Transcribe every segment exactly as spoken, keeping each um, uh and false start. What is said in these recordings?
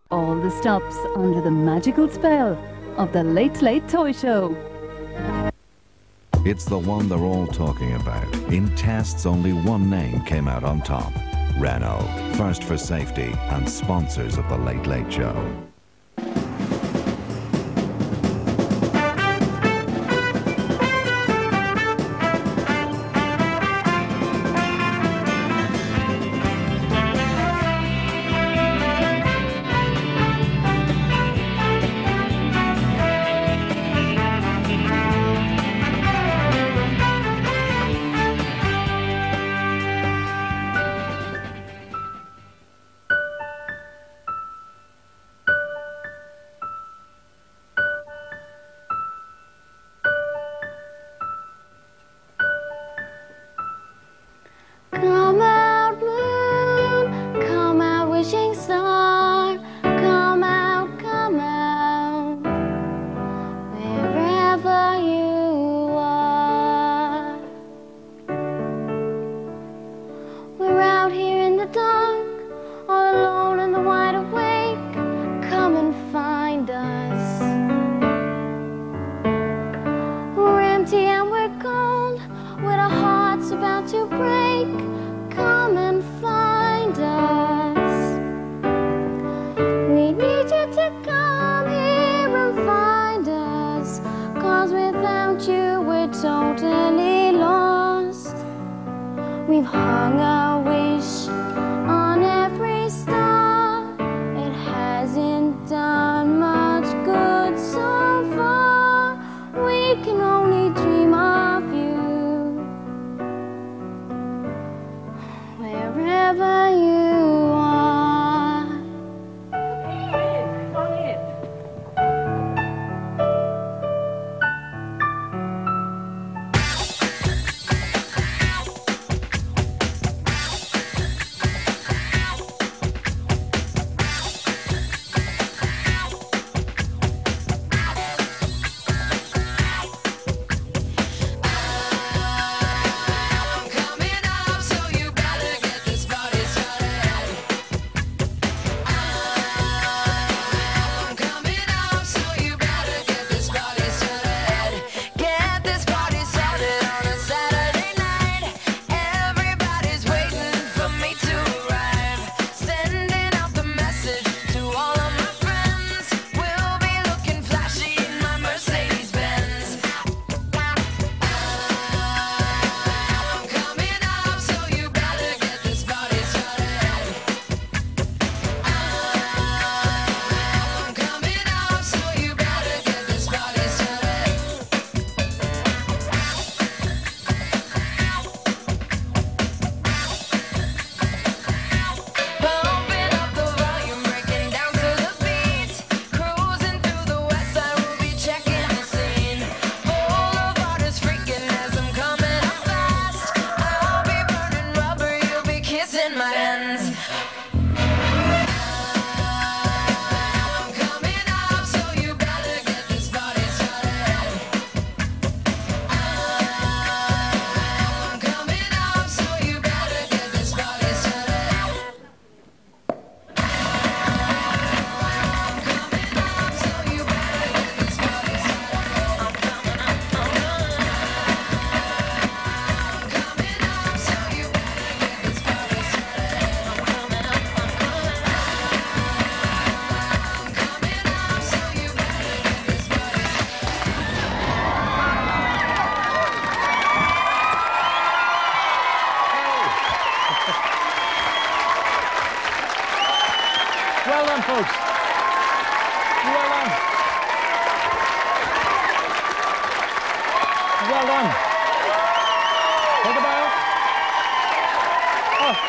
All the stops under the magical spell of the Late Late Toy Show. It's the one they're all talking about. In tests, only one name came out on top. Renault, first for safety and sponsors of the Late Late Show. Come out, moon, come out, wishing star, come out, come out, wherever you are. We're out here in the dark, all alone in the wide awake, come and find us. We're empty and we're cold, with our hearts about to break, come and find us. We need you to come here and find us, 'cause without you we're totally lost. We've hung our wish on every star, it hasn't done much good so far. We can only dream of you, wherever you are. Come in. Well done, folks. Well done. Well done. Take a bow. Oh.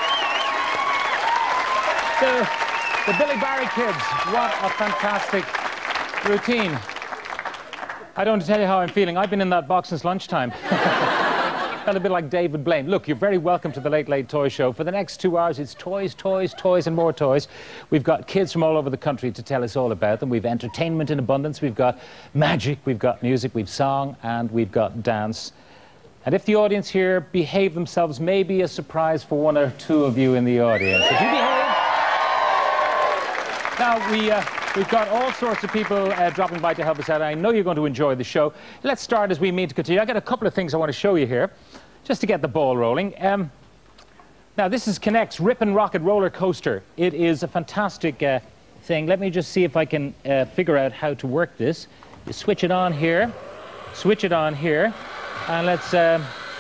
The, the Billy Barry kids, what a fantastic routine. I don't want to tell you how I'm feeling. I've been in that box since lunchtime. Felt a bit like David Blaine. Look, you're very welcome to the Late Late Toy Show. For the next two hours, it's toys, toys, toys, and more toys. We've got kids from all over the country to tell us all about them. We've entertainment in abundance. We've got magic, we've got music, we've song, and we've got dance. And if the audience here behave themselves, maybe a surprise for one or two of you in the audience. If you behave, Now, we, uh, we've got all sorts of people uh, dropping by to help us out. I know you're going to enjoy the show. Let's start as we mean to continue. I've got a couple of things I want to show you here, just to get the ball rolling. Um, now, this is Kinect's Rip and Rocket Roller Coaster. It is a fantastic uh, thing. Let me just see if I can uh, figure out how to work this. You switch it on here, switch it on here, and let's... Um,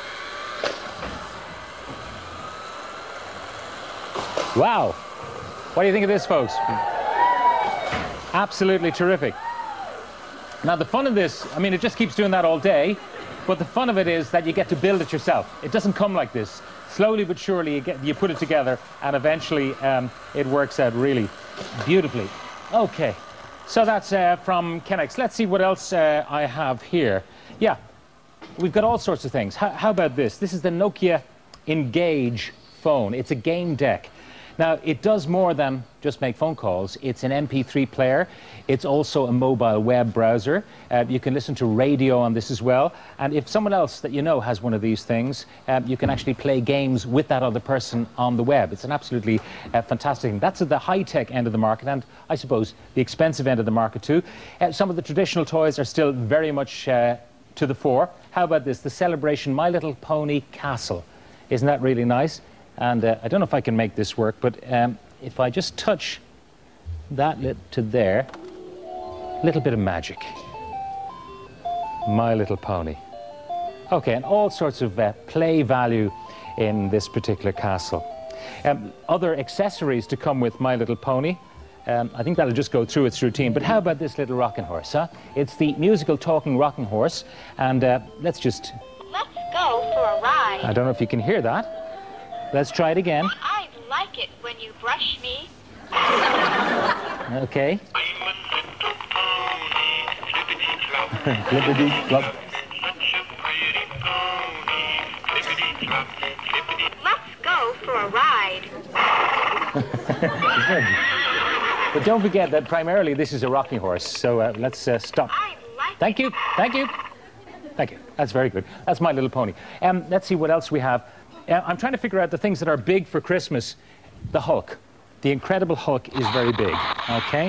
wow. What do you think of this, folks? Absolutely terrific. Now, the fun of this, I mean, it just keeps doing that all day, but the fun of it is that you get to build it yourself. It doesn't come like this. Slowly but surely, you, get, you put it together, and eventually um, it works out really beautifully. Okay, so that's uh, from Kinect. Let's see what else uh, I have here. Yeah, we've got all sorts of things. How, how about this? This is the Nokia Engage phone. It's a game deck. Now, it does more than just make phone calls. It's an M P three player. It's also a mobile web browser. Uh, you can listen to radio on this as well. And if someone else that you know has one of these things, um, you can actually play games with that other person on the web. It's an absolutely uh, fantastic thing. That's at the high-tech end of the market, and I suppose the expensive end of the market too. Uh, some of the traditional toys are still very much uh, to the fore. How about this? The Celebration My Little Pony Castle. Isn't that really nice? And uh, I don't know if I can make this work, but um, if I just touch that lit to there, a little bit of magic. My Little Pony. Okay, and all sorts of uh, play value in this particular castle. Um, other accessories to come with My Little Pony. Um, I think that'll just go through its routine. But how about this little rocking horse, huh? It's the musical talking rocking horse. And uh, let's just... Let's go for a ride. I don't know if you can hear that. Let's try it again. I like it when you brush me. Okay. Let's go for a ride. But don't forget that primarily this is a rocking horse. So uh, let's uh, stop. I like Thank you. Thank you. Thank you. That's very good. That's My Little Pony. Um, let's see what else we have. Uh, I'm trying to figure out the things that are big for Christmas. The Hulk. The Incredible Hulk is very big. Okay?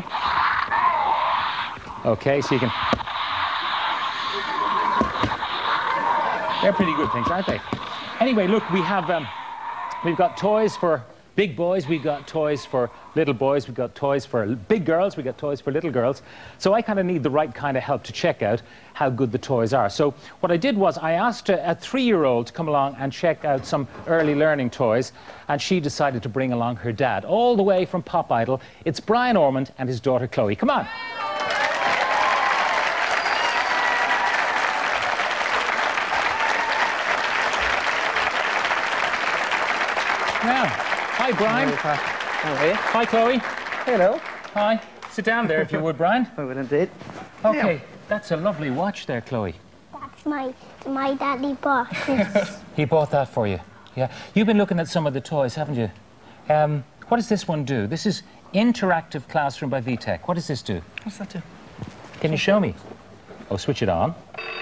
Okay, so you can... They're pretty good things, aren't they? Anyway, look, we have... Um, we've got toys for big boys. We've got toys for little boys. We've got toys for big girls. We've got toys for little girls. So I kind of need the right kind of help to check out how good the toys are. So what I did was I asked a, a three-year-old to come along and check out some early learning toys, and she decided to bring along her dad, all the way from Pop Idol. It's Brian Ormond and his daughter Chloe. Come on. Now, hi, Brian. Hello. Hi, Chloe. Hello. Hi. Sit down there, if you would, Brian. I will indeed. Okay, Yeah. That's a lovely watch there, Chloe. That's my, my daddy bought this. He bought that for you. Yeah. You've been looking at some of the toys, haven't you? Um, what does this one do? This is Interactive Classroom by V TEC. What does this do? What's that do? Can you show me? Oh, switch it on.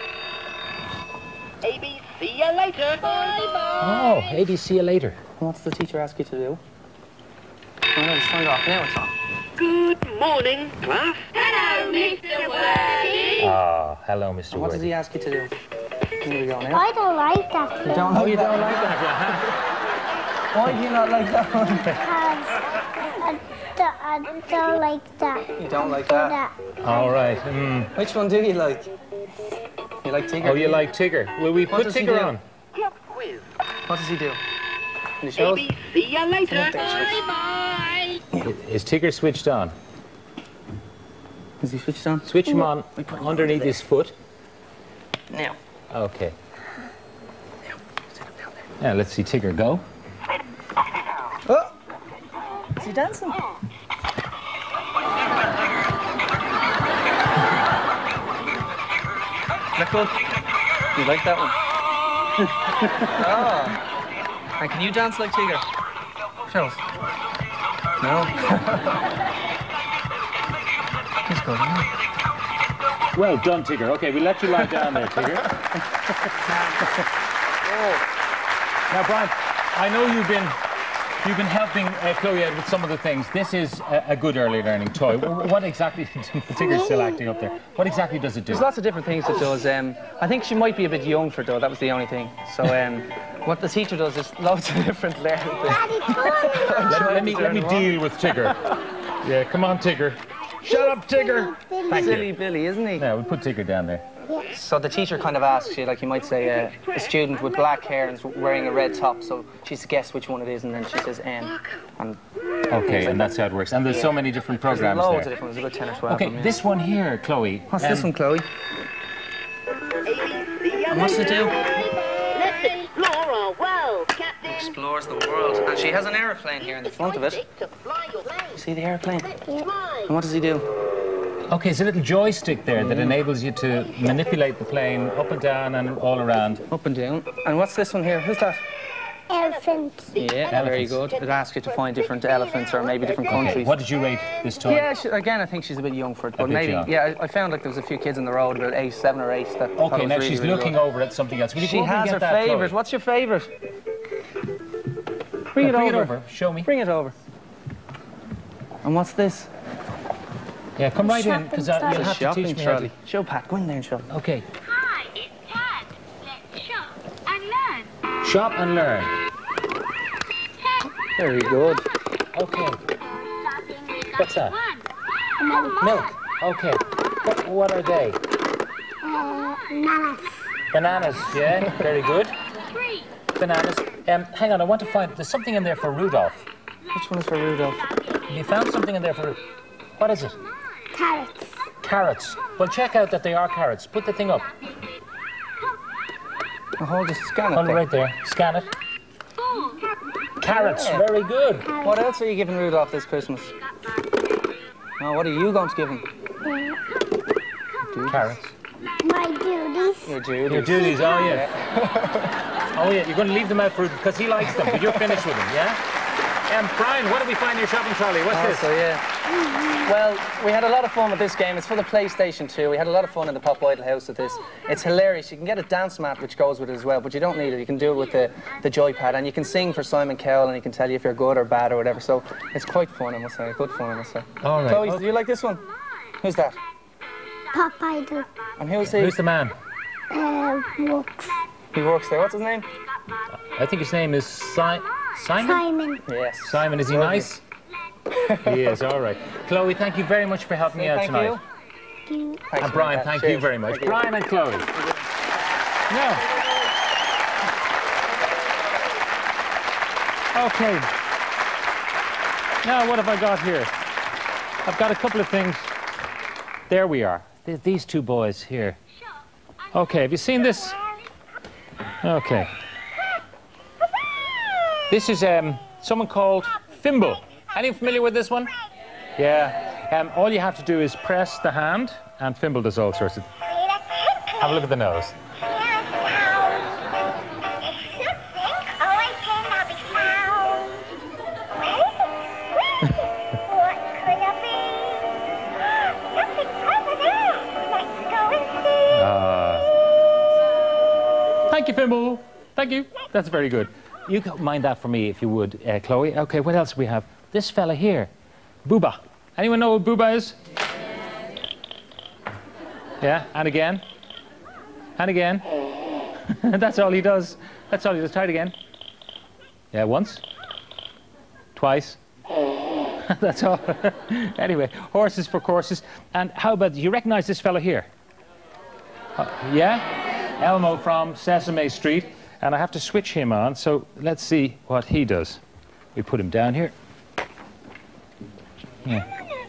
A B, see you later. Bye-bye. Oh, A B, see you later. What's the teacher ask you to do? Oh, no, it's turned off. Now it's on. Good morning, class. Hello, Mister Worthy. Ah, hello, Mister What does Worthy. he ask you to do? Here we go now. I don't like that. You don't Oh, like you that? don't like that, Why do you not like that one? Because I, don't- I don't like that. You don't like Do that? that. yeah? All right. Mm. Which one do you like? You like Tigger? Oh, do you like Tigger? Will we What put does he Tigger do? on? Quiz. What does he do? Can you show us? A B, see you later. Come up there, show us. Bye-bye. Is Tigger switched on? Is he switched on? Switch him on We put him underneath there. his foot. Now. Okay. Now. Set him down there. Yeah, let's see Tigger go. Oh! Is he dancing? That good? You like that one? Oh. And can you dance like Tigger? Show us. No. He's good, isn't he? Well done, Tigger. Okay, we let you lie down there, Tigger. Now, Brian, I know you've been You've been helping uh, Chloe out with some of the things. This is a, a good early learning toy. What exactly, Tigger's still acting up there. What exactly does it do? There's lots of different things it does. Um, I think she might be a bit young for it though, that was the only thing. So um, what the teacher does is loads of different learning things. let, let me, let me deal with Tigger. Yeah, come on, Tigger. Shut up, Tigger! Thank Silly you. Billy, isn't he? Yeah, we'll put Tigger down there. So the teacher kind of asks you, like you might say, uh, a student with black hair and is wearing a red top, so she has to guess which one it is, and then she says N. And okay, and that's how it works. And there's so many different programs there's there. loads of different ones, about ten or twelve. Okay, of them, yeah. this one here, Chloe. What's um, this one, Chloe? And what's it do? Let's explore our world, Captain. Explores the world. And she has an aeroplane here in the front of it. See the aeroplane? And what does he do? Okay, it's a little joystick there that enables you to manipulate the plane up and down and all around. Up and down. And what's this one here? Who's that? Elephant. Yeah, very good. It asks you to find different elephants or maybe different Okay, countries. what did you rate this toy? Yeah, she, again, I think she's a bit young for it, but bit maybe, young. yeah, I, I found like there was a few kids on the road, about eight, seven or eight, that thought it Okay, was now really, she's really looking good. over at something else. Will you She go over and has get her that, favourite. Chloe? What's your favourite? Bring, Yeah, it, bring over. it over. Show me. Bring it over. And what's this? Yeah, come right in, Shopping because you'll trolley. have to Shopping teach me how trolley. to... Show Pat, go in there and show. Okay. Hi, it's Tad. Let's shop and learn. Shop and learn. Very good. Okay. Starting with What's that? one. Milk. Okay. What, what are they? Uh, bananas. Bananas, yeah? Very good. Three. Bananas. Um, hang on, I want to find... There's something in there for Rudolph. Which one is for Rudolph? You found something in there for... What is it? Carrots. Carrots. Well, check out that they are carrots. Put the thing up. Oh, hold just scan it Hold it there. right there. Scan it. Four. Carrots. Yeah. Very good. What else are you giving Rudolph this Christmas? Oh, what are you going to give him? Carrots. My duties. Your duties. Your duties, oh yeah. Oh yeah, you're going to leave them out for because he likes them, but you're finished with them, yeah? Um, Brian, what do we find in your shopping trolley? What's Oh, this? so yeah. Well, we had a lot of fun with this game. It's for the PlayStation two. We had a lot of fun in the Pop Idol house with this. It's hilarious. You can get a dance mat which goes with it as well, but you don't need it. You can do it with the, the joypad, and you can sing for Simon Cowell, and he can tell you if you're good or bad or whatever. So it's quite fun, I must say. Good fun, I must say. All right. Chloe, Okay. do you like this one? Who's that? Pop Idol. And who's he? Who's the man? Uh, works. He works there. What's his name? I think his name is si Simon? Simon. Yes. Simon, is he Lovely. nice? He is, all right. Chloe, thank you very much for helping me out Thank tonight. you. You. Thanks And for Brian, that. thank you Cheers. very much. Thank you. Brian and Chloe. Now. Okay. Now, what have I got here? I've got a couple of things. There we are. Th- These two boys here. Okay, have you seen this? Okay. This is um, someone called Fimble. Anyone familiar with this one? Yeah. Um, all you have to do is press the hand, and Fimble does all sorts of... Have a look at the nose. Uh, thank you, Fimble. Thank you. That's very good. You can mind that for me if you would, uh, Chloe. Okay, what else do we have? This fella here, Booba. Anyone know what Booba is? Yeah, and again. And again. That's all he does. That's all he does. Try it again. Yeah, once. Twice. That's all. Anyway, horses for courses. And how about, do you recognize this fella here? Uh, yeah? Elmo from Sesame Street. And I have to switch him on, so let's see what he does. We put him down here. Yeah.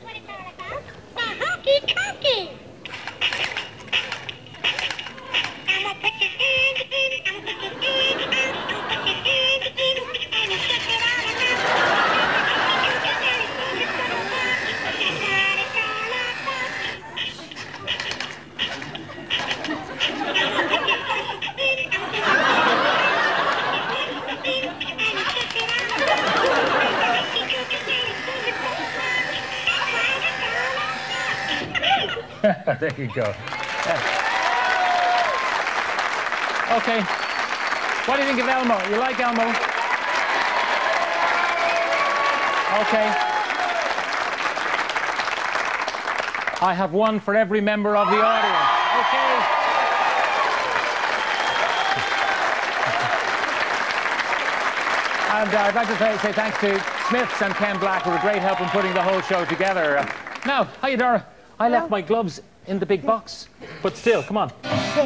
There you go. Yeah. Okay. What do you think of Elmo? You like Elmo? Okay. I have one for every member of the audience. Okay. And uh, I'd like to say, say thanks to Smiths and Ken Black, who were great help in putting the whole show together. Uh, now, hiya, Dora. I left my gloves in the big box, but still, come on.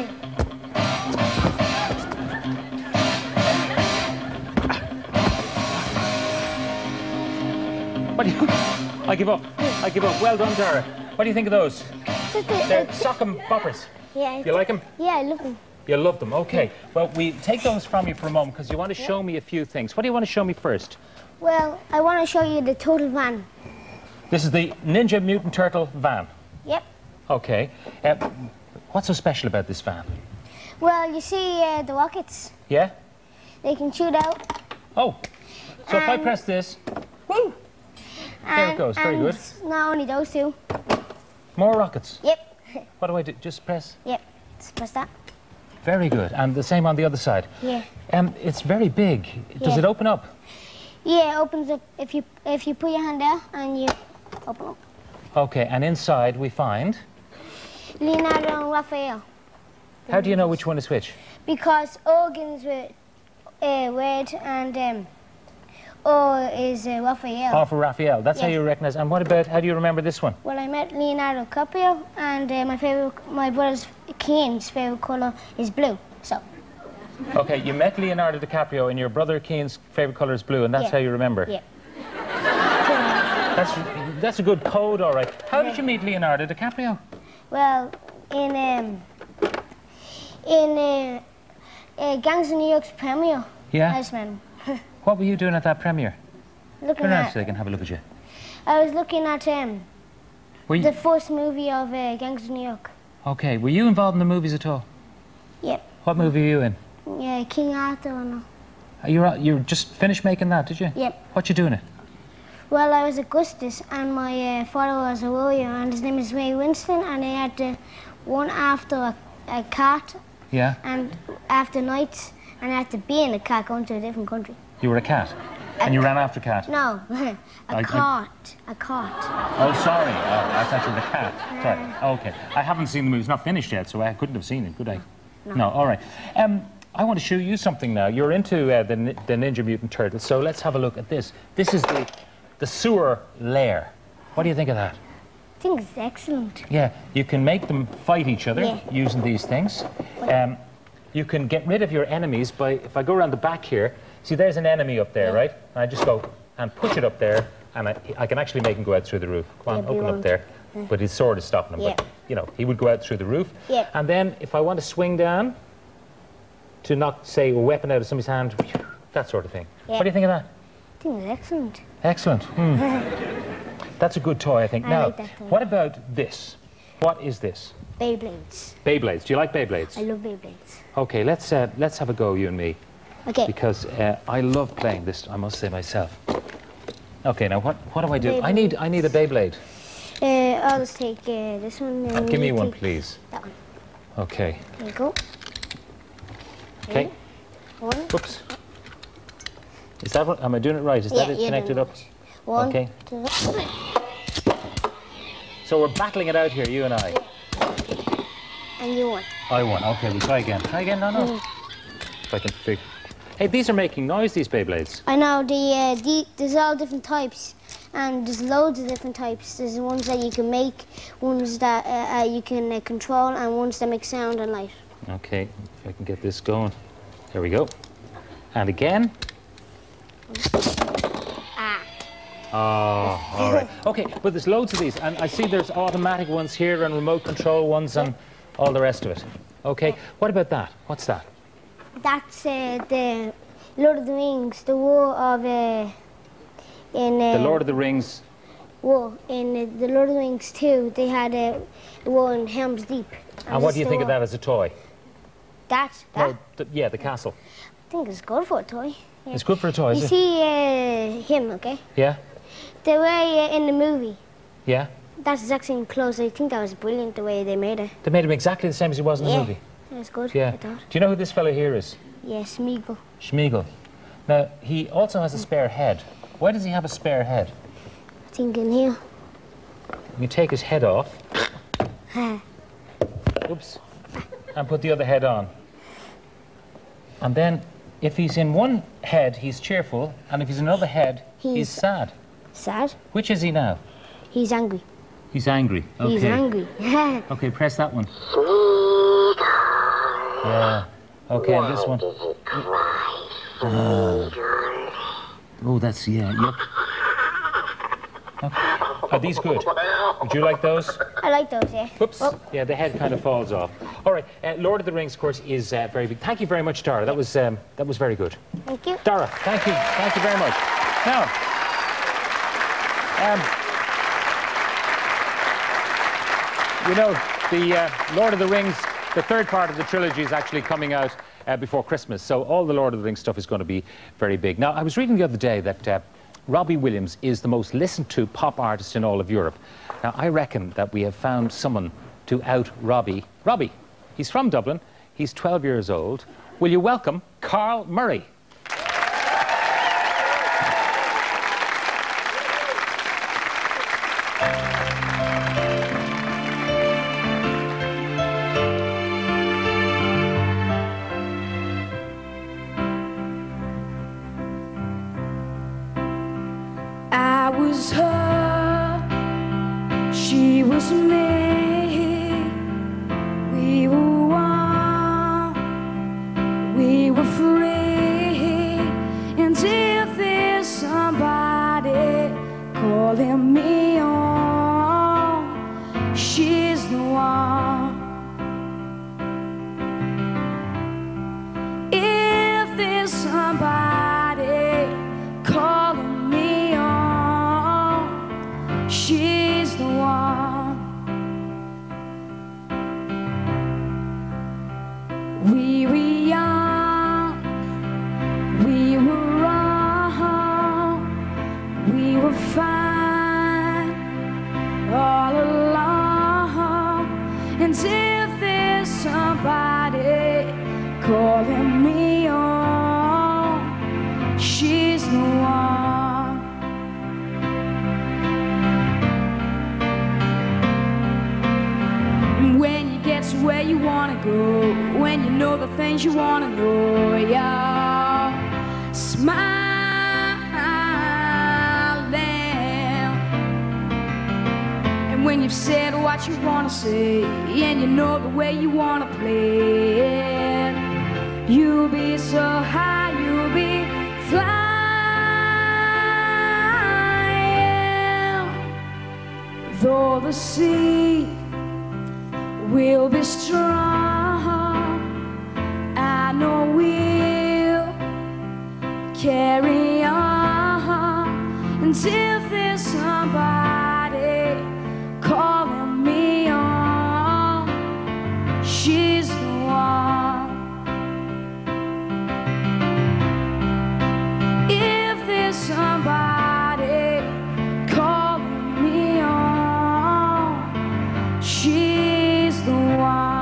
What do you... I give up. I give up. Well done, Dara. What do you think of those? They're sock and boppers. Yeah. You like them? Yeah, I love them. You love them. Okay. Well, we take those from you for a moment because you want to show me a few things. What do you want to show me first? Well, I want to show you the Total Van. This is the Ninja Mutant Turtle van. Yep. Okay. Uh, what's so special about this van? Well, you see uh, the rockets. Yeah? They can shoot out. Oh. So if I And- press this, Woo! There it goes, very and good. Not only those two. more rockets. Yep. What do I do? Just press? Yep. Just press that. Very good. And the same on the other side. Yeah. Um, it's very big. Does Yeah. it open up? Yeah, it opens up if you if you put your hand there and you open up. Okay, and inside we find... Leonardo and Raphael. How do you know which one is which? Because organs were uh, red and um, O is uh, Raphael. Oh, for Raphael. That's how Yeah. you recognize. And what about, how do you remember this one? Well, I met Leonardo DiCaprio, and uh, my favorite, my brother's Keane's favorite color is blue. So. Okay, you met Leonardo DiCaprio and your brother Keane's favorite color is blue, and that's Yeah. how you remember. Yeah. That's that's a good code, all right. How did you meet Leonardo DiCaprio? Well, in um, in uh, uh, Gangs of New York's premiere. Yeah? I just met him. What were you doing at that premiere? Looking Turn around at. so they can have a look at you. I was looking at um, Were you, the first movie of uh, Gangs of New York. okay, were you involved in the movies at all? Yep. What movie were you in? Yeah, King Arthur and all. You were, you just finished making that, did you? Yep. What you doing it? Well, I was Augustus, and my uh, father was a warrior, and his name is Ray Winston, and he had to run after a, a cat, Yeah? and after nights, and I had to be in a cat going to a different country. You were a cat? And you ran after a cat? No, a I- I- cart, a cart. Oh, sorry. Oh, I thought you were the cat. Sorry. Okay. I haven't seen the movie. It's not finished yet, so I couldn't have seen it, could I? No. No, all right. Um, I want to show you something now. You're into uh, the, ni- the Ninja Mutant Turtles, so let's have a look at this. This is the, the sewer lair. What do you think of that? I think it's excellent. Yeah, you can make them fight each other Yeah. using these things. Um, you can get rid of your enemies by, if I go around the back here, see there's an enemy up there, Yeah. right? And I just go and push it up there, and I, I can actually make him go out through the roof. Come on, Yeah, but you open up won't. there. But his sword is stopping him. Yeah. But, you know, he would go out through the roof. Yeah. And then if I want to swing down to knock, say, a weapon out of somebody's hand, that sort of thing. Yeah. What do you think of that? I think it's excellent. Excellent. Hmm. That's a good toy, I think. I now, like that toy. what about this? What is this? Beyblades. Beyblades. Do you like Beyblades? I love Beyblades. Okay, let's uh, let's have a go, you and me, Okay. because uh, I love playing this. I must say myself. Okay, now what what do I do? I Beyblade. need I need a Beyblade. Uh, I'll just take uh, this one. and Give me you one, take please. That one. Okay. There you go. Okay. One. Whoops. Is that what? Am I doing it right? Is Yeah, that it you're connected doing up? One. Okay. Two. So we're battling it out here, you and I. And you won. I won. Okay, we'll try again. Try again. No, no. Mm. If I can figure. Hey, these are making noise. These Beyblades. I know, the, uh, the, there's all different types, and there's loads of different types. There's ones that you can make, ones that uh, uh, you can uh, control, and ones that make sound and light. Okay, if I can get this going. There we go. And again. Ah. Oh, all right. Okay, but there's loads of these, and I see there's automatic ones here and remote control ones and all the rest of it. Okay, what about that? What's that? That's uh, the Lord of the Rings, the war of... Uh, in uh, The Lord of the Rings. war. In uh, the Lord of the Rings two, they had a war in Helm's Deep. And what this do you the think of war. that as a toy? That? That? No, the, yeah, the castle. I think it's good for a toy. Yeah. It's good for a toy, You is it? see uh, him, okay? Yeah? The way uh, in the movie, Yeah? that's exact same clothes. I think that was brilliant the way they made it. They made him exactly the same as he was in the Yeah. movie. It was good, Yeah. I thought. Do you know who this fellow here is? Yeah, Smeagol. Schmeagol. Now, he also has a spare head. Why does he have a spare head? think in here. You take his head off. Oops. And put the other head on. And then, if he's in one head, he's cheerful, and if he's in another head, he's, he's sad. Sad? Which is he now? He's angry. He's angry. Okay. He's angry. Okay, press that one. Yeah. Okay, and this one. Oh, oh that's, yeah, yep. Okay. Are these good? Would you like those? I like those, yeah. Whoops. Oh. Yeah, the head kind of falls off. All right, uh, Lord of the Rings, of course, is uh, very big. Thank you very much, Dara. That was, um, that was very good. Thank you. Dara, thank you. Thank you very much. Now, um, you know, the uh, Lord of the Rings, the third part of the trilogy is actually coming out uh, before Christmas. So all the Lord of the Rings stuff is going to be very big. Now, I was reading the other day that uh, Robbie Williams is the most listened to pop artist in all of Europe. Now, I reckon that we have found someone to out Robbie. Robbie, he's from Dublin. He's twelve years old. Will you welcome Carl Murray? I was her, she was me. We were one, we were free. And if there's somebody calling me on, she's the one. If there's somebody calling me on, she's the one. We were young, we were wrong, we were fine all along. And if there's somebody calling me on, she's the one. And when you get to where you wanna go, when you know the things you wanna know, you're smiling. And when you've said what you wanna say, and you know the way you wanna play it, you'll be so high, you'll be flying. Though the sea will be strong, I know we'll carry on. And if there's somebody calling me on, she's the one. If there's somebody calling me on, she's the one.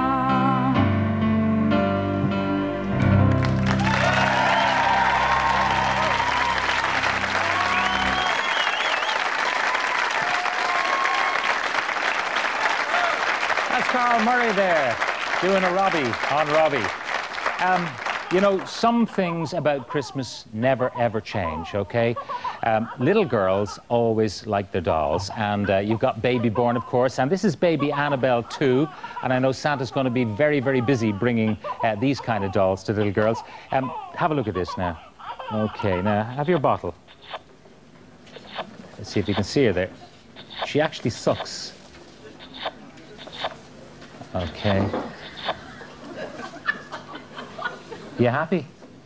That's Carl Murray there, doing a Robbie on Robbie. Um, you know, some things about Christmas never ever change, okay? Um, little girls always like their dolls, and uh, you've got Baby Born, of course, and this is Baby Annabelle too, and I know Santa's going to be very, very busy bringing uh, these kind of dolls to little girls. Um, have a look at this now. Okay, now, have your bottle. Let's see if you can see her there. She actually sucks. Okay. You happy?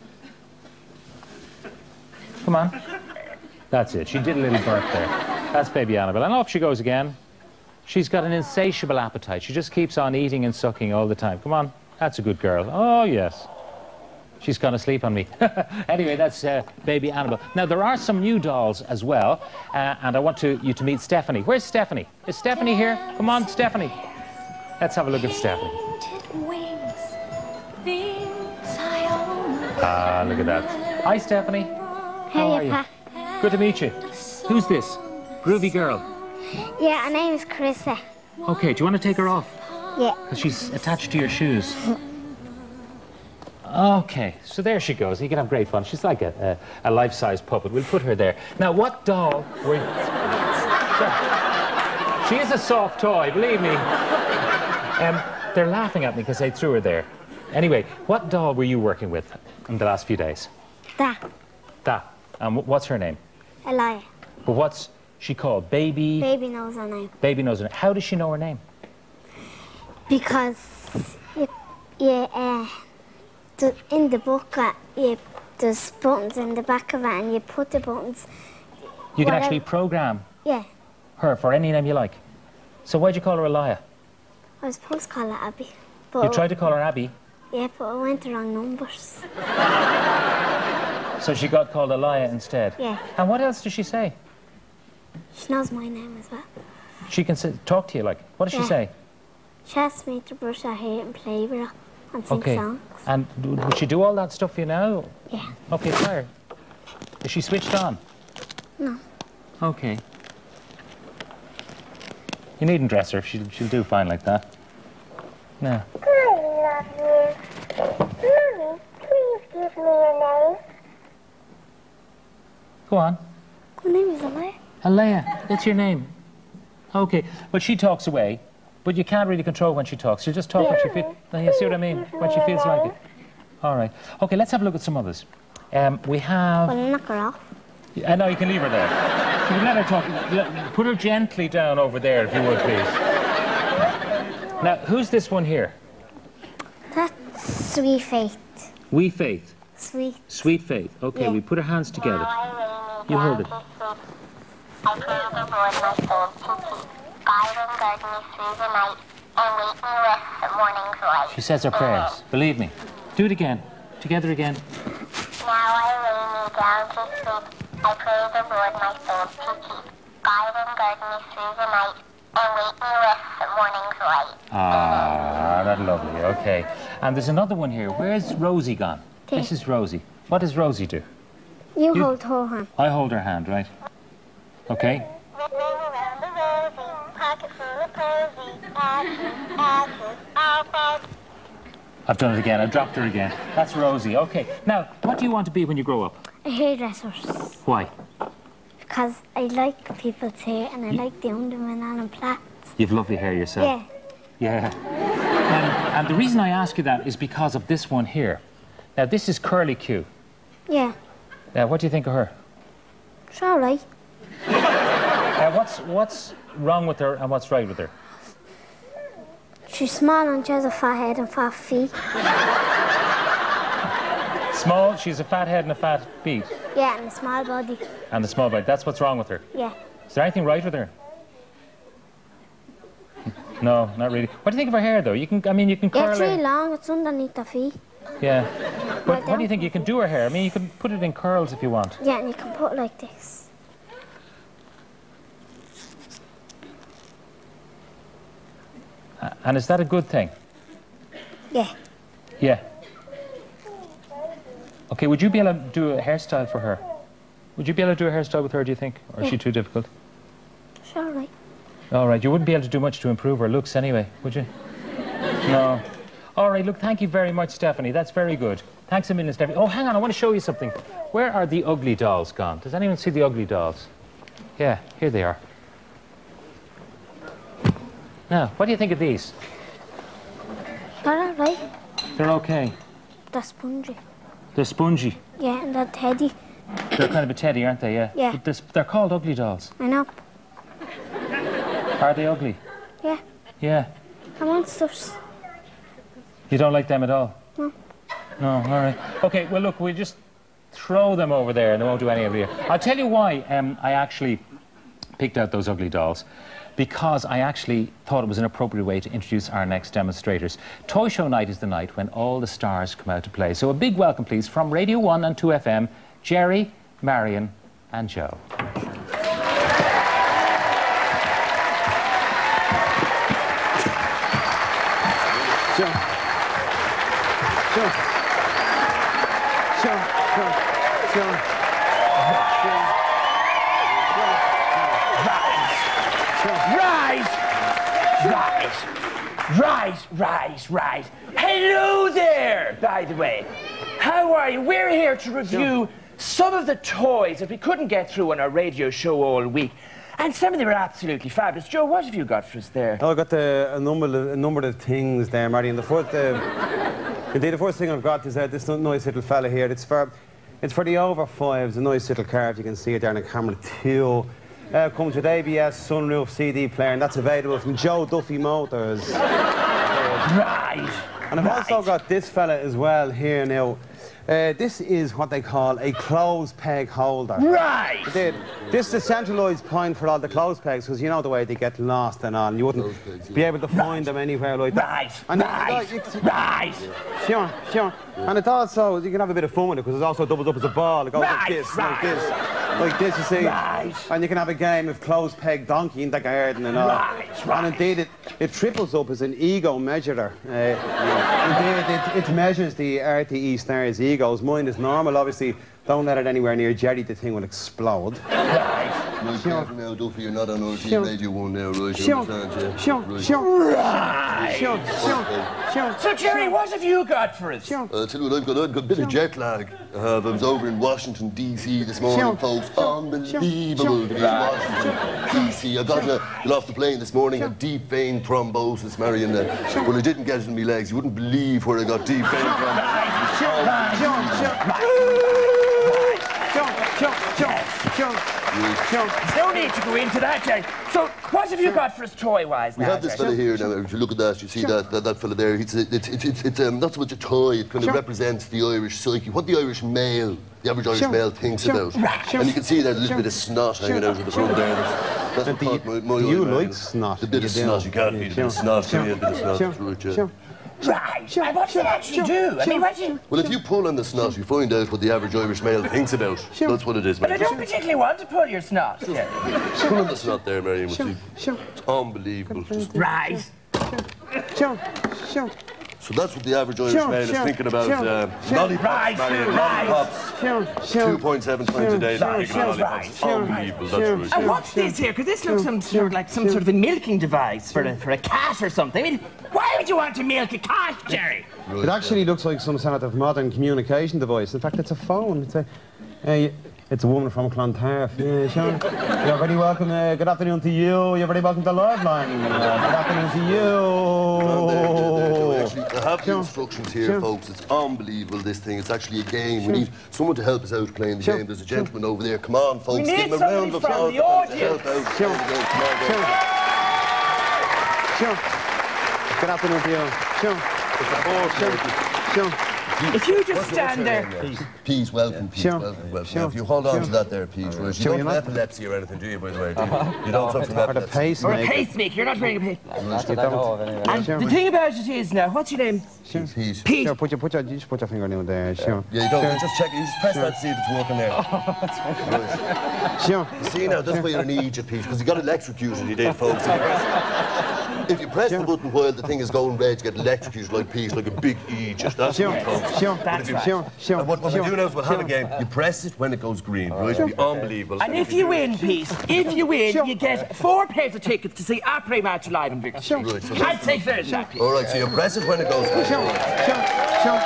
Come on. That's it. She did a little birth there. That's Baby Annabelle. And off she goes again. She's got an insatiable appetite. She just keeps on eating and sucking all the time. Come on. That's a good girl. Oh, yes. She's gonna sleep on me. Anyway, that's uh, Baby Annabelle. Now, there are some new dolls as well, uh, and I want to, you to meet Stephanie. Where's Stephanie? Is Stephanie here? Come on, Stephanie. Let's have a look at Stephanie. Ah, look at that. Hi, Stephanie. How are you? Good to meet you. Who's this? Groovy girl. Yeah, her name is Carissa. Okay, do you want to take her off? Yeah. Because she's attached to your shoes. Okay, so there she goes. You can have great fun. She's like a, a, a life-size puppet. We'll put her there. Now, what doll were you... She is a soft toy, believe me. Um, they're laughing at me because I threw her there. Anyway, what doll were you working with in the last few days? That. That. And um, what's her name? Elia. But what's she called? Baby? Baby knows her name. Baby knows her name. How does she know her name? Because you, you, uh, the, in the book, uh, you, there's buttons in the back of it, and you put the buttons. You can whatever. actually program Yeah. her for any name you like. So why'd you call her Elia? I was supposed to call her Abby. But You tried to call her Abby, Yeah, but I went the wrong numbers. so she got called Elia instead. Yeah. And what else does she say? She knows my name as well. She can sit, talk to you like, what does she Yeah. say? She asked me to brush her hair and play with her and sing Okay. songs. And w- would she do all that stuff for you now? Yeah. Okay, fire. Is she switched on? No. Okay. You needn't dress her. She'll, she'll do fine like that. No. I love you. Mommy, please give me your name. Go on. My name is Elia. Elia, that's your name. Okay, but she talks away, but you can't really control when she talks. She'll just talk when she feels... You see what I mean? When she feels like it. All right. Okay, let's have a look at some others. Um, we have... Well, knock her off. I know, you can leave her there. You can let her talk. Let- Put her gently down over there, if you would, please. Now, who's this one here? That's Sweet Faith. Wee Faith. Sweet. Sweet Faith. Okay, Yeah. we put her hands together. You hold it. I pray the Lord my soul to keep, guide and guard me through the night, and wake me with the morning's light. She says her prayers. Believe me. Do it again. Together again. Now I lay me down to sleep. I pray the Lord my soul to keep, guide and guard me through the night, and wake me with the morning's light. Ah, that's lovely. Okay. And there's another one here. Where's Rosie gone? There. This is Rosie. What does Rosie do? You, You- hold her hand. I hold her hand, right? Okay. Ring around the rosy, pocket full of posy, ashes, ashes, ashes. I've done it again. I dropped her again. That's Rosie. Okay. Now, what do you want to be when you grow up? A hairdresser. Why? Because I like people's hair and I like doing them in on plaits. You've lovely hair yourself. Yeah. Yeah. And, and the reason I ask you that is because of this one here. Now, this is Curly Q. Yeah. Now, what do you think of her? It's all right. Uh, what's, what's wrong with her and what's right with her? She's small and she has a fat head and fat feet. Small, she's a fat head and a fat feet. Yeah, and a small body. And a small body. That's what's wrong with her. Yeah. Is there anything right with her? No, not really. What do you think of her hair, though? You can, I mean, you can Yeah, curl it's really her. long. It's underneath the feet. Yeah. But Right what do you down. think? You can do her hair. I mean, you can put it in curls if you want. Yeah, and you can put it like this. Uh, And is that a good thing? Yeah. Yeah. Okay, would you be able to do a hairstyle for her? Would you be able to do a hairstyle with her, do you think? Or is she too difficult? It's all right. All right, you wouldn't be able to do much to improve her looks anyway, would you? No. All right, look, thank you very much, Stephanie. That's very good. Thanks a million, Stephanie. Oh, hang on, I want to show you something. Where are the ugly dolls gone? Does anyone see the ugly dolls? Yeah, here they are. Now, what do you think of these? They're all right. They're okay. They're spongy. They're spongy. Yeah, and they're teddy. They're kind of a teddy, aren't they? Yeah. Yeah. But this, they're called ugly dolls. I know. Are they ugly? Yeah. Yeah. They're monsters. You don't like them at all? No. No, all right. Okay, well, look, we'll just throw them over there and they won't do any of it. I'll tell you why um, I actually picked out those ugly dolls. Because I actually thought it was an appropriate way to introduce our next demonstrators. Toy Show Night is the night when all the stars come out to play. So a big welcome, please, from Radio one and two F M, Jerry, Marion and Joe. Joe. Joe. Joe. Joe. Joe. Joe. Joe. Right, right, right, right, right. Hello there, by the way. How are you? We're here to review some of the toys that we couldn't get through on our radio show all week. And some of them are absolutely fabulous. Joe, what have you got for us there? Oh, I got the, a, number of, a number of things there, Marty. And the first, uh, indeed, the first thing I've got is uh, this nice little fella here. It's for, it's for the over fives. A nice little car, if you can see it there on the camera too. Uh, comes with A B S, sunroof, C D player, and that's available from Joe Duffy Motors. Right. And I've right. also got this fella as well here now. Uh, this is what they call a clothes peg holder. Right! Indeed. This is a centralised point for all the clothes pegs, because you know the way they get lost and all. You wouldn't pegs, yeah. be able to find right. them anywhere like that. Right, and right, it, it, right. Sure, sure. And it's also, you can have a bit of fun with it, because it also doubles up as a ball. It goes right, like this, right. like this, like this, you see. Right. And you can have a game of clothes peg donkey in the garden and all. Right, right. And indeed, it, it triples up as an ego measurer. Uh, yeah. Indeed, it, it measures the R T E stars' egos. Mine is normal, obviously. Don't let it anywhere near Jerry, the thing will explode. Right. Right, sure. careful now, Duffy, you're not on R T Sure. Radio one now, right? You Sure. understand, yeah? Sure, right. sure. Right. Sure, sure, sure. So, Jerry, what have you got for us? Sure. Uh, I'll tell you what I've got. I've got a bit of jet lag. I have. I was over in Washington, D C this morning, Sure. folks. Sure. Unbelievable to be in Washington, D C. I got, uh, got off the plane this morning, had deep vein thrombosis, Marion. Uh, Well, I didn't get it in my legs. You wouldn't believe where I got deep vein from. Sure, sure, sure. Sure, sure, sure, sure. No need to go into that, Jerry. So, what have you got for us toy-wise We now, have this Jerry? fella here now. If you look at that, you see that, that that fella there. It's it's it's, it's, it's um, not so much a toy. It kind of Sure. represents the Irish psyche, what the Irish male, the average Irish Sure. male thinks Sure. about. Right. Sure. And you can see there's a little Sure. bit of snot Sure. hanging out of the front there. That's, that's And what do you, caught my, my do you eye, like man. snot? A bit You of do. snot. You can't beat a bit of Sure. snot. Sure. Give me a bit of snot. Sure. That's right, yeah. Sure. Right. Sure. And what does it actually Sure. do? I Sure. mean, what do you... Well, if you pull on the snot, you find out what the average Irish male thinks about. Sure. That's what it is, But I man. don't particularly want to pull your snot, Jerry. Pull on the snot there, Marion. We'll Sure. see. Sure. It's unbelievable. Just- Right. Sure, sure. So that's what the average Irish Sure, man is sure, thinking about. sure, Uh, sure. lollipops, Right, Marion, right. lollipops. Sure, sure. two point seven pints a day, Sure, they're taking sure, lollipops. It's sure, unbelievable, sure, that's sure. right. And what's this here? Because this looks some sort of like some sort of a milking device for a, for a cat or something. I mean, why would you want to milk a cat, Jerry? It actually looks like some sort of modern communication device. In fact, it's a phone. It's a, uh, it's a woman from Clontarf. Yeah, Sean. You're very welcome. Uh, good afternoon to you. You're very welcome to Liveline. Uh, good afternoon to Well, there, there, there, you. there. Actually, I have the Sure. instructions here, Sure. folks. It's unbelievable, this thing. It's actually a game. Sure. We need someone to help us out playing the Sure. game. There's a gentleman over there. Come on, folks. We Give need him a somebody round of from applause. the audience. Help out. Sure. There we go. Come on, Sure. guys. Sure. Good afternoon to you. Sure. Sure. Sure. If you just What's your stand there. name, Pete? Pete, welcome, Pete. Sure. Welcome, welcome. Sure. Now, if you hold on Sure. to that there, Pete, right? You Sure, don't you're have not- epilepsy or anything, do you, by the way? Do you, you don't suffer from Or the epilepsy. Or a pacemaker. pacemaker. You're not wearing a pacemaker. You don't. And Sure. the thing about it is now, what's your name? Sure. Pete. Pete. Sure, put your, put your, you just put your finger down there. Sure. Yeah, you don't. Sure. Just check it. You just press that to see if it's working there. Right. Sure. You see now, that's why you're an Egypt, Pete, because you got electrocuted, you did, folks. If you press, if you press the button while the thing is going red, you get electrocuted like Pete, like a big Egypt. That's Sure. what it, folks. Sure. That's right. Sure. Sure. And what, what sure. we do now is we'll have a Sure. game. You press it when it goes green, right? It'll be unbelievable. And if you win, Pete, if you win, Sure. you get four pairs of tickets to see Après Match live in Vicar Street. Right, so I'd take that, shot, Pete. all right, so you press it when it goes green. Sure. Sure. Sure.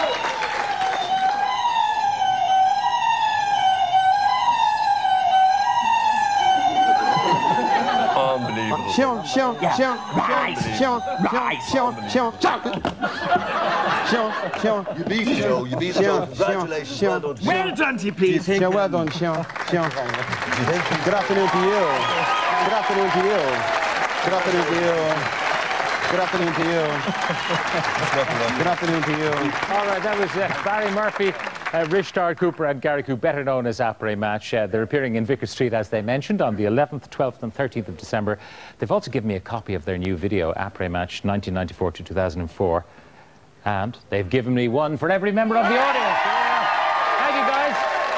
Unbelievable. Sure, sure, Yeah. sure, Right. sure, Right. sure, sure, sure, sure, sure, You beat it, Joe. You beat it, Sure, Joe. sure, Congratulations. sure. Well done. to you. Well done to you, Do you Pete. think? sure, well done, sure, sure. Do you think? Good afternoon to you. Good afternoon to you. Good afternoon to you. Good afternoon to you. Good afternoon to you. All right, that was uh, Barry Murphy, uh, Richard Cooper and Gary Cooper, better known as Après Match. Uh, they're appearing in Vicar Street, as they mentioned, on the eleventh, twelfth and thirteenth of December. They've also given me a copy of their new video, Après Match nineteen ninety-four to two thousand four. And they've given me one for every member of the audience. Yeah. Thank you, guys.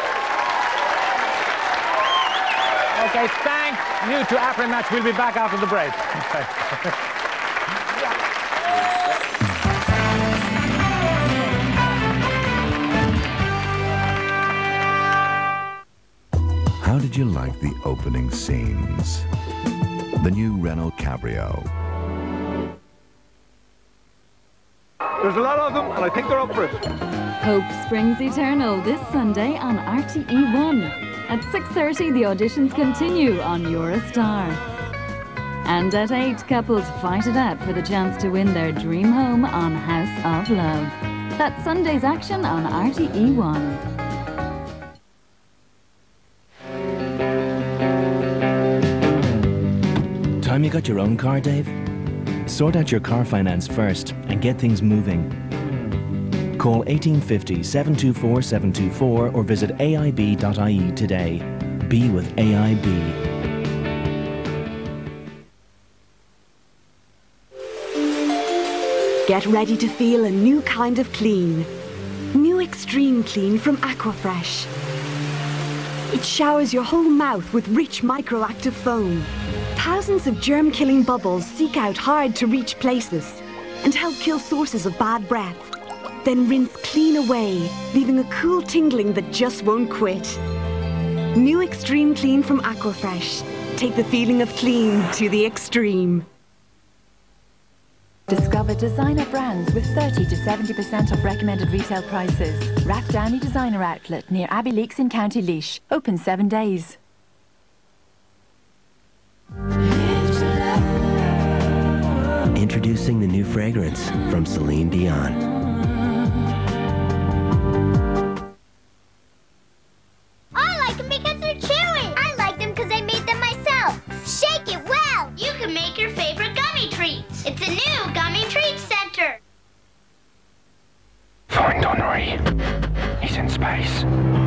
Okay, thank you to Après Match. We'll be back after the break. How did you like the opening scenes? The new Renault Cabrio. There's a lot of them, and I think they're up for it. Hope springs eternal this Sunday on R T E one. At six thirty, the auditions continue on Eurostar. And at eight, couples fight it out for the chance to win their dream home on House of Love. That's Sunday's action on R T E one. Time you got your own car, Dave? Sort out your car finance first and get things moving. Call eighteen fifty, seven two four, seven two four or visit A I B dot I E today. Be with A I B. Get ready to feel a new kind of clean. New Extreme Clean from Aquafresh. It showers your whole mouth with rich microactive foam. Thousands of germ-killing bubbles seek out hard-to-reach places and help kill sources of bad breath. Then rinse clean away, leaving a cool tingling that just won't quit. New Extreme Clean from Aquafresh. Take the feeling of clean to the extreme. Discover designer brands with thirty to seventy percent off recommended retail prices. Rathdowney Designer Outlet near Abbey Leaks in County Laois. Open seven days. Introducing the new fragrance from Celine Dion. I like them because they're chewy. I like them because I made them myself. Shake it well. You can make your favorite gummy treats. It's a new Gummy Treat Center. Find Henri. He's in space.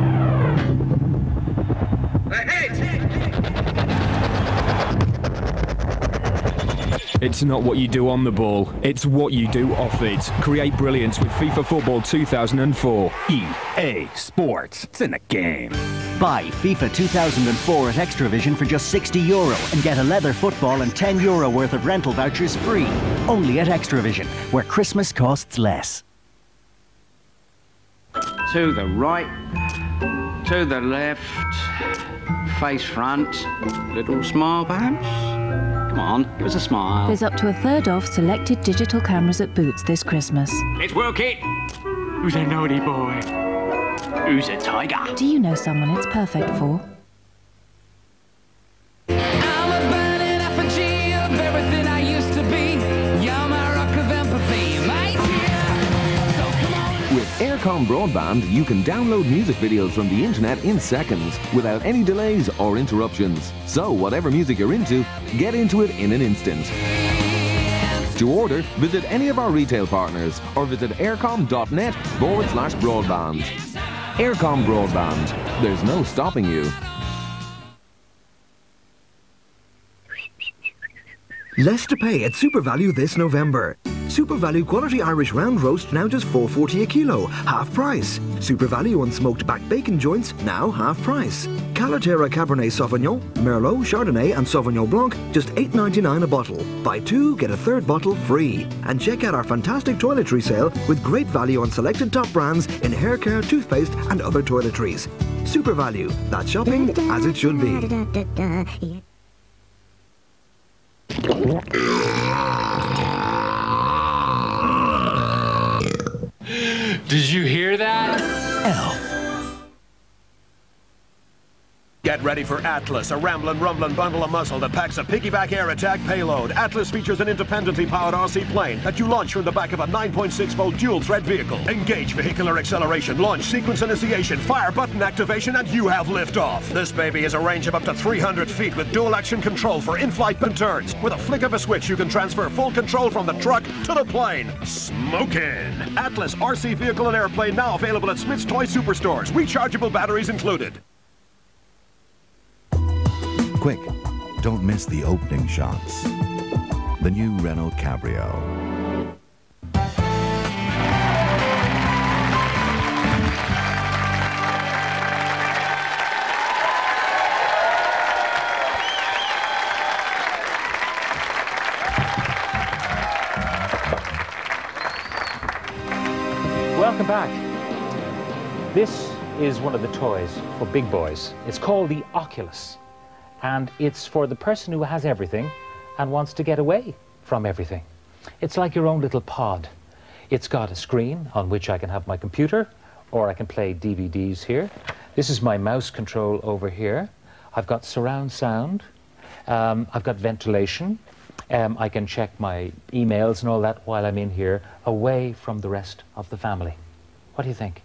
It's not what you do on the ball, it's what you do off it. Create brilliance with FIFA Football two thousand four. E A Sports. It's in the game. Buy FIFA two thousand four at Extravision for just sixty euro and get a leather football and ten euro worth of rental vouchers free. Only at Extravision, where Christmas costs less. To the right, to the left, face front, little smile perhaps. Come on, give us a smile. There's up to a third off selected digital cameras at Boots this Christmas. Let's work it. Who's a naughty boy? Who's a tiger? Do you know someone it's perfect for? I'm a burning effigy of everything I used to be. You're my rock of empathy, my dear. So come on. With Aircom Broadband, you can download music videos from the internet in seconds without any delays or interruptions. So whatever music you're into, get into it in an instant. To order, visit any of our retail partners or visit aircom.net forward slash broadband. Aircom Broadband. There's no stopping you. Less to pay at SuperValu this November. SuperValu quality Irish round roast now just four forty a kilo, half price. SuperValu on smoked back bacon joints now half price. Calaterra Cabernet Sauvignon, Merlot, Chardonnay and Sauvignon Blanc just eight ninety-nine a bottle. Buy two, get a third bottle free. And check out our fantastic toiletry sale with great value on selected top brands in hair care, toothpaste and other toiletries. SuperValu, that's shopping as it should be. Did you hear that? Elf. Get ready for Atlas, a ramblin', rumblin' bundle of muscle that packs a piggyback air attack payload. Atlas features an independently powered R C plane that you launch from the back of a nine point six volt dual-thread vehicle. Engage vehicular acceleration, launch sequence initiation, fire button activation, and you have liftoff. This baby has a range of up to three hundred feet with dual-action control for in-flight and turns. With a flick of a switch, you can transfer full control from the truck to the plane. Smokin'! Atlas R C vehicle and airplane now available at Smith's Toy Superstores. Rechargeable batteries included. Quick, don't miss the opening shots. The new Renault Cabrio. Welcome back. This is one of the toys for big boys. It's called the Oculus. And it's for the person who has everything, and wants to get away from everything. It's like your own little pod. It's got a screen on which I can have my computer, or I can play D V Ds here. This is my mouse control over here. I've got surround sound. Um, I've got ventilation. Um, I can check my emails and all that while I'm in here, away from the rest of the family. What do you think?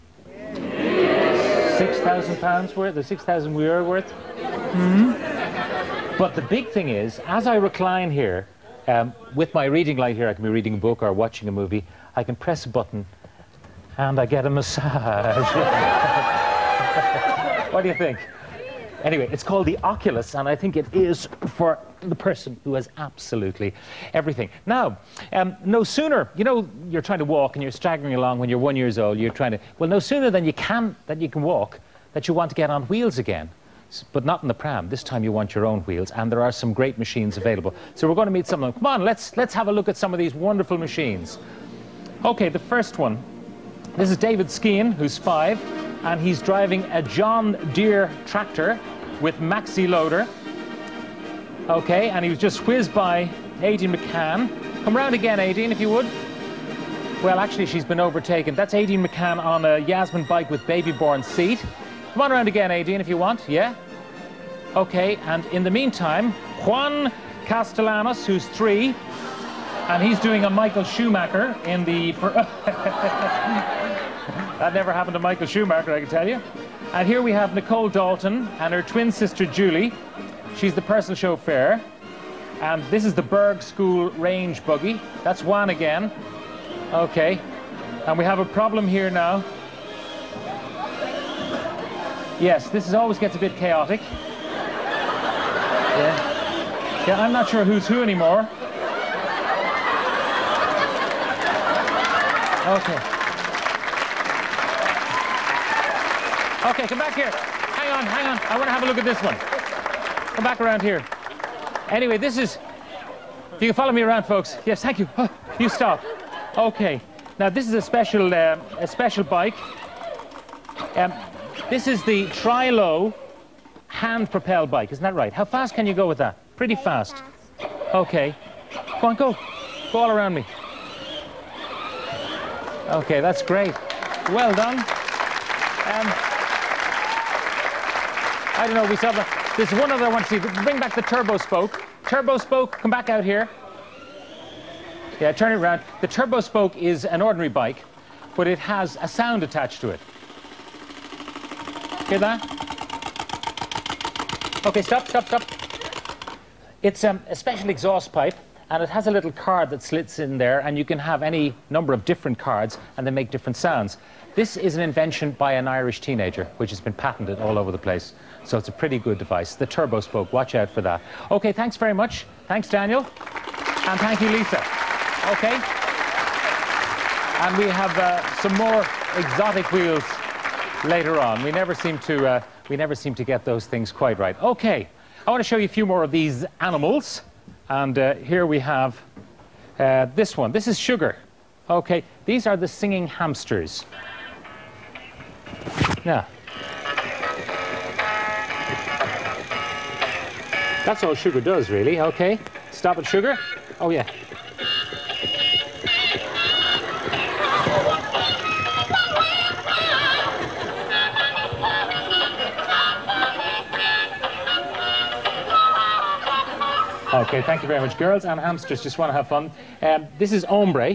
Six thousand pounds worth, the six thousand we are worth. Mm-hmm. But the big thing is, as I recline here, um, with my reading light here, I can be reading a book or watching a movie. I can press a button, and I get a massage. What do you think? Anyway, it's called the Oculus, and I think it is for the person who has absolutely everything. Now, um, no sooner, you know, you're trying to walk and you're staggering along when you're one years old, you're trying to, well, no sooner than you can, that you can walk, that you want to get on wheels again. S but not in the pram. This time you want your own wheels, and there are some great machines available. So we're going to meet some of them. Come on, let's, let's have a look at some of these wonderful machines. Okay, the first one. This is David Skeen, who's five, and he's driving a John Deere tractor with maxi loader. Okay, and he was just whizzed by Aideen McCann. Come round again, Aideen, if you would. Well, actually, she's been overtaken. That's Aideen McCann on a Yasmin bike with baby-born seat. Come on round again, Aideen, if you want. Yeah? Okay, and in the meantime, Juan Castellanos, who's three, and he's doing a Michael Schumacher in the... That never happened to Michael Schumacher, I can tell you. And here we have Nicole Dalton and her twin sister Julie. She's the personal chauffeur. And this is the Berg School range buggy. That's Juan again. Okay. And we have a problem here now. Yes, this is always gets a bit chaotic. Yeah. Yeah, I'm not sure who's who anymore. Okay. Okay, come back here. Hang on, hang on. I want to have a look at this one. Come back around here. Anyway, this is... If you can follow me around, folks. Yes, thank you. Oh, you stop. Okay. Now, this is a special, uh, a special bike. Um, this is the Trilo hand-propelled bike. Isn't that right? How fast can you go with that? Pretty fast. Okay. Go on, go. Go all around me. Okay, that's great. Well done. Um, I don't know, we saw the, there's one other I want to see. Bring back the turbo spoke. Turbo spoke, come back out here. Yeah, turn it around. The turbo spoke is an ordinary bike, but it has a sound attached to it. Hear that? Okay, stop, stop, stop. It's um, a special exhaust pipe, and it has a little card that slits in there, and you can have any number of different cards, and they make different sounds. This is an invention by an Irish teenager, which has been patented all over the place. So it's a pretty good device. The turbo spoke, watch out for that. Okay, thanks very much. Thanks, Daniel. And thank you, Lisa. Okay. And we have uh, some more exotic wheels later on. We never seem to, uh, we never seem to get those things quite right. Okay, I want to show you a few more of these animals. And uh, here we have uh, this one. This is Sugar. Okay, these are the singing hamsters. Yeah. That's all Sugar does, really. Okay, stop it, Sugar. Oh, yeah. Okay, thank you very much. Girls and hamsters just want to have fun. Um, this is Ombre.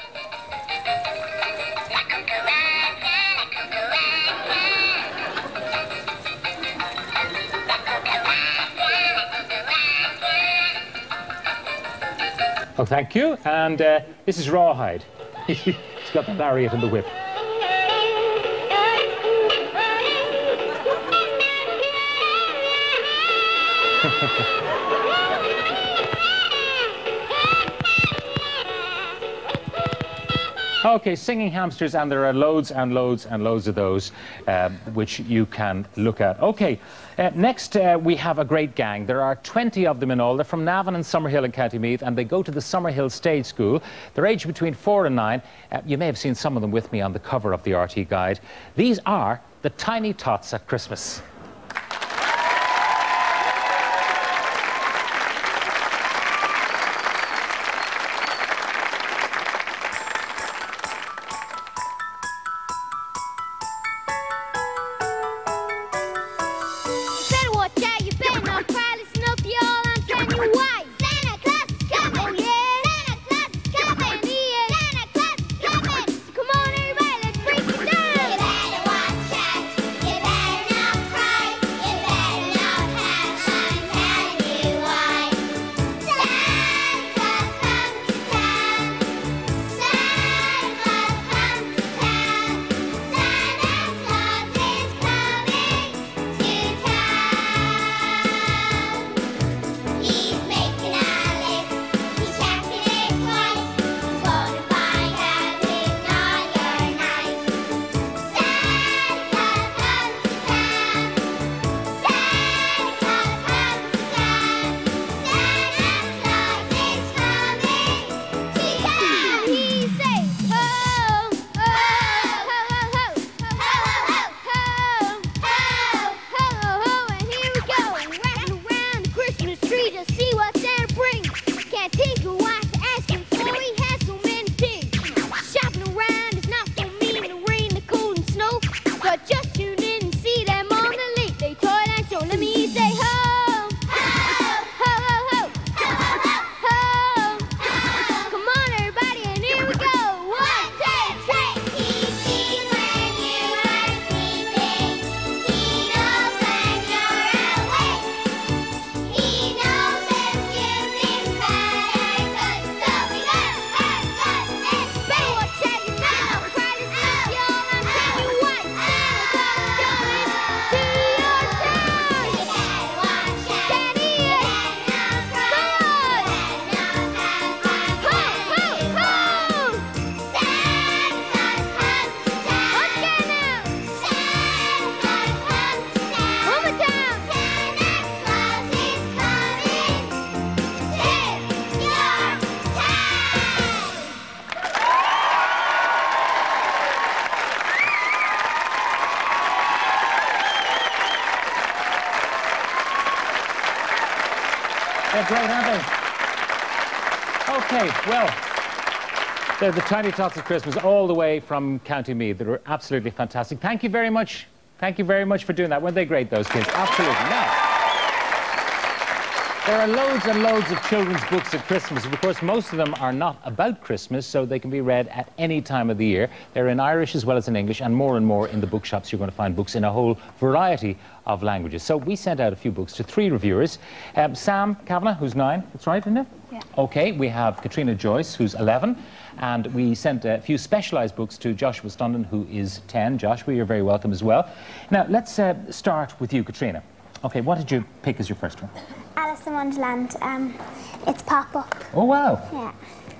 Oh, thank you. And uh, this is Rawhide. He's got the lariat and the whip. Okay, singing hamsters, and there are loads and loads and loads of those um, which you can look at. Okay, uh, next uh, we have a great gang. There are twenty of them in all. They're from Navan and Summerhill in County Meath, and they go to the Summerhill Stage School. They're aged between four and nine. Uh, you may have seen some of them with me on the cover of the R T Guide. These are the Tiny Tots at Christmas. great, aren't they? Okay, well, they're the Tiny Tots of Christmas, all the way from County Meath. They were absolutely fantastic. Thank you very much. Thank you very much for doing that. Weren't they great, those kids? Absolutely. Now, there are loads and loads of children's books at Christmas. Of course, most of them are not about Christmas, so they can be read at any time of the year. They're in Irish as well as in English, and more and more in the bookshops you're going to find books in a whole variety of languages. So we sent out a few books to three reviewers. Um, Sam Kavanagh, who's nine. That's right, isn't it? Yeah. Okay, we have Katrina Joyce, who's eleven. And we sent a few specialised books to Joshua Stundon, who is ten. Joshua, you're very welcome as well. Now, let's uh, start with you, Katrina. Okay, what did you pick as your first one? Alice in Wonderland. Um, it's pop-up. Oh, wow. Yeah.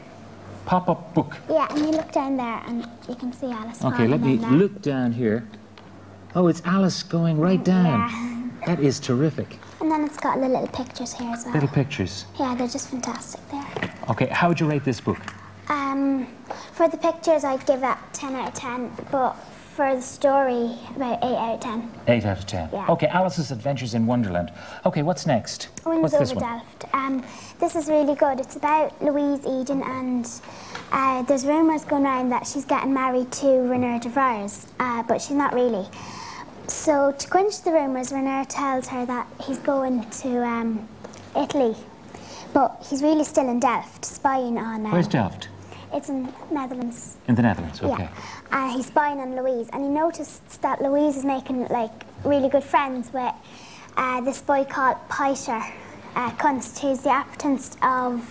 Pop-up book. Yeah, and you look down there and you can see Alice. Okay, let me there. look down here. Oh, it's Alice going right down. Yeah. That is terrific. And then it's got little pictures here as well. Little pictures. Yeah, they're just fantastic there. Okay, how would you rate this book? Um, for the pictures, I'd give it ten out of ten, but for the story, about eight out of ten. eight out of ten. Yeah. Okay, Alice's Adventures in Wonderland. Okay, what's next? Wings what's Over this one? Delft. Um, this is really good. It's about Louise Eden, and uh, there's rumours going around that she's getting married to René de Vries, uh, but she's not really. So to quench the rumours, René tells her that he's going to um, Italy, but he's really still in Delft, spying on... Uh, Where's Delft? It's in Netherlands. In the Netherlands, okay. Yeah. Uh, he's spying on Louise, and he noticed that Louise is making like really good friends with uh, this boy called Peter uh, Kunst, who's the apprentice of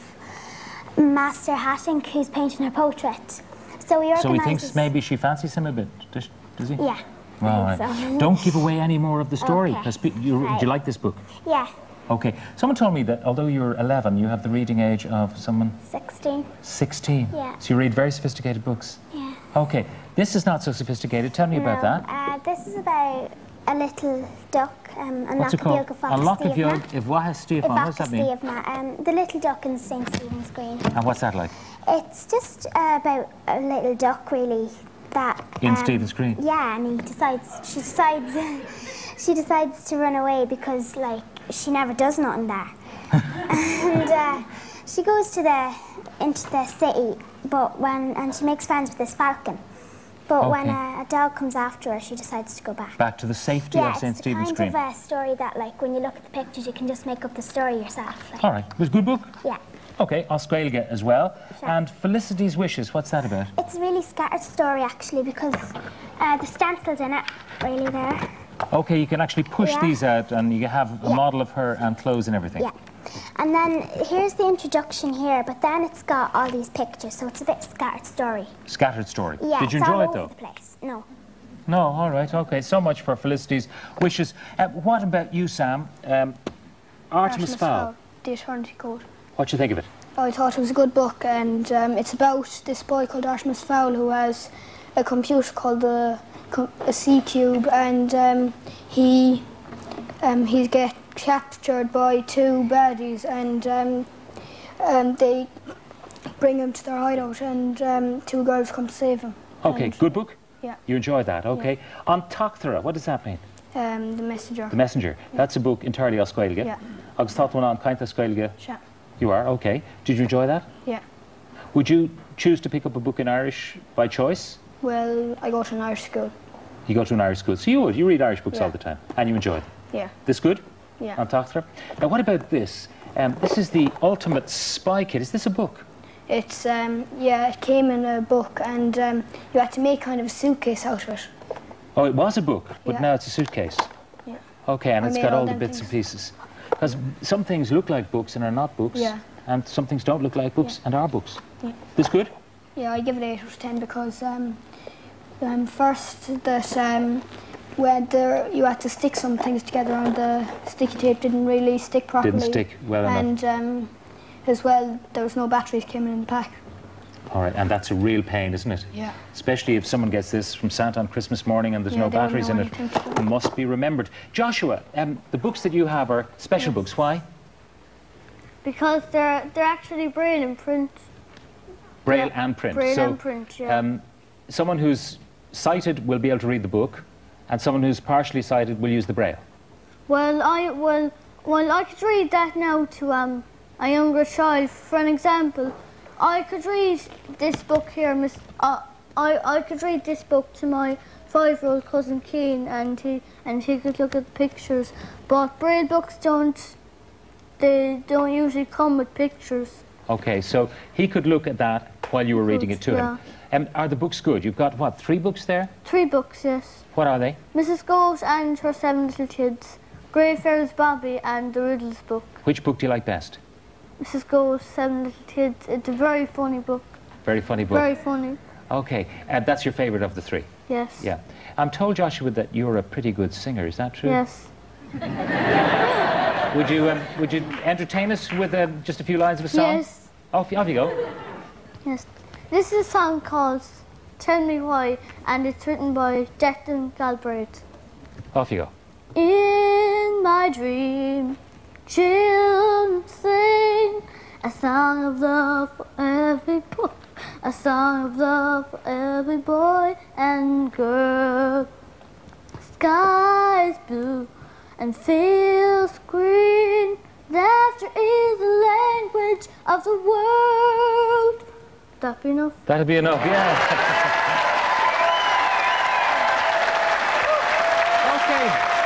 Master Hattink, who's painting her portrait. So he organises... So he thinks maybe she fancies him a bit, does, does he? Yeah. All right. So. Don't give away any more of the story. Okay. You, Right. Do you like this book? Yeah. Okay. Someone told me that although you're eleven, you have the reading age of someone... sixteen. sixteen. Yeah. So you read very sophisticated books. Yeah. Okay. This is not so sophisticated. Tell me no, about that. Uh, this is about a little duck, um, an What's it called? A lock of yog, Ivwaha Stefan. What does that mean? Um, the little duck in Saint Stephen's Green. And what's that like? It's just uh, about a little duck, really. That in um, Stephen's Green. Yeah, and he decides. She decides. she decides to run away because, like, she never does nothing there. and uh, she goes to the into the city, but when and she makes friends with this falcon. But okay. when a, a dog comes after her, she decides to go back. Back to the safety yeah, of Saint Stephen's Green. Green. It's the kind of a story that, like, when you look at the pictures, you can just make up the story yourself. Like. All right. It was a good book? Yeah. Okay, Oscailga as well. Sure. And Felicity's Wishes, what's that about? It's a really scattered story, actually, because uh, the stencils in it, really there. Okay, you can actually push yeah. these out and you have a yeah. model of her and clothes and everything. Yeah. And then here's the introduction here, but then it's got all these pictures, so it's a bit scattered story. Scattered story. Yeah, Did you it's enjoy all it, though? over the place. No. No, all right, okay. So much for Felicity's Wishes. Uh, what about you, Sam? Um, Artemis Fowl. The Eternity Code. What do you think of it? I thought it was a good book, and um, it's about this boy called Artemis Fowl who has a computer called the a C Cube, and um, he um, he get captured by two baddies, and um, um, they bring him to their hideout, and um, two girls come to save him. Okay, and, good book. Yeah. You enjoyed that, okay. Yeah. On Tachthra, what does that mean? Um, the Messenger. The Messenger. Yeah. That's a book entirely Oscailga. Yeah. Agus thought one on Kaint Oscailga. Sure. You are, okay. Did you enjoy that? Yeah. Would you choose to pick up a book in Irish by choice? Well, I go to an Irish school. You go to an Irish school, so you would. You read Irish books yeah. all the time, and you enjoy them. Yeah. This good? Yeah. On Tachthra. Now, what about this? Um, this is the Ultimate Spy Kit. Is this a book? It's, um, yeah, it came in a book, and um, you had to make kind of a suitcase out of it. Oh, it was a book, but yeah. now it's a suitcase. Yeah. Okay, and I it's made got all all the them bits things. and pieces. Because some things look like books and are not books. Yeah. And some things don't look like books yeah. and are books. Yeah. This good? Yeah, I give it eight out of ten because um, um, first that um, when there you had to stick some things together and the sticky tape didn't really stick properly. Didn't stick well and, enough. And um, as well, there was no batteries came in the pack. All right, and that's a real pain, isn't it? Yeah. Especially if someone gets this from Santa on Christmas morning and there's yeah, no batteries in it. It must be remembered. Joshua, um, the books that you have are special yes. books. Why? Because they're they're actually braille and print. Braille yeah. and print. Braille so, and print, yeah. Um, someone who's sighted will be able to read the book, and someone who's partially sighted will use the braille. Well, I well well I could read that now to um a younger child. For an example, I could read this book here, Miss. Uh, I I could read this book to my five-year-old cousin Keane, and he and he could look at the pictures. But Braille books don't. They don't usually come with pictures. Okay, so he could look at that while you were reading it to yeah. him. Um, are the books good? You've got, what, three books there? Three books, yes. What are they? Missus Goat and Her Seven Little Kids, Greyfriars Bobby, and the Riddles book. Which book do you like best? Missus Goat, Seven Little Kids. It's a very funny book. Very funny book? Very funny. Okay, uh, that's your favourite of the three? Yes. Yeah. I'm told, Joshua, that you're a pretty good singer. Is that true? Yes. Would you, um, would you entertain us with uh, just a few lines of a song? Yes. Off, off you go. Yes. This is a song called Tell Me Why, and it's written by Declan Galbraith. Off you go. In my dream, children sing a song of love for every boy, a song of love for every boy and girl. Sky is blue and fields green. Laughter is the language of the world. That be enough? That'll be enough, yeah. Okay.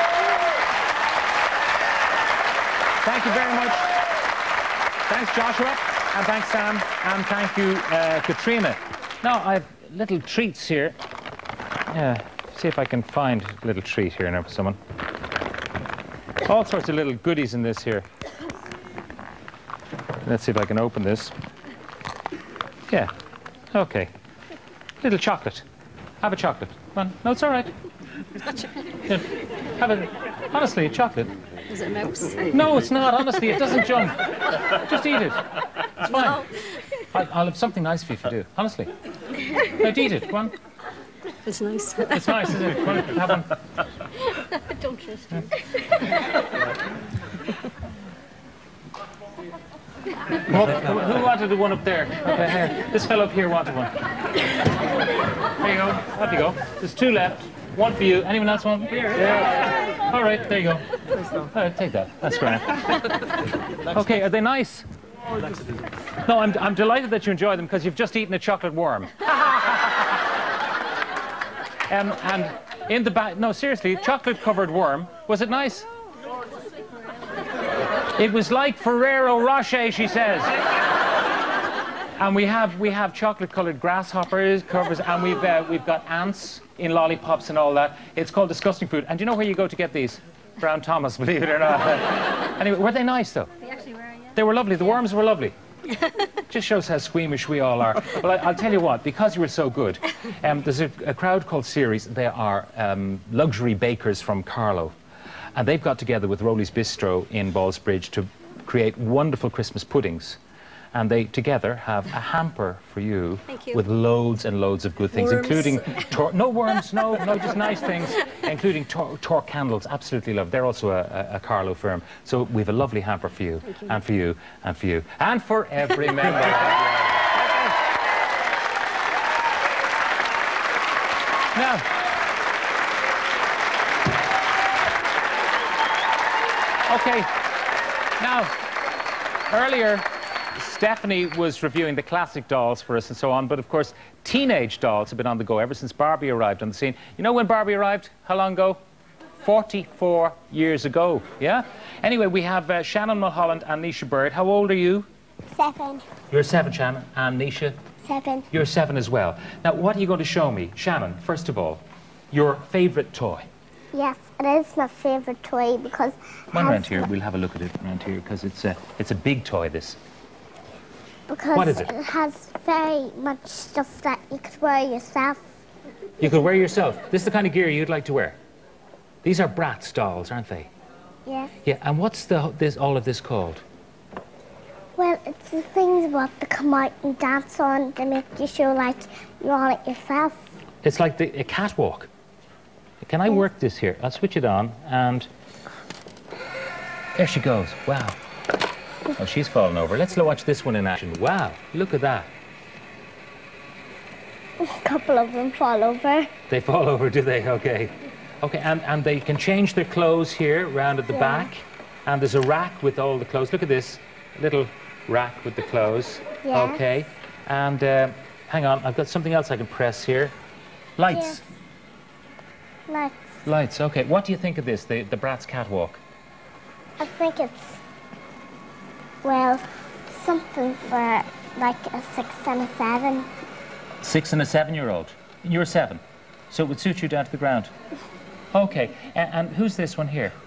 Thank you very much. Thanks, Joshua, and thanks, Sam, and thank you, uh, Katrina. Now, I have little treats here. Yeah, see if I can find a little treat here now for someone. All sorts of little goodies in this here. Let's see if I can open this. Yeah, okay. Little chocolate. Have a chocolate. Come on. No, it's all right. Yeah. Have a, honestly, chocolate. Is it a mouse? No, it's not. Honestly, it doesn't jump. Just eat it. It's fine. No. I, I'll have something nice for you to do. Honestly. No, eat it. Come on. It's nice. It's nice, isn't it? Come on, have one. Don't trust you. Well, who, who wanted the one up there? Okay, here. This fellow up here wanted one. There you go. Up you go. There's two left. One for you. Anyone else want? Here. Yeah. All right, there you go. All right, take that. That's grand. Okay, are they nice? No, I'm, I'm delighted that you enjoy them because you've just eaten a chocolate worm. um, and in the back, no, seriously, chocolate-covered worm. Was it nice? It was like Ferrero Rocher, she says. And we have we have chocolate-coloured grasshoppers, covers, and we've uh, we've got ants in lollipops and all that. It's called disgusting food. And do you know where you go to get these? Brown Thomas, believe it or not. Anyway, were they nice though? They actually were, yeah. They were lovely. The worms were lovely. Just shows how squeamish we all are. Well, I, I'll tell you what, because you were so good, um, there's a, a crowd called Ceres. They are um, luxury bakers from Carlow. And they've got together with Rowley's Bistro in Ballsbridge to create wonderful Christmas puddings. And they together have a hamper for you, Thank you. with loads and loads of good things, Worms. including tor no worms, no, no, just nice things, including tor torque candles. Absolutely love. They're also a, a, a Carlow firm. So we have a lovely hamper for you, Thank you. and for you, and for you, and for every member. Now. Okay, now, earlier, Stephanie was reviewing the classic dolls for us and so on, but of course, teenage dolls have been on the go ever since Barbie arrived on the scene. You know when Barbie arrived? How long ago? forty-four years ago, yeah? Anyway, we have uh, Shannon Mulholland and Nisha Bird. How old are you? Seven. You're seven, Shannon. And Nisha? Seven. You're seven as well. Now, what are you going to show me? Shannon, first of all, your favourite toy. Yes, it is my favourite toy because... Come on around here, we'll have a look at it around here, because it's a, it's a big toy, this. Because What is it? it has very much stuff that you could wear yourself. You could wear yourself. This is the kind of gear you'd like to wear. These are Bratz dolls, aren't they? Yes. Yeah, and what's the, this, all of this called? Well, it's the things what they come out and dance on to make you show like you're on it yourself. It's like the, a catwalk. Can I work this here? I'll switch it on, and there she goes. Wow. Oh, she's fallen over. Let's watch this one in action. Wow, look at that. A couple of them fall over. They fall over, do they? Okay. Okay, and, and they can change their clothes here, round at the Yeah. back. And there's a rack with all the clothes. Look at this. Little rack with the clothes. Yes. Okay. And uh, hang on, I've got something else I can press here. Lights. Yes. Lights. Lights, okay. What do you think of this, the, the Bratz catwalk? I think it's, well, something for like a six and a seven. Six and a seven-year-old. You're seven. So it would suit you down to the ground. Okay. And, and who's this one here?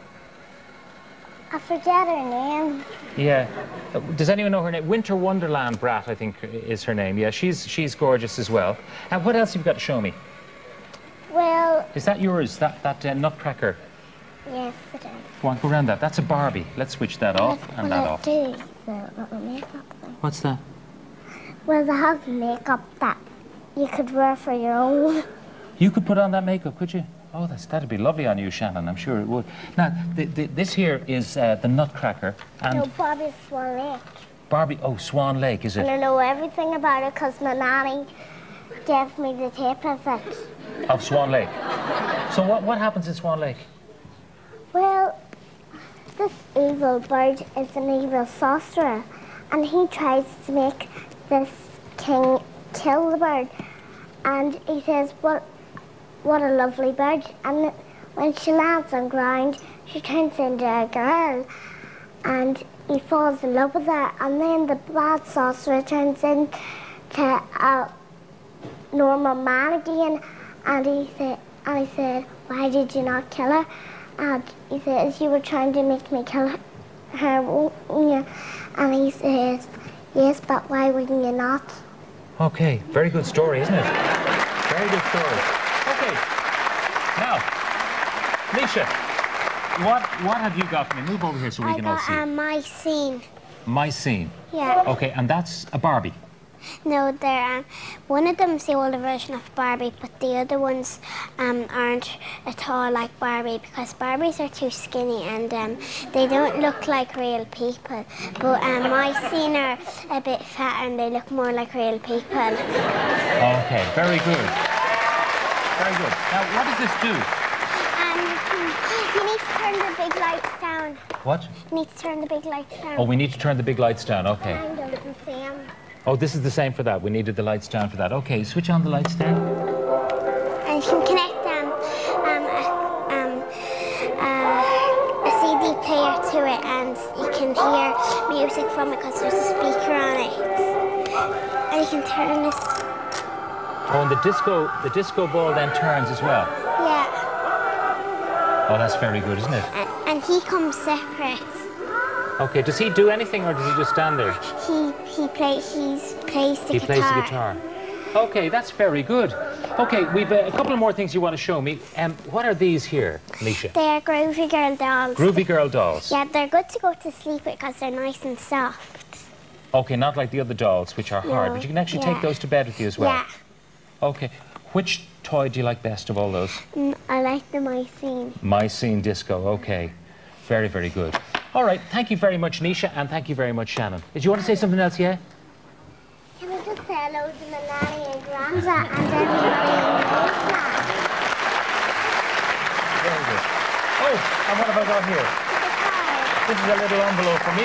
I forget her name. Yeah. Uh, Does anyone know her name? Winter Wonderland Brat, I think, is her name. Yeah, she's she's gorgeous as well. And what else have you got to show me? Well, Is that yours? That that uh, Nutcracker? yes, it is. Go on, go around that. That's a Barbie. Let's switch that off Will and it that off. do the little makeup thing? What's that? Well, they have makeup that you could wear for your own. You could put on that makeup, could you? Oh, that's, that'd be lovely on you, Shannon. I'm sure it would. Now, the, the, this here is uh, the Nutcracker and No, Bobby's Swan Lake. Barbie. Oh, Swan Lake, is And it? I know everything about it because my nanny gave me the tape of it. Of Swan Lake. So what what happens in Swan Lake? Well, this evil bird is an evil sorcerer, and he tries to make this king kill the bird. And he says, what, what a lovely bird. And when she lands on ground, she turns into a girl. And he falls in love with her. And then the bad sorcerer turns into a normal man again. And he said, and he said, why did you not kill her? And he says, you were trying to make me kill her, her won't you? And he says, yes, but why wouldn't you not? Okay, very good story, isn't it? Very good story. Okay, now, Nisha, what what have you got for me? Move over here so we I can all got see. uh, my scene. My scene. Yeah. Okay, and that's a Barbie. No, they're um, one of them's the older version of Barbie, but the other ones um, aren't at all like Barbie because Barbies are too skinny and um, they don't look like real people. But um, my scene are a bit fatter and they look more like real people. Okay, very good. Very good. Now, what does this do? Um, you need to turn the big lights down. What? You need to turn the big lights down. Oh, we need to turn the big lights down. Okay. I don't see them. Oh, this is the same for that. We needed the lights down for that. Okay, switch on the lights then. And you can connect um, um, a, um, uh, a C D player to it, and you can hear music from it because there's a speaker on it. And you can turn this. Oh, and the disco, the disco ball then turns as well. Yeah. Oh, that's very good, isn't it? And, and he comes separate. Okay, does he do anything or does he just stand there? He he play he's plays the He guitar. plays the guitar. Okay, that's very good. Okay, we've uh, a couple of more things you want to show me. Um, what are these here, Nisha? They're Groovy Girl dolls. Groovy Girl dolls. Yeah, they're good to go to sleep with because they're nice and soft. Okay, not like the other dolls, which are hard, No, but you can actually yeah. take those to bed with you as well. Yeah. Okay, which toy do you like best of all those? Mm, I like the My Scene. My Scene Disco, okay. Very, very good. All right, thank you very much, Nisha, and thank you very much, Shannon. Did you want to say something else, yeah? Can I just say hello to my nanny and granda and everybody in the basement? Very good. Oh, and what have I got here? This is a little envelope for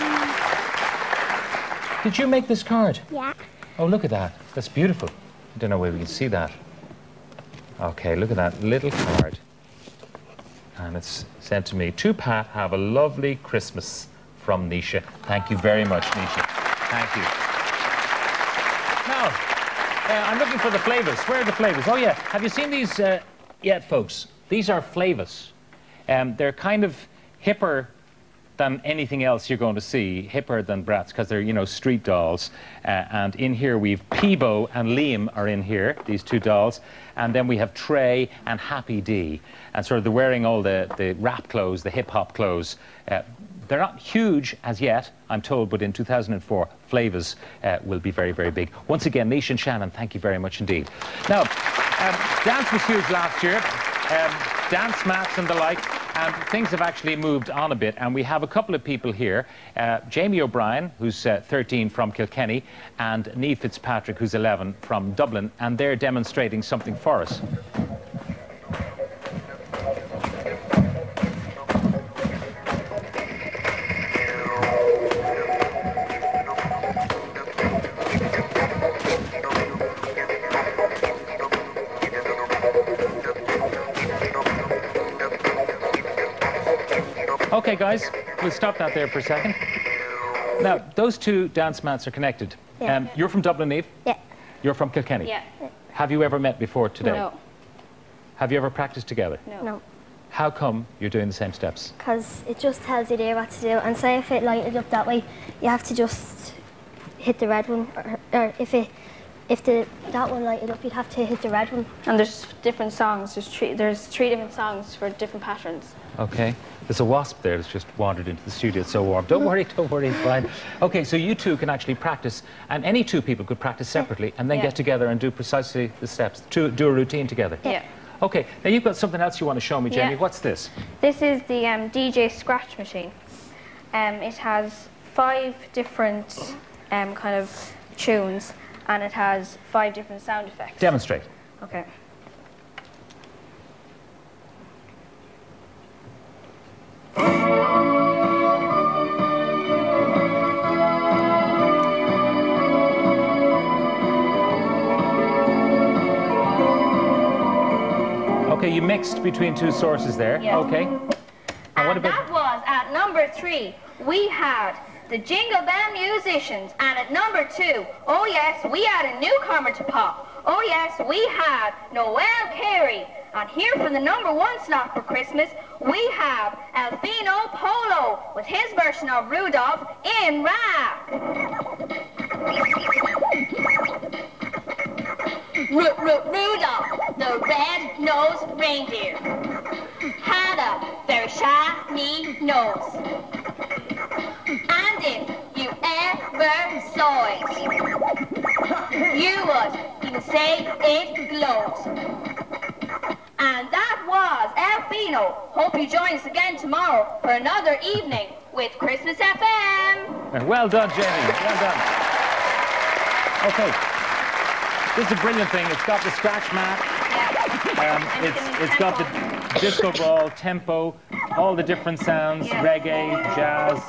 me. Did you make this card? Yeah. Oh, look at that. That's beautiful. I don't know where we can see that. Okay, look at that little card. And it's sent to me. To Pat, have a lovely Christmas from Nisha. Thank you very much, Nisha. Thank you. Now, uh, I'm looking for the flavors. Where are the flavors? Oh, yeah. Have you seen these uh, yet, folks? These are flavors. Um, they're kind of hipper than anything else you're going to see, hipper than Bratz, because they're, you know, street dolls. Uh, and in here we've Peebo and Liam are in here, these two dolls. And then we have Trey and Happy D. And sort of they're wearing all the, the rap clothes, the hip-hop clothes. Uh, they're not huge as yet, I'm told, but in two thousand four, Flavors uh, will be very, very big. Once again, Nisha and Shannon, thank you very much indeed. Now, um, dance was huge last year. Um, dance mats and the like. And things have actually moved on a bit, and we have a couple of people here. Uh, Jamie O'Brien, who's uh, thirteen from Kilkenny, and Niamh Fitzpatrick, who's eleven from Dublin, and they're demonstrating something for us. Okay, guys, we'll stop that there for a second. Now, those two dance mats are connected. Yeah. Um, you're from Dublin, Eve? Yeah. You're from Kilkenny? Yeah. Have you ever met before today? No. Have you ever practiced together? No. No. How come you're doing the same steps? Because it just tells you there what to do. And say if it lighted up that way, you have to just hit the red one. Or, or if it, if the that one lighted up, you'd have to hit the red one. And there's different songs. There's three. There's three different songs for different patterns. Okay. There's a wasp there that's just wandered into the studio. It's so warm. Don't worry, don't worry, it's fine. Okay, so you two can actually practice, and any two people could practice separately and then Yeah. get together and do precisely the steps, to do a routine together. Yeah. Okay, now you've got something else you want to show me, Jamie. Yeah. What's this? This is the um, D J scratch machine. Um, it has five different um, kind of tunes, and it has five different sound effects. Demonstrate. Okay. Okay, you mixed between two sources there. Yeah. Okay. And what about... That was at number three. We had the Jingle Bell Musicians, and at number two, oh yes, we had a newcomer to pop. Oh yes, we had Noel Carey. And here for the number one slot for Christmas, we have Alfino Polo with his version of Rudolph in rap. Ru Ru Rudolph, the red-nosed reindeer, had a very shiny nose. And if you ever saw it, you would even say it glows. And that was Alfino. Hope you join us again tomorrow for another evening with Christmas F M. Well done, Jamie. Well done. Okay. This is a brilliant thing. It's got the scratch mat. Um, it's it's got the disco ball, tempo, all the different sounds, reggae, jazz.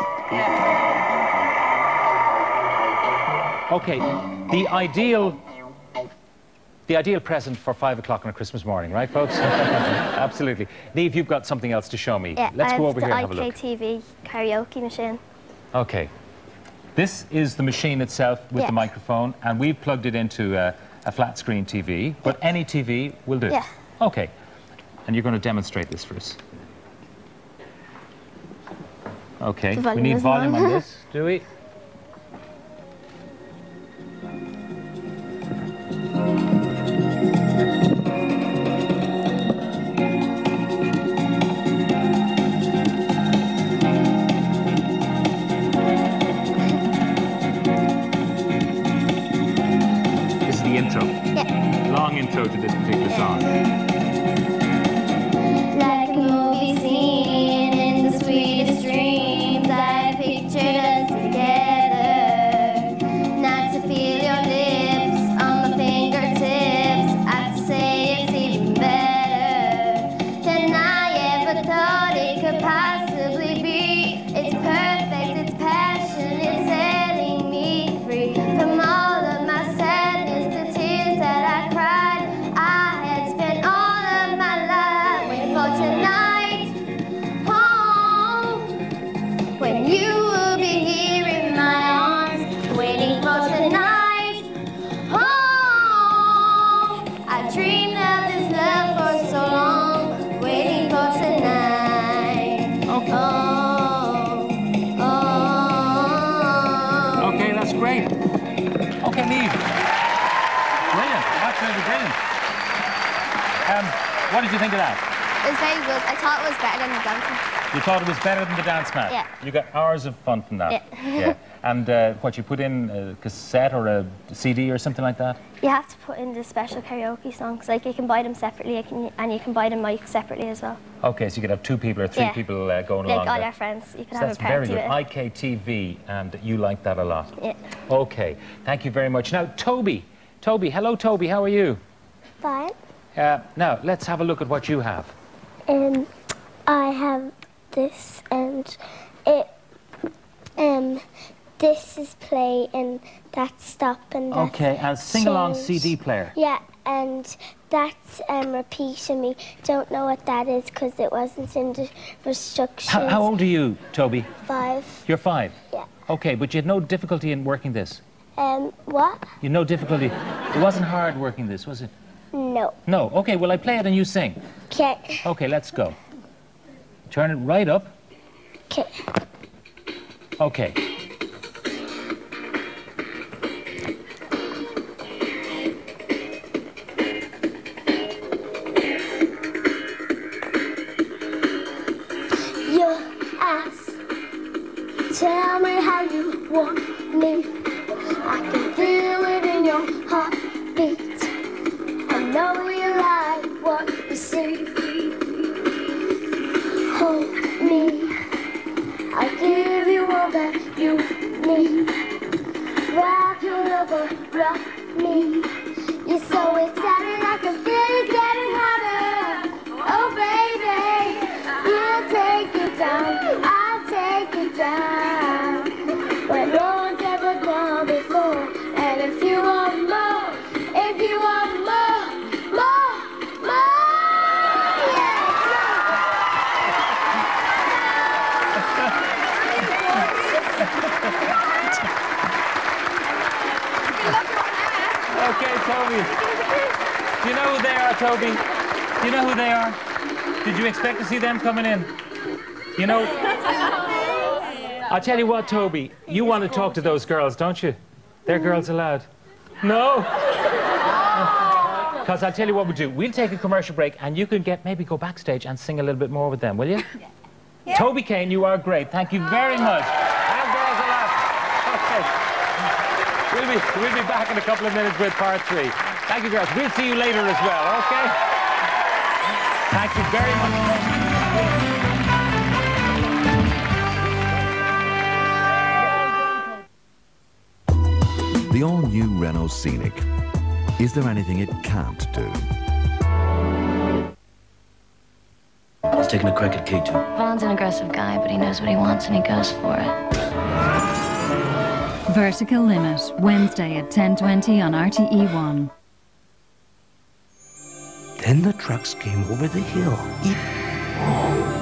Okay, the ideal the ideal present for five o'clock on a Christmas morning, right, folks? Absolutely. Neve, you've got something else to show me. Yeah, Let's I go have over the here and have a I look. K T V karaoke machine. Okay. This is the machine itself with Yeah. the microphone, and we've plugged it into a, a flat screen T V, but any T V will do. Yeah. Okay. And you're going to demonstrate this for us. Okay. The We volume need is volume wrong. on this, do we? This is the intro. Yeah. Long intro to this particular song. Like a movie scene in the sweetest dreams, I pictured us together. Not to feel your lips on my fingertips, I have to say it's even better than I ever thought it could possibly be. It's perfect, it's passion, it's setting me free from all of my sadness, the tears that I cried. I had spent all of my life waiting for tonight, home, when you will be here in my arms, waiting for tonight, home. I dreamed of this love for so long, waiting for tonight. Oh, oh. Okay, that's great. Okay, Neve. Brilliant. Absolutely brilliant. Um, what did you think of that? It was very good. I thought it was better than the dancing. You thought it was better than the dance mat? Yeah. You got hours of fun from that? Yeah. Yeah. And uh, what, you put in a cassette or a C D or something like that? You have to put in the special karaoke songs. Like you can buy them separately, you can, and you can buy the mic separately as well. Okay, so you could have two people or three Yeah. people uh, going Like along all there. your friends, you can So have that's a party very good. with it. I K T V, and you like that a lot. Yeah. Okay, thank you very much. Now, Toby. Toby, hello, Toby. How are you? Fine. Uh, now, let's have a look at what you have. Um, I have this, and it, um, this is play, and that's stop, and that's Okay, and sing-along change. C D player. Yeah, and That's um, repeating me. Don't know what that is because it wasn't in the instructions. How, how old are you, Toby? Five. You're five? Yeah. Okay, but you had no difficulty in working this? Um, what? You had no difficulty? It wasn't hard working this, was it? No. No. Okay, well, I play it and you sing. Okay. Okay, let's go. Turn it right up. Okay. Okay. You ask, tell me how you want me. I can feel it in your heartbeat. I know you like what you see. Hold me, I'll give you all that you need. Rock your lover, rock me. You're so excited, I can feel you getting hotter. Oh baby, I'll take it down, I'll take it down. Where no one's ever gone before. And if you want more, if you want more, more, more, Okay, Toby. Do you know who they are, Toby? Do you know who they are? Did you expect to see them coming in? You know, I'll tell you what, Toby, you want to talk to those girls, don't you? They're girls allowed. No? Because I'll tell you what we'll do. We'll take a commercial break and you can get, maybe go backstage and sing a little bit more with them, will you? Yeah. Toby Kane, you are great. Thank you very much. And girls allowed. Okay. We'll be, we'll be back in a couple of minutes with part three. Thank you, girls. We'll see you later as well, okay? Thank you very much. The all-new Renault Scenic. Is there anything it can't do? He's taking a crack at K two. Vaughn's an aggressive guy, but he knows what he wants and he goes for it. Vertical Limit, Wednesday at ten twenty on R T E one. Then the trucks came over the hill. It... Oh.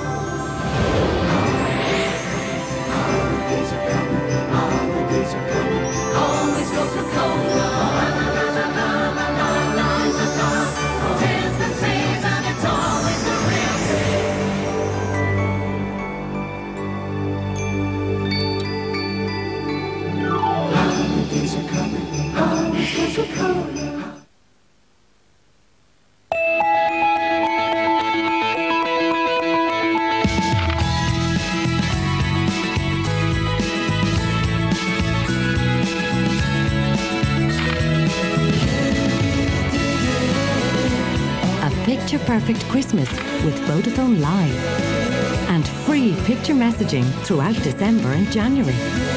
Picture-perfect Christmas with Vodafone Live. And free picture messaging throughout December and January.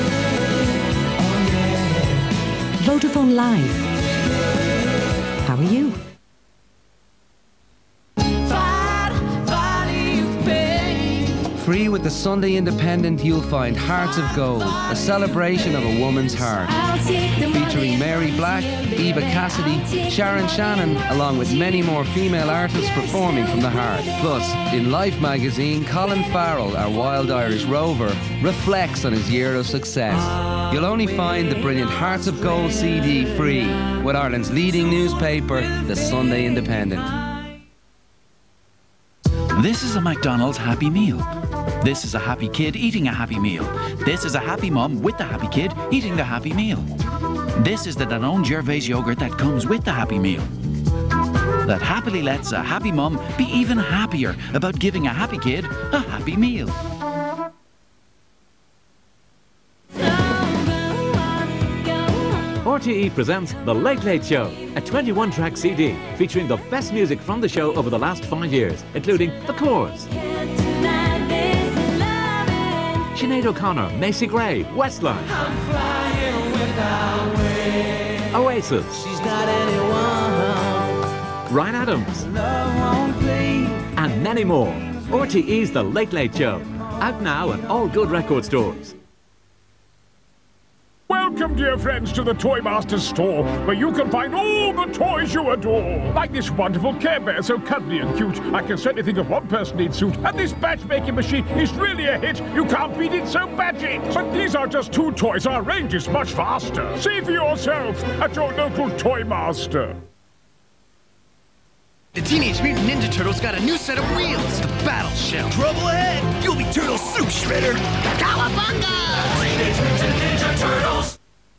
Vodafone Live. How are you? Free with the Sunday Independent, you'll find Hearts of Gold, a celebration of a woman's heart. Featuring Mary Black, Eva Cassidy, Sharon Shannon, along with many more female artists performing from the heart. Plus, in Life magazine, Colin Farrell, our wild Irish rover, reflects on his year of success. You'll only find the brilliant Hearts of Gold C D free with Ireland's leading newspaper, the Sunday Independent. This is a McDonald's Happy Meal. This is a happy kid eating a happy meal. This is a happy mum with the happy kid eating the happy meal. This is the Danone Gervais yogurt that comes with the happy meal. That happily lets a happy mum be even happier about giving a happy kid a happy meal. R T E presents The Late Late Show, a twenty-one track C D featuring the best music from the show over the last five years, including The Corrs, Sinead O'Connor, Macy Gray, Westlife, Oasis, Ryan Adams, and many more. R T E's The Late Late Show, out now at all good record stores. Welcome Welcome, dear friends, to the Toy Master's store, where you can find all the toys you adore. Like this wonderful Care Bear, so cuddly and cute. I can certainly think of one person needs suit. And this batch-making machine is really a hit. You can't beat it, so batch it. But these are just two toys. Our range is much faster. See for yourself at your local Toy Master. The Teenage Mutant Ninja Turtles got a new set of wheels. The Battle Shell. Trouble ahead! You'll be Turtle Soup Shredder. Cowabunga! Teenage Mutant Ninja Turtles!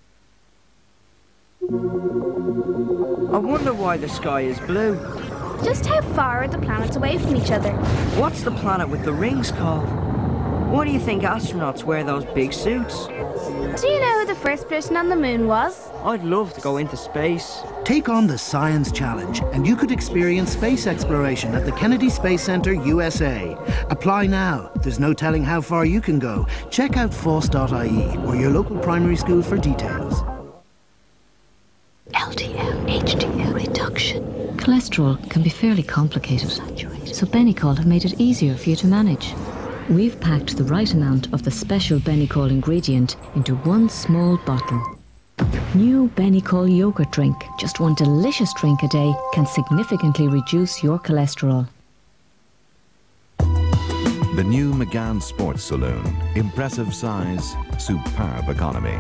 I wonder why the sky is blue. Just how far are the planets away from each other? What's the planet with the rings called? Why do you think astronauts wear those big suits? Do you know who the first person on the moon was? I'd love to go into space. Take on the Science Challenge, and you could experience space exploration at the Kennedy Space Center, U S A. Apply now. There's no telling how far you can go. Check out force dot I E or your local primary school for details. L D L, H D L reduction. Cholesterol can be fairly complicated, so Benicol have made it easier for you to manage. We've packed the right amount of the special Benicol ingredient into one small bottle. New Benicol yogurt drink. Just one delicious drink a day can significantly reduce your cholesterol. The new McGann Sports Saloon. Impressive size, superb economy.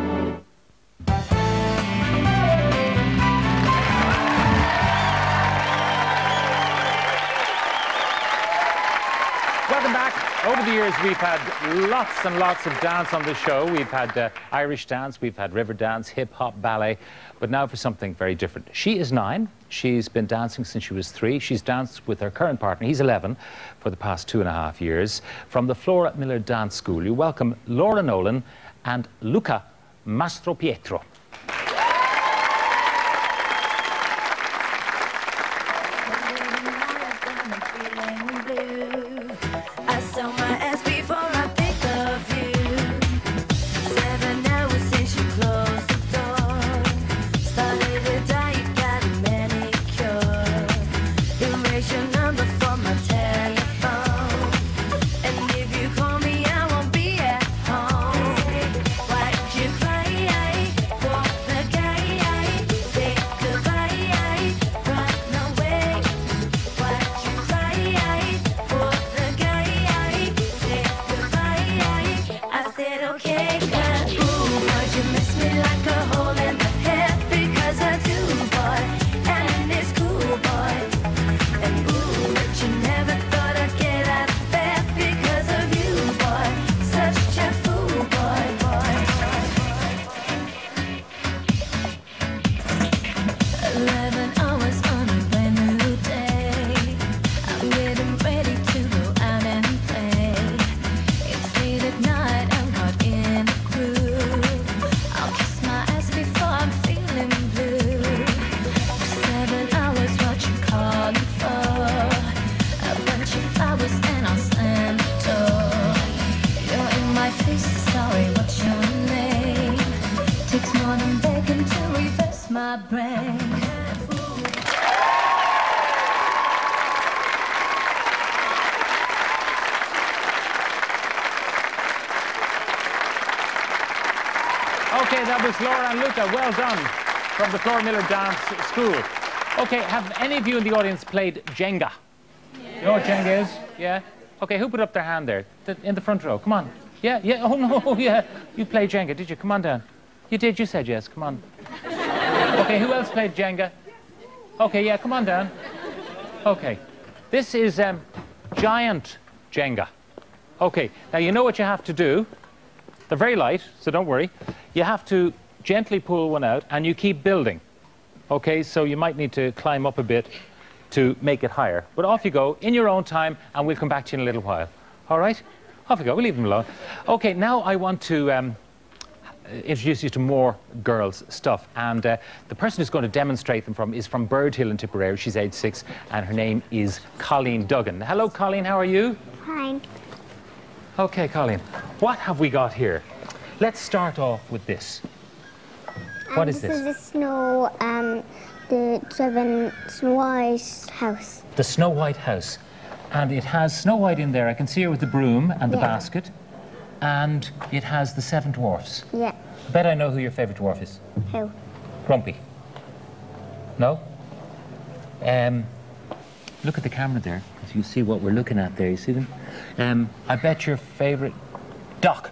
Welcome back. Over the years, we've had lots and lots of dance on the show. We've had uh, Irish dance, we've had river dance, hip-hop, ballet, but now for something very different. She is nine. She's been dancing since she was three. She's danced with her current partner, he's eleven, for the past two and a half years. From the Flora Miller Dance School, you welcome Laura Nolan and Luca Mastropietro. Okay, that was Laura and Luca. Well done from the Flora Miller Dance School. Okay, have any of you in the audience played Jenga? Yeah. You know what Jenga is? Yeah? Okay, who put up their hand there? The, in the front row. Come on. Yeah, yeah. Oh, no, yeah. You played Jenga, did you? Come on down. You did, you said yes. Come on. Okay, who else played Jenga? Okay, yeah, come on down. Okay. This is um, giant Jenga. Okay, now you know what you have to do. They're very light, so don't worry. You have to gently pull one out, and you keep building. Okay, so you might need to climb up a bit to make it higher. But off you go, in your own time, and we'll come back to you in a little while. All right? Off you go, we'll leave them alone. Okay, now I want to um, introduce you to more girls' stuff. And uh, the person who's going to demonstrate them from is from Bird Hill in Tipperary. She's age six, and her name is Colleen Duggan. Hello, Colleen, how are you? Fine. Okay, Colleen, what have we got here? Let's start off with this. What um, is this? This is the Snow, um, the seven Snow White house. The Snow White house. And it has Snow White in there. I can see her with the broom and the yeah. basket. And it has the seven dwarfs. Yeah. I bet I know who your favourite dwarf is. Who? Grumpy. No? Um, look at the camera there, so you see what we're looking at there. You see them? Um, I bet your favourite... Doc.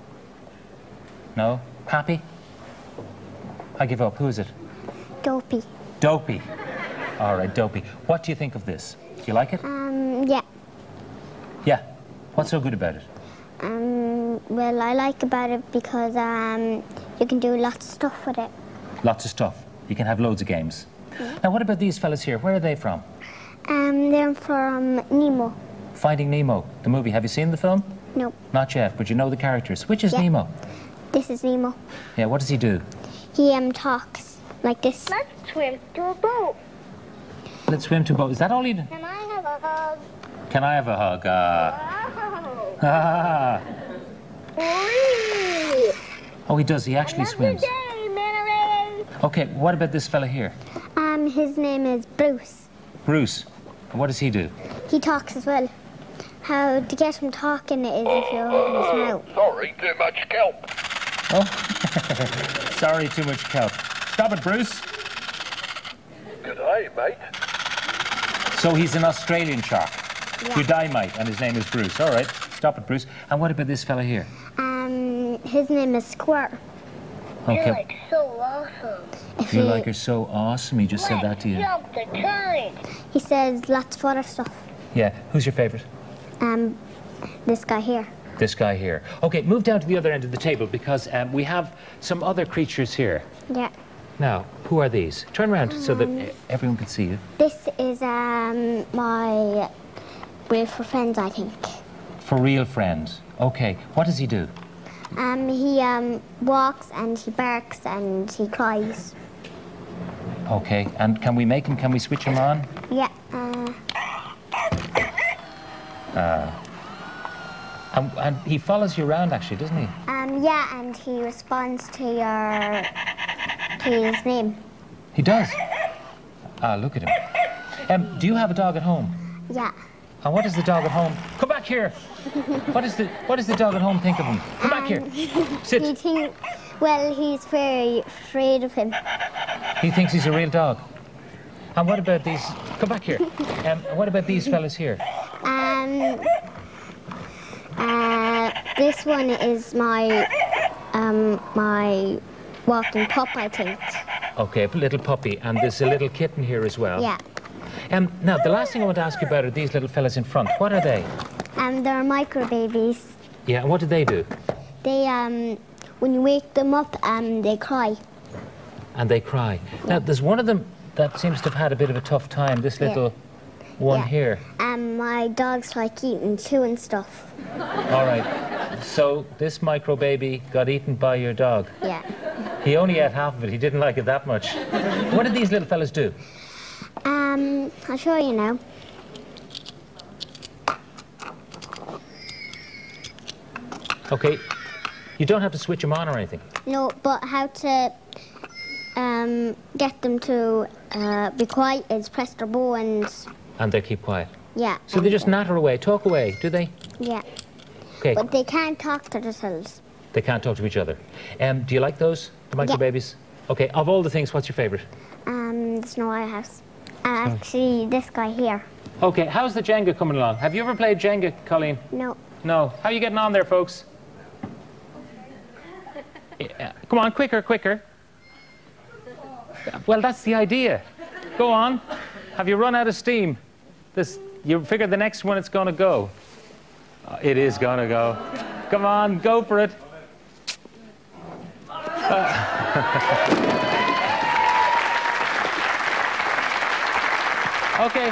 No? Pappy? I give up. Who is it? Dopey. Dopey. All right, Dopey. What do you think of this? Do you like it? Um, yeah. Yeah. What's so good about it? Um, well, I like about it because um, you can do lots of stuff with it. Lots of stuff. You can have loads of games. Yeah. Now, what about these fellas here? Where are they from? Um, they're from Nemo. Finding Nemo, the movie. Have you seen the film? No. Not yet, but you know the characters. Which is yeah. Nemo? This is Nemo. Yeah, what does he do? He um talks like this. Let's swim to a boat. Let's swim to a boat. Is that all he do? Can I have a hug? Can I have a hug? Uh... Wow. Oh, he does. He actually swims. Day, okay, what about this fella here? Um, his name is Bruce. Bruce. And what does he do? He talks as well. How to get him talking is if you open his mouth. Sorry, too much kelp. Oh, sorry, too much kelp. Stop it, Bruce. G'day, mate. So he's an Australian shark. Yeah. G'day, mate, and his name is Bruce. All right, stop it, Bruce. And what about this fella here? Um, his name is Squirt. Okay. You're like so awesome. If you he, like her so awesome. He just said that to you. Jump the time. He says lots of other stuff. Yeah. Who's your favourite? Um, this guy here. This guy here. Okay, move down to the other end of the table because um, we have some other creatures here. Yeah. Now, who are these? Turn around um, so that everyone can see you. This is um my way for friends, I think. For real friends. Okay. What does he do? Um, he um walks and he barks and he cries. Okay. And can we make him? Can we switch him on? Yeah. Uh. Uh. And, and he follows you around, actually, doesn't he? Um. Yeah, and he responds to your to his name. He does. Ah, look at him. Um, do you have a dog at home? Yeah. And what does the dog at home? Come back here. What is the What does the dog at home think of him? Come back here. Sit. He think, well, he's very afraid of him. He thinks he's a real dog. And what about these? Come back here. Um, what about these fellas here? Um. Uh. This one is my um my walking pup, I think. Okay, a little puppy, and there's a little kitten here as well. Yeah. Um, now, the last thing I want to ask you about are these little fellas in front. What are they? Um, they're micro babies. Yeah, and what do they do? They, um, when you wake them up, um, they cry. And they cry. Now, there's one of them that seems to have had a bit of a tough time, this little yeah. one yeah. here. Um, my dog's like eating, chewing stuff. All right. So, this micro baby got eaten by your dog? Yeah. He only ate half of it. He didn't like it that much. What did these little fellas do? Um, I'll show you now. Okay, you don't have to switch them on or anything. No, but how to um, get them to uh, be quiet is press their bow and... And they keep quiet. Yeah. So they just natter away, talk away, do they? Yeah. Okay. But they can't talk to themselves. They can't talk to each other. Um, do you like those, the micro yeah. babies? Okay, of all the things, what's your favourite? Um, the Snow White House. And actually, this guy here. Okay, how's the Jenga coming along? Have you ever played Jenga, Colleen? No. No. How are you getting on there, folks? Yeah. Come on, quicker, quicker. Well, that's the idea. Go on. Have you run out of steam? This, you figure the next one it's going to go. Uh, it is going to go. Come on, go for it. Uh, Okay.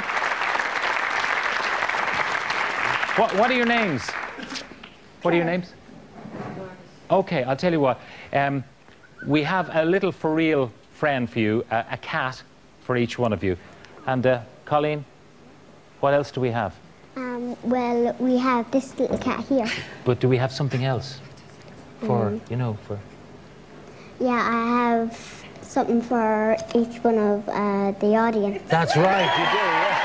What, what are your names? What are your names? Okay, I'll tell you what. Um, we have a little for real friend for you, a, a cat for each one of you. And uh, Colleen, what else do we have? Um, well, we have this little cat here. But do we have something else? For, Mm. you know, for... Yeah, I have something for each one of uh, the audience. That's right, you do, yeah.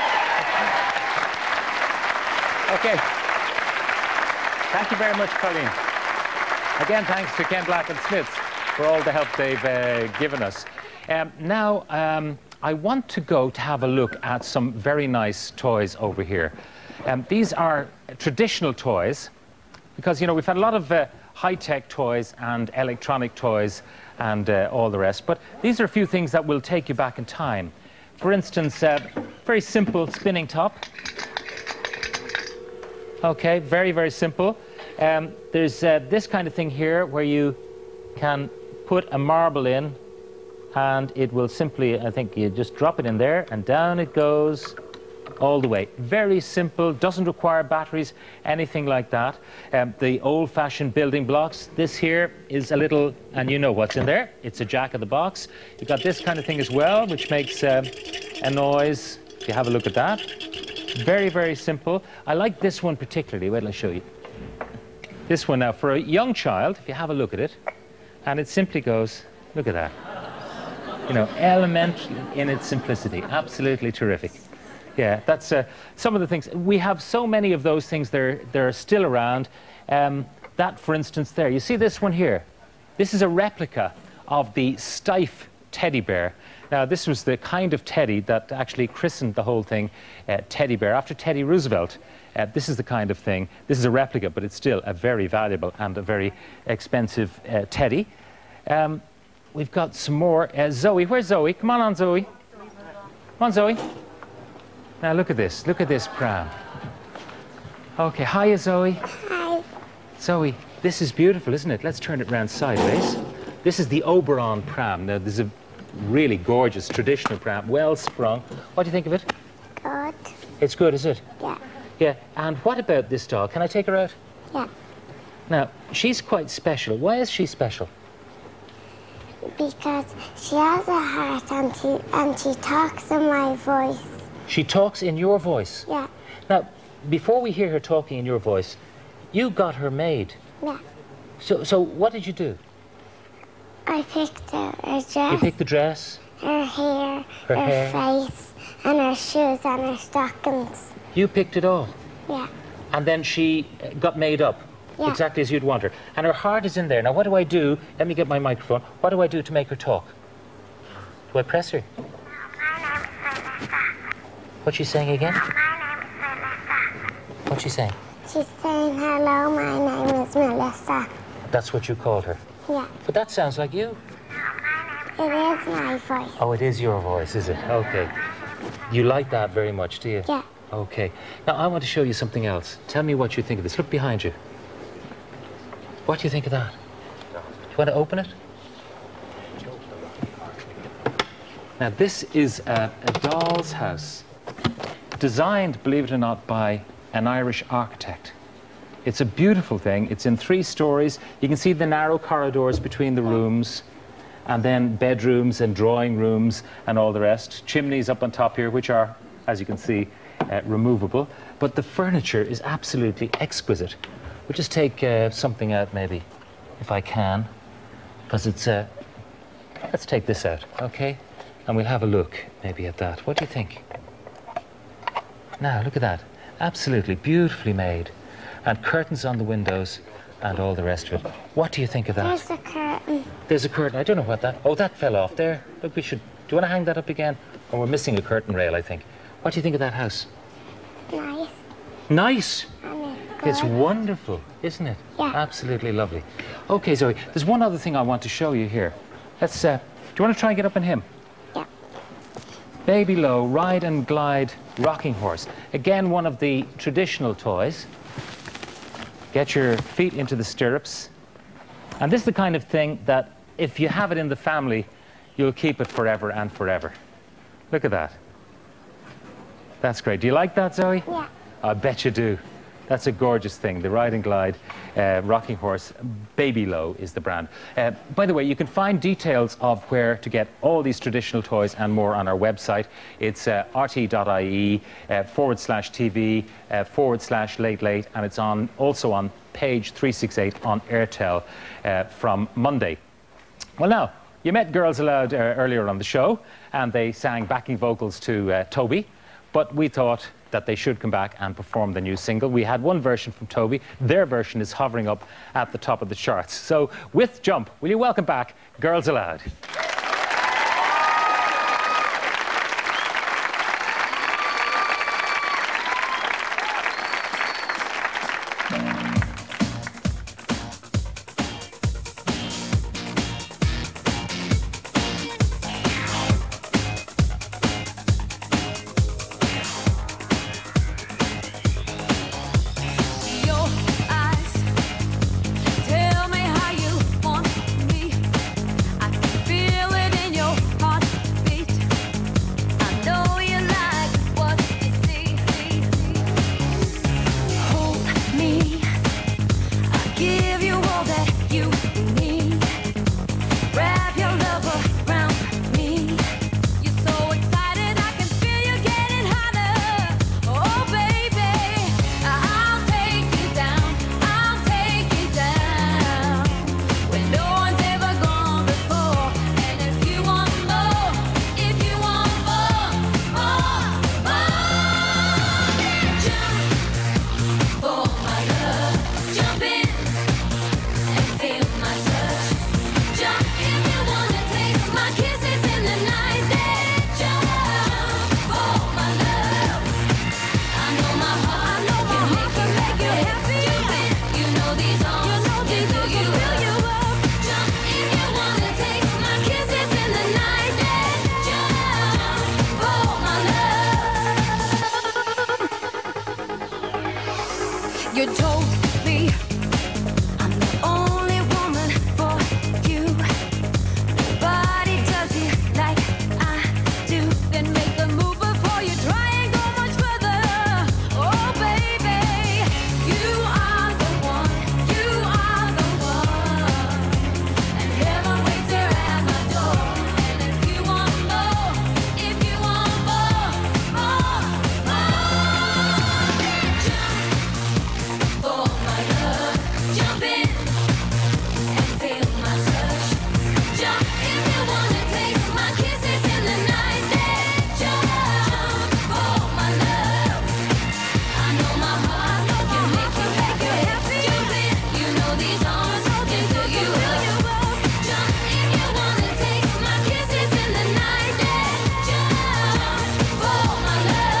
Okay. Thank you very much, Colleen. Again, thanks to Ken Black and Smiths. for all the help they've uh, given us. Um, now, um, I want to go to have a look at some very nice toys over here. Um, these are traditional toys because, you know, we've had a lot of uh, high-tech toys and electronic toys and uh, all the rest, but these are a few things that will take you back in time. For instance, uh, very simple spinning top. Okay, very, very simple. Um, there's uh, this kind of thing here where you can put a marble in and it will simply, I think you just drop it in there and down it goes all the way. Very simple, doesn't require batteries, anything like that. Um, the old-fashioned building blocks, this here is a little, and you know what's in there, it's a jack of the box. You've got this kind of thing as well, which makes uh, a noise, if you have a look at that. Very, very simple. I like this one particularly. Wait till I show you. This one now, for a young child, if you have a look at it, and it simply goes, look at that. You know, elementary in its simplicity. Absolutely terrific. Yeah, that's uh, some of the things. We have so many of those things that are, that are still around. Um, that, for instance, there. You see this one here? This is a replica of the Steiff teddy bear. Now, this was the kind of teddy that actually christened the whole thing uh, teddy bear after Teddy Roosevelt. Uh, this is the kind of thing. This is a replica, but it's still a very valuable and a very expensive uh, teddy. Um, we've got some more. Uh, Zoe, where's Zoe? Come on, on Zoe. Come on, Zoe. Now look at this. Look at this pram. Okay, hiya, Zoe. Hi. Zoe, this is beautiful, isn't it? Let's turn it round sideways. This is the Oberon pram. Now, this is a really gorgeous traditional pram, well sprung. What do you think of it? Good. It's good, is it? Yeah. Yeah. And what about this doll? Can I take her out? Yeah. Now, she's quite special. Why is she special? Because she has a heart and she, and she talks in my voice. She talks in your voice? Yeah. Now, before we hear her talking in your voice, you got her made. Yeah. So, so what did you do? I picked her, her dress. You picked the dress? Her hair, Her her, hair. face, and her shoes and her stockings. You picked it all? Yeah. And then she uh, got made up? Yeah. Exactly as you'd want her. And her heart is in there. Now, what do I do? Let me get my microphone. What do I do to make her talk? Do I press her? What's she saying again? What's she saying? She's saying, hello, my name is Melissa. That's what you called her? Yeah. But that sounds like you. It is my voice. Oh, it is your voice, is it? Okay. You like that very much, do you? Yeah. Okay. Now, I want to show you something else. Tell me what you think of this. Look behind you. What do you think of that? Do you want to open it? Now, this is a, a doll's house, designed, believe it or not, by an Irish architect. It's a beautiful thing. It's in three stories. You can see the narrow corridors between the rooms, and then bedrooms and drawing rooms and all the rest. Chimneys up on top here, which are, as you can see, uh, removable. But the furniture is absolutely exquisite. We'll just take uh, something out, maybe, if I can, because it's... Uh, let's take this out, okay? And we'll have a look, maybe, at that. What do you think? Now, look at that. Absolutely beautifully made. And curtains on the windows and all the rest of it. What do you think of that? There's a curtain. There's a curtain. I don't know what that... Oh, that fell off there. Look, we should... Do you want to hang that up again? Oh, we're missing a curtain rail, I think. What do you think of that house? Nice. Nice? And it's It's good. wonderful, isn't it? Yeah. Absolutely lovely. Okay, Zoe, there's one other thing I want to show you here. Let's... Uh, do you want to try and get up on him? Yeah. Baby Low Ride and Glide Rocking Horse. Again, one of the traditional toys. Get your feet into the stirrups. And this is the kind of thing that if you have it in the family, you'll keep it forever and forever. Look at that. That's great. Do you like that, Zoe? Yeah. I bet you do. That's a gorgeous thing. The Ride and Glide uh, Rocking Horse. Baby Low is the brand. Uh, by the way, you can find details of where to get all these traditional toys and more on our website. It's uh, rt.ie uh, forward slash TV uh, forward slash late late, and it's on also on page three sixty-eight on Airtel uh, from Monday. Well, now, you met Girls Aloud uh, earlier on the show, and they sang backing vocals to uh, Toby. but we thought that they should come back and perform the new single. We had one version from Toby. Their version is hovering up at the top of the charts. So with Jump, will you welcome back Girls Aloud? You told me I'm the only woman for you. Nobody does it like I do. Then make the move before you try and go much further. Oh, baby, you are the one. You are the one. And heaven waits there at my door. And if you want more, if you want more, more, more, jump for my love. Jump in and feel my touch. Jump if you wanna taste my kisses in the night. Then jump for my love. I know my heart can make you happy. Jump in, you know these arms can fill you up. Jump if you wanna taste my kisses in the night. Then jump for my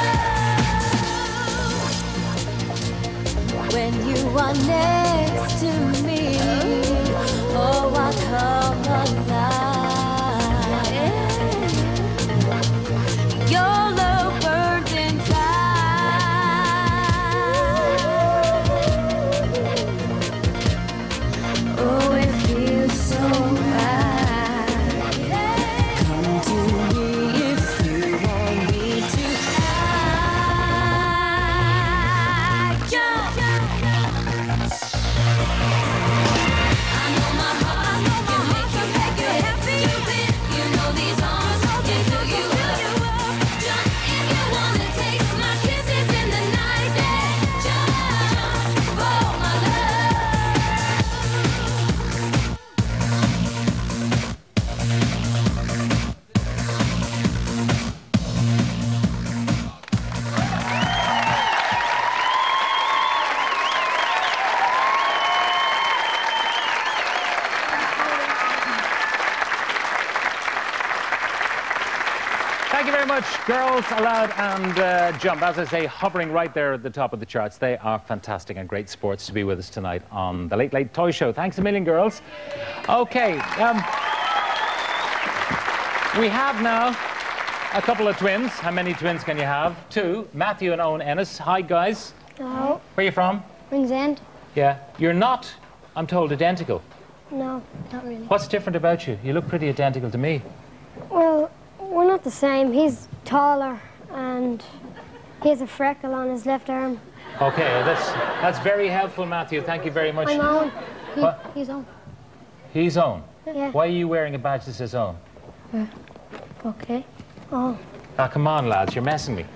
love. When you are next to me, oh, I come alive. Your love burns inside. Oh, it feels so right. Come to me if you want me to. I jump. I know my heart can make you happy. Jump in, you know these arms can fill you up. Jump if you wanna taste my kisses in the night. Then jump for my Thank you very much, Girls Aloud and uh, Jump. As I say, hovering right there at the top of the charts. They are fantastic and great sports to be with us tonight on the Late Late Toy Show. Thanks a million, girls. Okay, um, we have now a couple of twins. How many twins can you have? Two. Matthew and Owen Ennis. Hi, guys. No. Where are you from? Ringsend? Yeah. You're not, I'm told, identical. No, not really. What's different about you? You look pretty identical to me. Well, we're not the same. He's taller and he has a freckle on his left arm. Okay, that's that's very helpful, Matthew. Thank you very much. I'm Owen. He, What? he's on. He's Owen. Yeah. Why are you wearing a badge that says Owen? Uh, okay. Oh. Ah, come on, lads, you're messing me.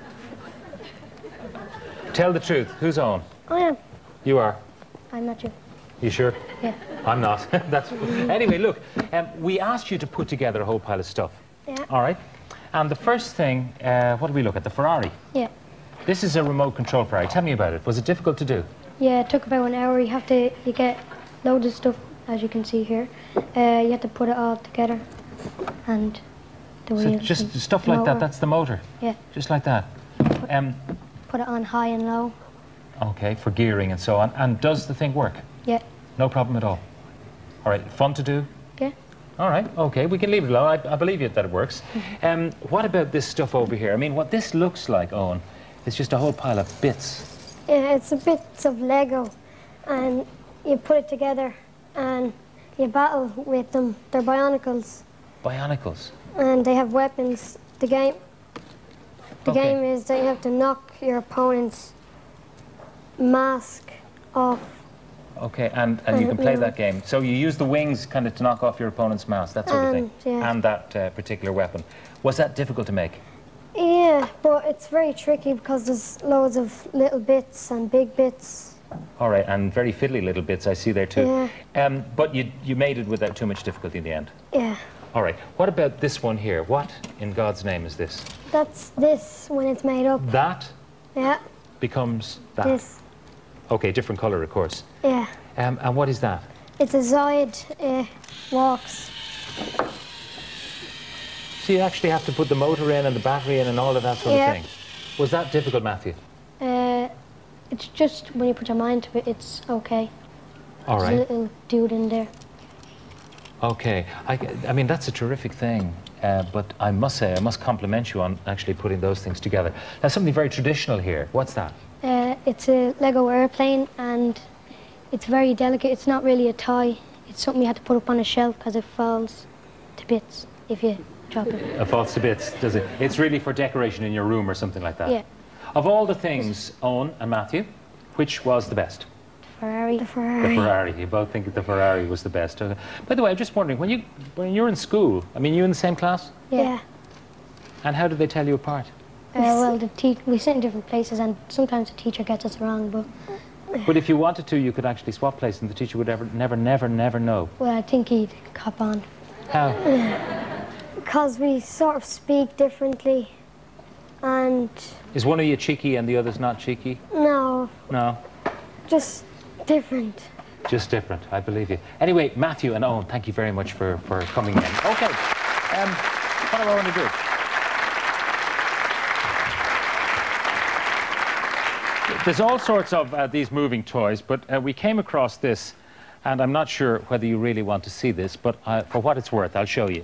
Tell the truth. Who's Owen? I am. You are. I'm not you. You sure? Yeah. I'm not. That's anyway. Look, um, we asked you to put together a whole pile of stuff. Yeah. All right. And the first thing, uh, what do we look at? The Ferrari. Yeah. This is a remote control Ferrari. Tell me about it. Was it difficult to do? Yeah, it took about an hour. You have to, you get loads of stuff, as you can see here. Uh, you have to put it all together, and the So wheels. just and stuff like that, motor. that's the motor? Yeah. Just like that? Um, Put it on high and low. okay, for gearing and so on. And does the thing work? Yeah. No problem at all? All right, fun to do? Yeah. All right, okay, we can leave it alone. I, I believe you that it works. Um, what about this stuff over here? I mean, what this looks like, Owen, is just a whole pile of bits. Yeah, it's a bits of Lego, and you put it together, and you battle with them. They're Bionicles, Bionicles. and they have weapons. The game, the Okay. game is that you have to knock your opponent's mask off. Okay, and, and you can play that game. So you use the wings kind of to knock off your opponent's mouse, that sort of thing, And, yeah. and that uh, particular weapon. Was that difficult to make? Yeah, but it's very tricky because there's loads of little bits and big bits. All right, and very fiddly little bits I see there too. Yeah. Um, but you, you made it without too much difficulty in the end. Yeah, All right, what about this one here? What in God's name is this? that's this when it's made up. That Yeah, becomes that. this. Okay, different colour, of course. Yeah, Um, and what is that? it's a Zoid uh, walks. So you actually have to put the motor in and the battery in and all of that sort Yeah. of thing. Was that difficult, Matthew? Uh, it's just when you put your mind to it, it's okay. All There's right. a little dude in there. Okay. I, I mean, that's a terrific thing. Uh, but I must say, I must compliment you on actually putting those things together. There's something very traditional here. What's that? Uh, it's a Lego airplane, and it's very delicate. It's not really a toy. It's something you have to put up on a shelf because it falls to bits if you drop it. It falls to bits, does it? It's really for decoration in your room or something like that. Yeah. Of all the things, Owen and Matthew, which was the best? Ferrari. The The Ferrari. Ferrari. You both think that the Ferrari was the best. Okay. By the way, I'm just wondering, when you when you're in school, I mean, you in the same class? Yeah. And how did they tell you apart? Uh, well, the te we sit in different places, and sometimes the teacher gets us wrong, but But if you wanted to, you could actually swap places and the teacher would ever, never, never, never know. well, I think he'd cop on. How? Because we sort of speak differently, and Is one of you cheeky and the other's not cheeky? no, No, just different. just different. I believe you. Anyway, Matthew and Owen, thank you very much for, for coming in. Okay, um, what do I want to do? There's all sorts of uh, these moving toys, but uh, we came across this, and I'm not sure whether you really want to see this, but uh, for what it's worth, I'll show you.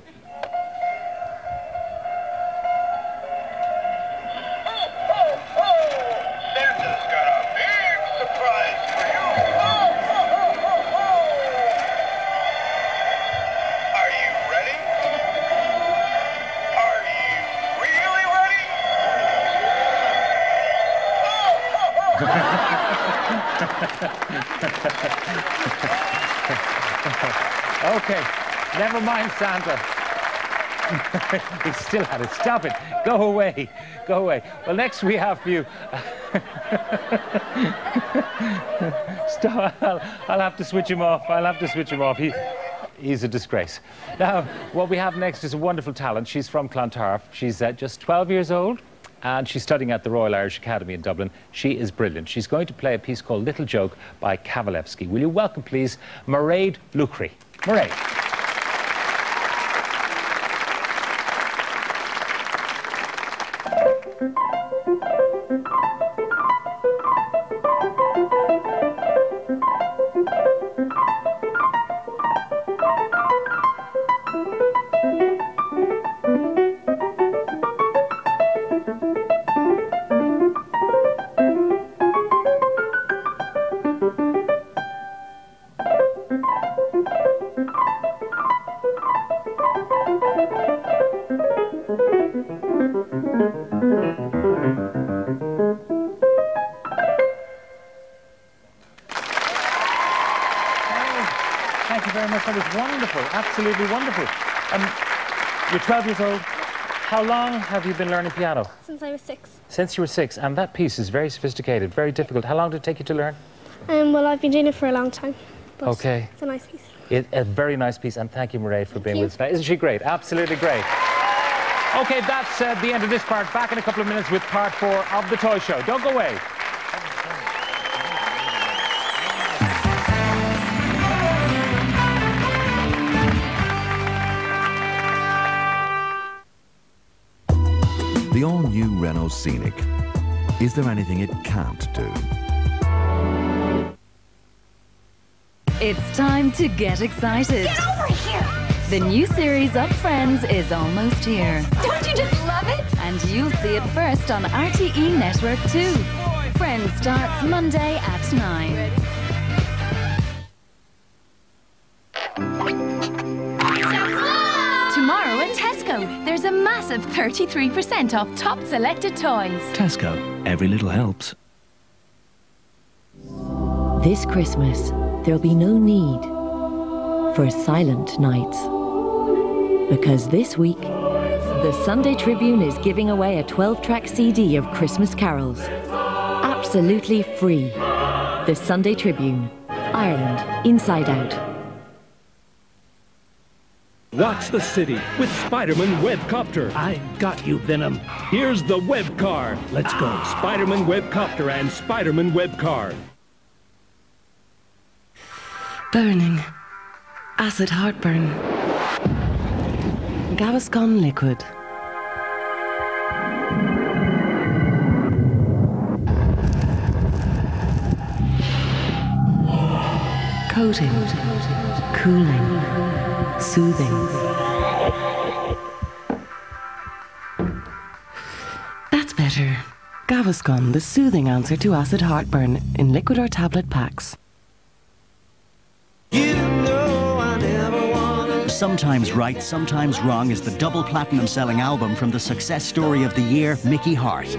Okay, never mind Santa. He's still at it. Stop it. Go away. Go away. Well, next we have for you. Stop. I'll, I'll have to switch him off. I'll have to switch him off. He, he's a disgrace. Now, what we have next is a wonderful talent. She's from Clontarf. She's uh, just twelve years old, and she's studying at the Royal Irish Academy in Dublin. She is brilliant. She's going to play a piece called Little Joke by Kavalevsky. Will you welcome, please, Mairead Lucry. Mairead. Thank you very much. That was wonderful. Absolutely wonderful. Um, you're twelve years old. How long have you been learning piano? Since I was six. Since you were six. And that piece is very sophisticated, very difficult. How long did it take you to learn? Um, well, I've been doing it for a long time. But Okay. It's a nice piece. It, a very nice piece. And thank you, Mairead, for being you. with us tonight. Isn't she great? Absolutely great. Okay, that's uh, the end of this part. Back in a couple of minutes with part four of the toy show. Don't go away. The all-new Renault Scenic. Is there anything it can't do? It's time to get excited. Get over here! The new series of Friends is almost here. Don't you just love it? And you'll see it first on R T E Network two. Friends starts Monday at nine. Tomorrow at Tesco, there's a massive thirty-three percent off top selected toys. Tesco, every little helps. This Christmas, there'll be no need for silent nights. Because this week, the Sunday Tribune is giving away a twelve track C D of Christmas carols. Absolutely free. The Sunday Tribune, Ireland, inside out. Watch the city with Spider-Man Webcopter. I got you, Venom. Here's the Web Car. Let's go. Spider-Man Webcopter and Spider-Man Web Car. Burning. Acid heartburn. Gaviscon liquid. Coating. Cooling. Soothing. That's better. Gaviscon, the soothing answer to acid heartburn in liquid or tablet packs. Sometimes Right, Sometimes Wrong is the double platinum selling album from the success story of the year, Mickey Hart.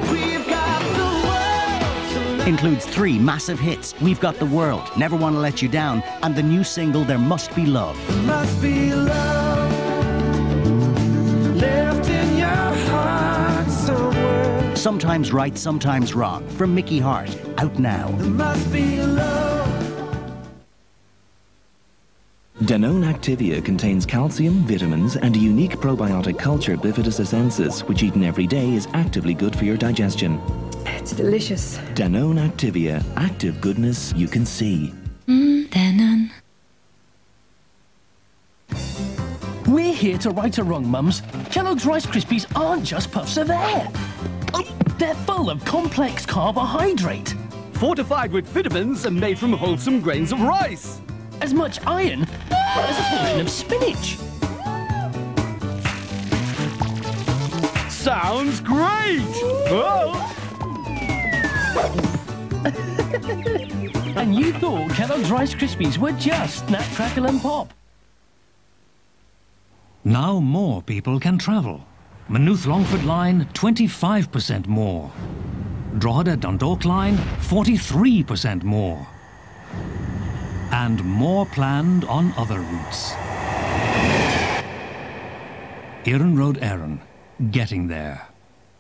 Includes three massive hits, We've Got the World, Never Want to Let You Down, and the new single, There Must Be Love. There must be love left in your heart somewhere. Sometimes Right, Sometimes Wrong, from Mickey Hart, out now. There must be love. Danone Activia contains calcium, vitamins, and a unique probiotic culture, Bifidus essensis, which eaten every day is actively good for your digestion. It's delicious. Danone Activia, active goodness you can see. Mmm, Danone. We're here to right a wrong, mums. Kellogg's Rice Krispies aren't just puffs of air. Oh, they're full of complex carbohydrate. Fortified with vitamins and made from wholesome grains of rice. As much iron as a portion of spinach. Sounds great! Oh. And you thought Kellogg's Rice Krispies were just Snap, Crackle and Pop. Now more people can travel. Maynooth Longford Line, twenty-five percent more. Drogheda Dundalk Line, forty-three percent more. And more planned on other routes. Erin Road Erin, getting there.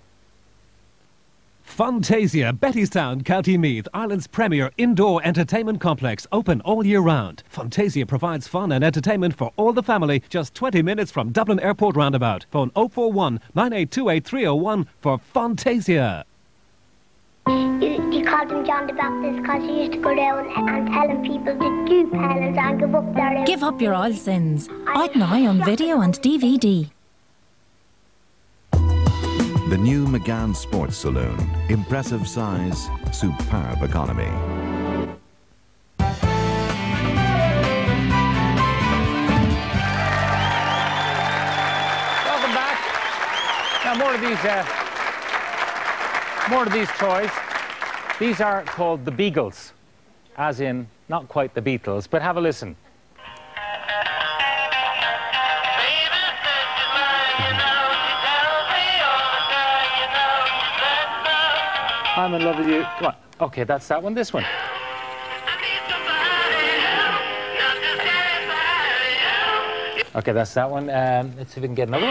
Funtasia, Bettystown, County Meath, Ireland's premier indoor entertainment complex, open all year round. Funtasia provides fun and entertainment for all the family, just twenty minutes from Dublin Airport Roundabout. Phone oh four one, nine eight two eight, three oh one for Funtasia. You, you called him John the Baptist because he used to go down and telling people to do penance and give up their... Give up your oil sins. I'd eye on video and D V D. The new McGann Sports Saloon. Impressive size, superb economy. Welcome back. Now more of these, uh, more of these toys. These are called the Beagles, as in not quite the Beatles, but have a listen. I'm in love with you. Come on. Okay, that's that one. This one. Okay, that's that one. Um, let's see if we can get another one.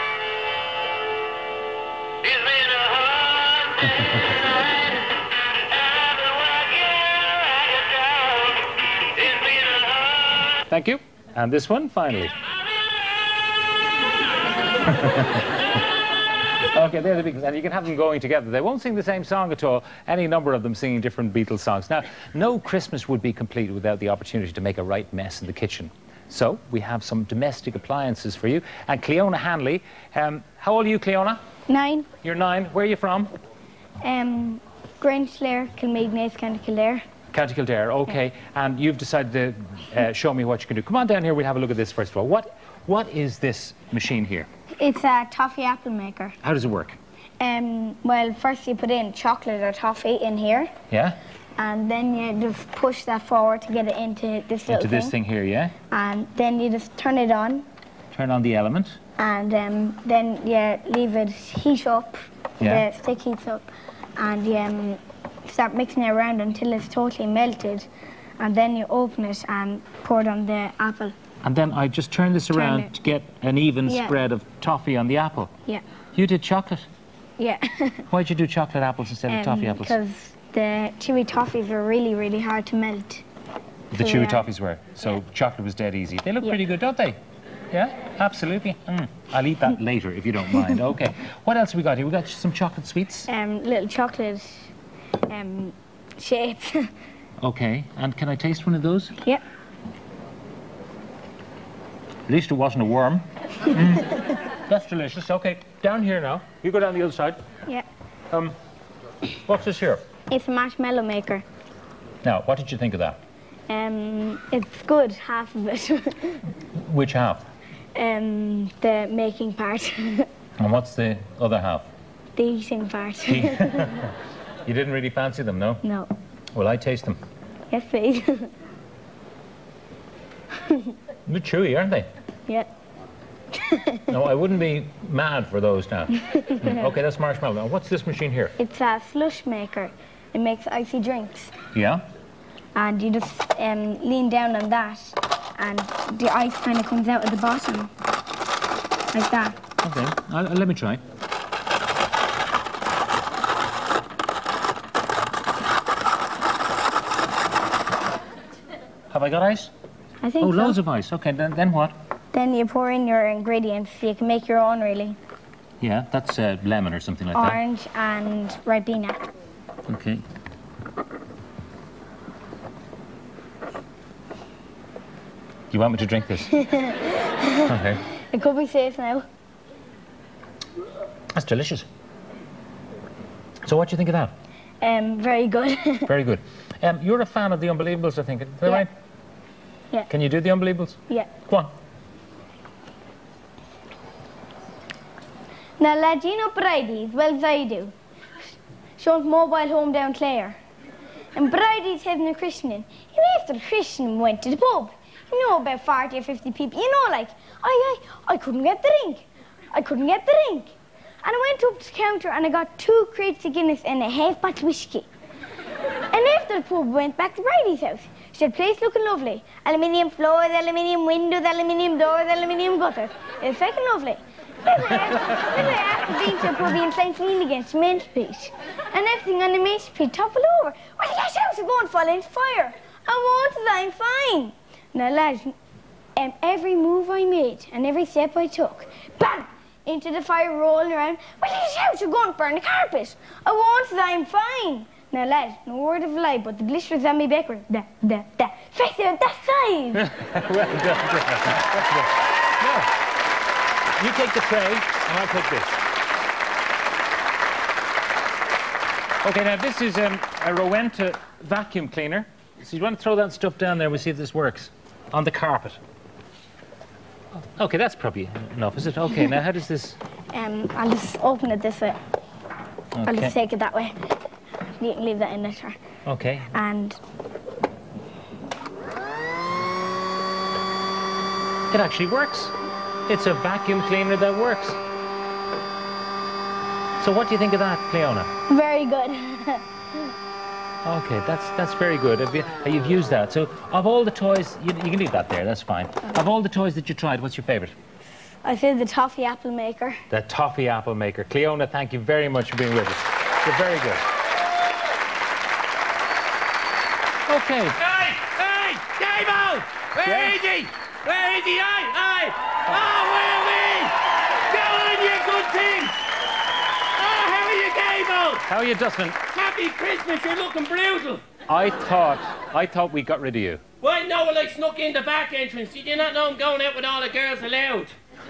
Thank you. And this one, finally. Okay, they're the Beatles, and you can have them going together. They won't sing the same song at all, any number of them singing different Beatles songs. Now, no Christmas would be complete without the opportunity to make a right mess in the kitchen. So, we have some domestic appliances for you. And Cleona Hanley, um, how old are you, Cleona? Nine. You're nine. Where are you from? Um, Grangelare, Kilmeignace, County Kildare. County Kildare, okay. Yeah. And you've decided to uh, show me what you can do. Come on down here, we'll have a look at this first of all. What, what is this machine here? It's a toffee apple maker. How does it work? Um, well, first you put in chocolate or toffee in here. Yeah? And then you just push that forward to get it into this little Into this thing. thing here, yeah? And then you just turn it on. Turn on the element. And um, then you leave it heat up. Yeah. The stick heats up. And you um, start mixing it around until it's totally melted. And then you open it and pour it on the apple. And then I just turn this around turn to get an even yeah. spread of toffee on the apple. Yeah. You did chocolate? Yeah. Why'd you do chocolate apples instead um, of toffee apples? Because the chewy toffees are really, really hard to melt. The so chewy yeah. toffees were. So yeah. chocolate was dead easy. They look yeah. pretty good, don't they? Yeah, absolutely. Mm. I'll eat that later if you don't mind. Okay. What else have we got here? We got some chocolate sweets. Um, little chocolate um, shapes. Okay. And can I taste one of those? Yeah. At least it wasn't a worm. Mm. That's delicious. Okay, down here now. You go down the other side. Yeah. Um, what's this here? It's a marshmallow maker. Now, what did you think of that? Um, it's good, half of it. Which half? Um, the making part. And what's the other half? The eating part. You didn't really fancy them, no? No. Well, I taste them. Yes, please. A bit chewy, aren't they? Yeah. No, I wouldn't be mad for those now. Mm. Okay, that's marshmallow. Now, what's this machine here? It's a slush maker. It makes icy drinks. Yeah? And you just um, lean down on that, and the ice kind of comes out at the bottom. Like that. Okay, I'll, I'll, let me try. Have I got ice? I think Oh, so. loads of ice. Okay, then, then what? Then you pour in your ingredients so you can make your own, really. Yeah, that's uh, lemon or something like Orange and Ribena. that. Okay. You want me to drink this? Okay. It could be safe now. That's delicious. So what do you think of that? Um, very good. Very good. Um, you're a fan of The Unbelievables, I think. Is that Yeah. right? Yeah. Can you do The Unbelievables? Yeah. Go on. Now, lad, you know Bridie's well as I do. Sean's mobile home down Clare. And Bridie's having a christening. You know, after the christening, went to the pub. You know, about forty or fifty people. You know, like, I, I, I couldn't get the drink. I couldn't get the drink. And I went up to the counter and I got two crates of Guinness and a half pot of whiskey. And after the pub, we went back to Bridie's house. She said, place looking lovely. Aluminium floors, aluminium windows, aluminium doors, aluminium gutters. It was fucking lovely. Then we after being to a pub in Saint Fean against the mantelpiece. And everything on the mantelpiece toppled over. Well, the gas house is going to fall into fire. I wanted, I'm fine. Now, lads, um, every move I made and every step I took, bang, into the fire rolling around. Well, this house is going to burn the carpet. I wanted, I'm fine. Now, lads, no word of a lie, but the blisters on my back were da, da, da. Face it, that size. Well done. That's good. Now, you take the tray, and I'll take this. Okay, now this is um, a Rowenta vacuum cleaner. So you want to throw that stuff down there, we'll see if this works. On the carpet. Okay, that's probably enough, is it? Okay, now how does this... Um, I'll just open it this way. Okay. I'll just take it that way. You can leave that in there. Okay. And... It actually works. It's a vacuum cleaner that works. So what do you think of that, Cleona? Very good. Okay, that's that's very good. Have you, you've used that. So of all the toys, you, you can leave that there, that's fine. Okay. Of all the toys that you tried, what's your favourite? I said the toffee apple maker. The toffee apple maker. Cleona, thank you very much for being with us. You're very good. Okay. Hey, hey, Dave-O! Where Yeah. is he? Where is he? Hey, hey! Oh, where are we? Go on, you good things! How are you, Dustin? Happy Christmas, you're looking brutal. I thought, I thought we got rid of you. Well, no, well, I snuck in the back entrance. Did you not know I'm going out with all the girls allowed?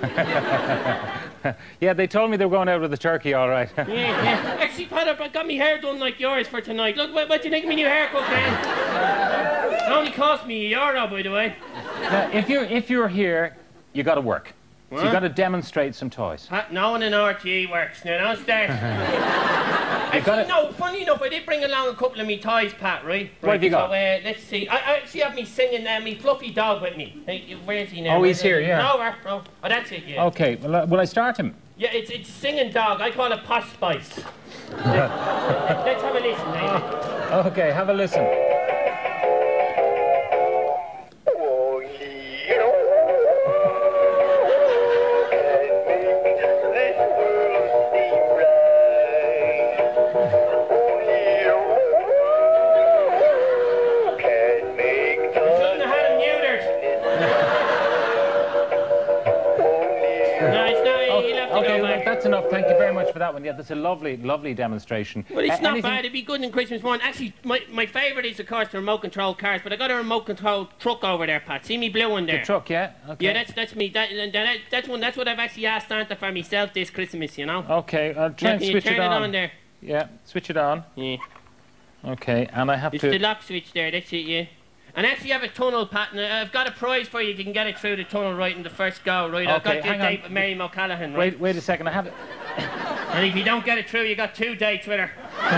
Yeah, they told me they were going out with the turkey, all right. Yeah, yeah. Actually, Pat, I got my hair done like yours for tonight. Look, what, what do you think of my new haircut, Ken? It only cost me a euro, by the way. Now, if you're, if you're here, you got to work. So you got to demonstrate some toys. Pat, no one in R T E works. Now, don't start. Actually, gotta... no, funny enough, I did bring along a couple of me toys, Pat, right? right What have you got? So, uh, let's see. I, I actually have me singing uh, me fluffy dog with me. Hey, where is he now? Oh, he's here, he? yeah. No, where? No. Oh, that's it, yeah. Okay, well, uh, will I start him? Yeah, it's it's a singing dog. I call it Posh Spice. let's, let's have a listen, eh? Okay, have a listen. That's enough. Thank you very much for that one. Yeah, that's a lovely, lovely demonstration. Well, it's uh, not anything... bad. It'd be good in Christmas morning. Actually, my, my favourite is, of course, the remote control cars, but I got a remote control truck over there, Pat. See me blue one there? The truck, yeah? Okay. Yeah, that's that's me. That, that, that's one. That's what I've actually asked Santa for myself this Christmas, you know? Okay, I'll try yeah, and can switch you turn it on. it on there? Yeah, switch it on. Yeah. Okay, and I have it's to... It's the lock switch there, that's it, yeah. And actually, I have a tunnel pattern. I've got a prize for you if you can get it through the tunnel right in the first go, right? I've Okay, got your hang date on. with Mary O'Callaghan, right? Wait, wait a second, I have it. And if you don't get it through, you got two dates with her.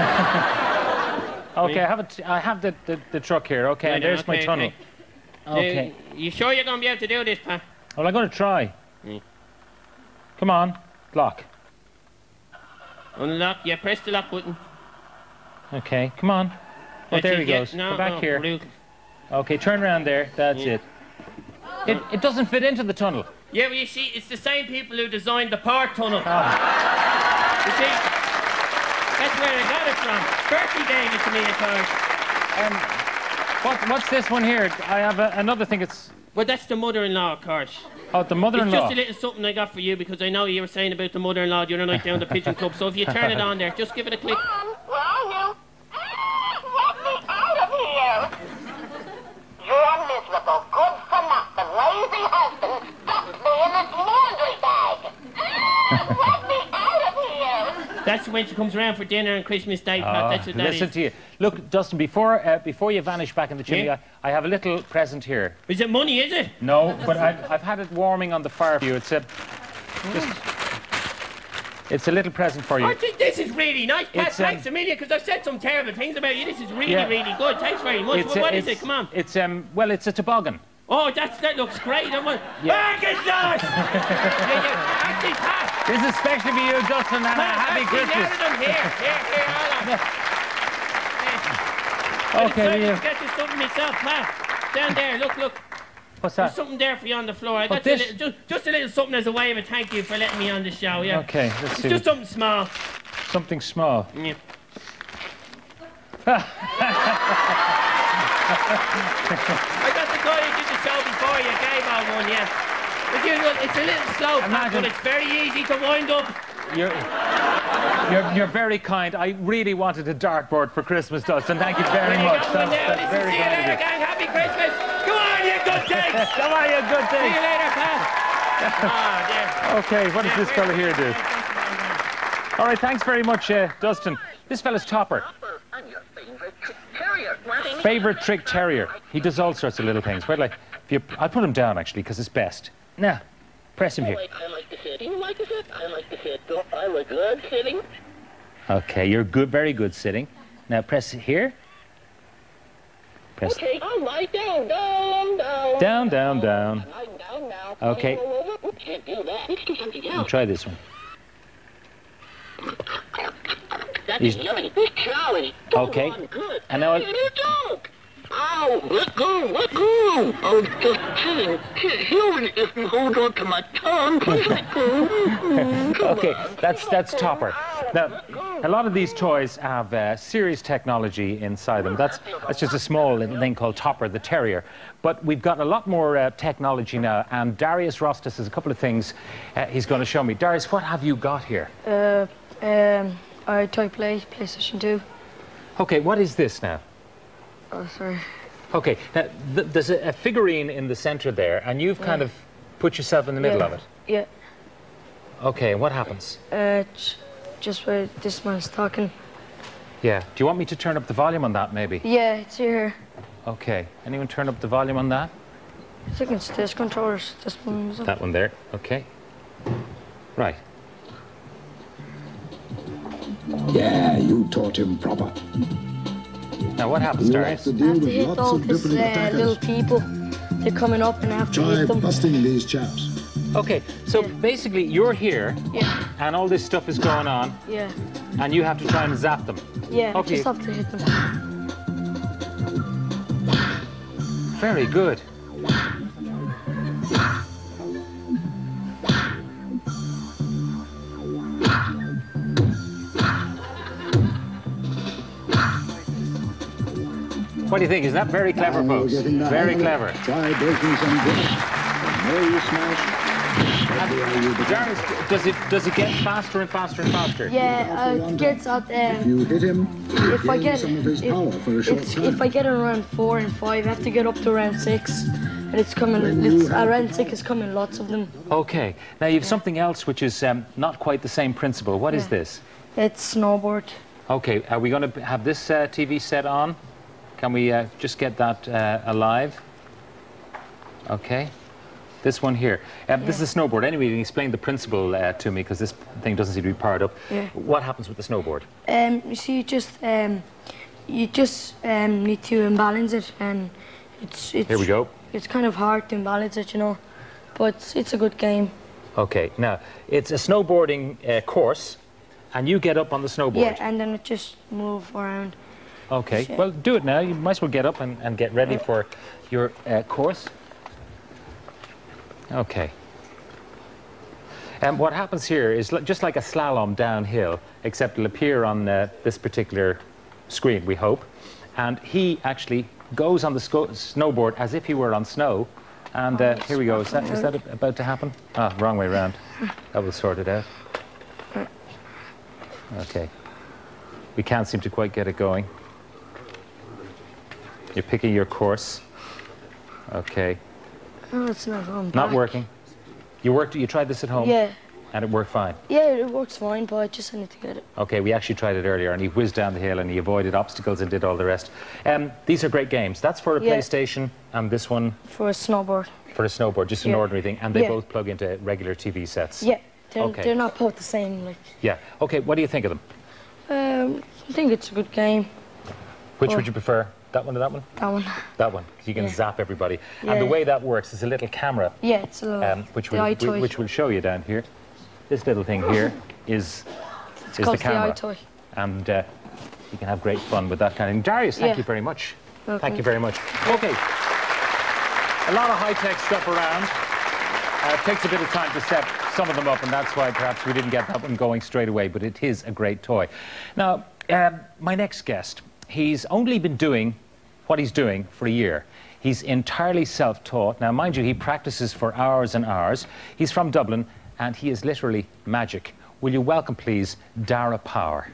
Okay, I have, it, I have the, the, the truck here, okay, Right and there's okay, my tunnel. Okay. Okay. Now, you sure you're going to be able to do this, Pat? Well, I'm going to try. Mm. Come on, lock. Unlock, yeah, press the lock button. Okay, come on. Oh, That's there it, he yeah. goes. No, Go back no, here. brutal. Okay, turn around there. That's Yeah. it. It it doesn't fit into the tunnel. Yeah, well, you see, it's the same people who designed the Park Tunnel. Ah. You see, that's where I got it from. Bertie gave it to me, of course. Um, what, what's this one here? I have a, another thing. It's Well, that's the mother-in-law, of course. oh, the It's mother-in-law. just a little something I got for you because I know you were saying about the mother-in-law the other night down the Pigeon Club. So if you turn it on there, just give it a click. Where are you? Let me out of here! You're miserable, good for nothing, lazy husband stuffed me in his laundry bag. Let me out of here! That's when she comes around for dinner on Christmas Day, Pat. Oh, That's what that listen is. to you. Look, Dustin, before uh, before you vanish back in the chimney, Yeah? I, I have a little present here. Is it money, is it? No, but I've, I've had it warming on the fire for you. It's a just. It's a little present for you. Oh, this, this is really nice, Pat. It's, um, Thanks a million, because I've said some terrible things about you. This is really, Yeah. really good. Thanks very much. It's Well, a- what is it's- it? Come on. It's um. Well, it's a toboggan. Oh, that's, that looks great. I want... Yeah. Macintosh! yeah, yeah. Actually, Pat. This is especially for you, Dustin, and a Pat, happy actually, Christmas. gather them here. Here, here, hold on. Okay, I decided yeah. to get you something myself, Pat. Down there, look, look. What's There's that? something there for you on the floor. I What, got you a this? little, just, just a little something as a way of a thank you for letting me on the show, yeah. Okay, let's It's see. just something small. Something small. Yeah. I got the guy who did the show before you, gave out one, yeah. But you know, it's a little slow, Pat, Imagine- but it's very easy to wind up. You're, you're, you're very kind. I really wanted a dartboard for Christmas, Dustin. Thank you very There you much. go, That's, one now. that's Listen, very see you kind later, of you. gang. Happy Christmas. Come on, you good takes. Come on, you good See thing. you later, Pat. Ah, dear. Okay, what does this fella here do? All right, thanks very much, uh, Dustin. This fella's Topper. Favorite trick terrier. He does all sorts of little things. Wait, like, if you, I'll put him down actually, because it's best. Now, press him I here. like, I like the sitting, I like the sit. I like the sit. I like good sitting. Okay, you're good, very good sitting. Now press here. Press Okay, I like down, down, down. down, down, down. I like down now. Okay. Roll over. Oops, can't do that. Let's do something I'll else. try this one. That's He's- yummy. This challenge. Okay. Good. And now I- You don't. Ow, let go, let go. Oh, just kidding. Human, if you hold on to my tongue, please let go. Okay, that's that's Topper. Now, a lot of these toys have uh, serious technology inside them. That's that's just a small little thing called Topper, the terrier. But we've got a lot more uh, technology now, and Darius Rostas has a couple of things uh, he's going to show me. Darius, what have you got here? Uh, um, I toy play, PlayStation two. Okay, what is this now? Oh, sorry. Okay, now th there's a, a figurine in the center there, and you've kind Yeah. of put yourself in the middle Yeah. of it. Yeah. Okay, what happens? Uh, j- just where this man's talking. Yeah. Do you want me to turn up the volume on that, maybe? Yeah, it's here. Okay. Anyone turn up the volume on that? I think it's this controllers. This one. is up. That one there. Okay. Right. Yeah, you taught him proper. Now, what happens, You Darius? have to I deal have to with hit lots all of these different uh, attackers. little people. They're coming up and I have to Try hit them. busting these chaps. Okay, so basically you're here, Yeah. and all this stuff is going on, Yeah. and you have to try and zap them. Yeah, Okay. just have to hit them. Very good. What do you think? Is that very clever, Now you're folks? getting the Very hang of clever. it. Try breaking some bricks. The more you smash, the heavier you become. Darius, does it does it get faster and faster and faster? Yeah, uh, it gets at If um, you hit him, you if I gain get some of his if, power for a short it's, time. if I get around four and five, I have to get up to round six, and it's coming. When you It's have- around six is coming. Lots of them. Okay. Now you've something else which is um, not quite the same principle. What is Yeah. this? It's snowboard. Okay. Are we going to have this uh, T V set on? Can we uh, just get that uh, alive? Okay. This one here. Um, This is a snowboard. Anyway, you can explain the principle uh, to me because this thing doesn't seem to be powered up. Yeah. What happens with the snowboard? Um, you see, you just um, you just um, need to imbalance it, and it's it's. Here we go. It's kind of hard to imbalance it, you know, but it's, it's a good game. Okay. Now, it's a snowboarding uh, course, and you get up on the snowboard. Yeah, and then it just move around. Okay. Shit. Well, do it now. You might as well get up and, and get ready for your uh, course. Okay. And what happens here is li- just like a slalom downhill, except it'll appear on uh, this particular screen, we hope. And he actually goes on the sco- snowboard as if he were on snow. And uh, here we go. Is that, is that a- about to happen? Ah, wrong way round. That will sort it out. Okay. We can't seem to quite get it going. You're picking your course. Okay. No, it's not on. Not working. You worked. You tried this at home. Yeah. And it worked fine. Yeah, it works fine, but I just need to get it. Okay, we actually tried it earlier, and he whizzed down the hill, and he avoided obstacles and did all the rest. Um, these are great games. That's for a Yeah. PlayStation, and this one For a snowboard. for a snowboard, just an Yeah. ordinary thing. And they Yeah. both plug into regular T V sets. Yeah, they're, Okay. they're not both the same. Like, Yeah. Okay. What do you think of them? um, I think it's a good game. Which Well- would you prefer? That one or that one? That one. That one. 'Cause you can Yeah. zap everybody. Yeah. And the way that works is a little camera. Yeah, it's a little. um, which the will eye toy. which will show you down here. This little thing here is It's is called the the eye camera, toy. and uh, you can have great fun with that kind of thing. Darius, thank Yeah. you very much. Welcome. Thank you very much. Okay, a lot of high tech stuff around. Uh, it takes a bit of time to set some of them up, and that's why perhaps we didn't get that one going straight away. But it is a great toy. Now, um, my next guest, he's only been doing what he's doing for a year. He's entirely self-taught. Now, mind you, he practices for hours and hours. He's from Dublin, and he is literally magic. Will you welcome, please, Dara Power?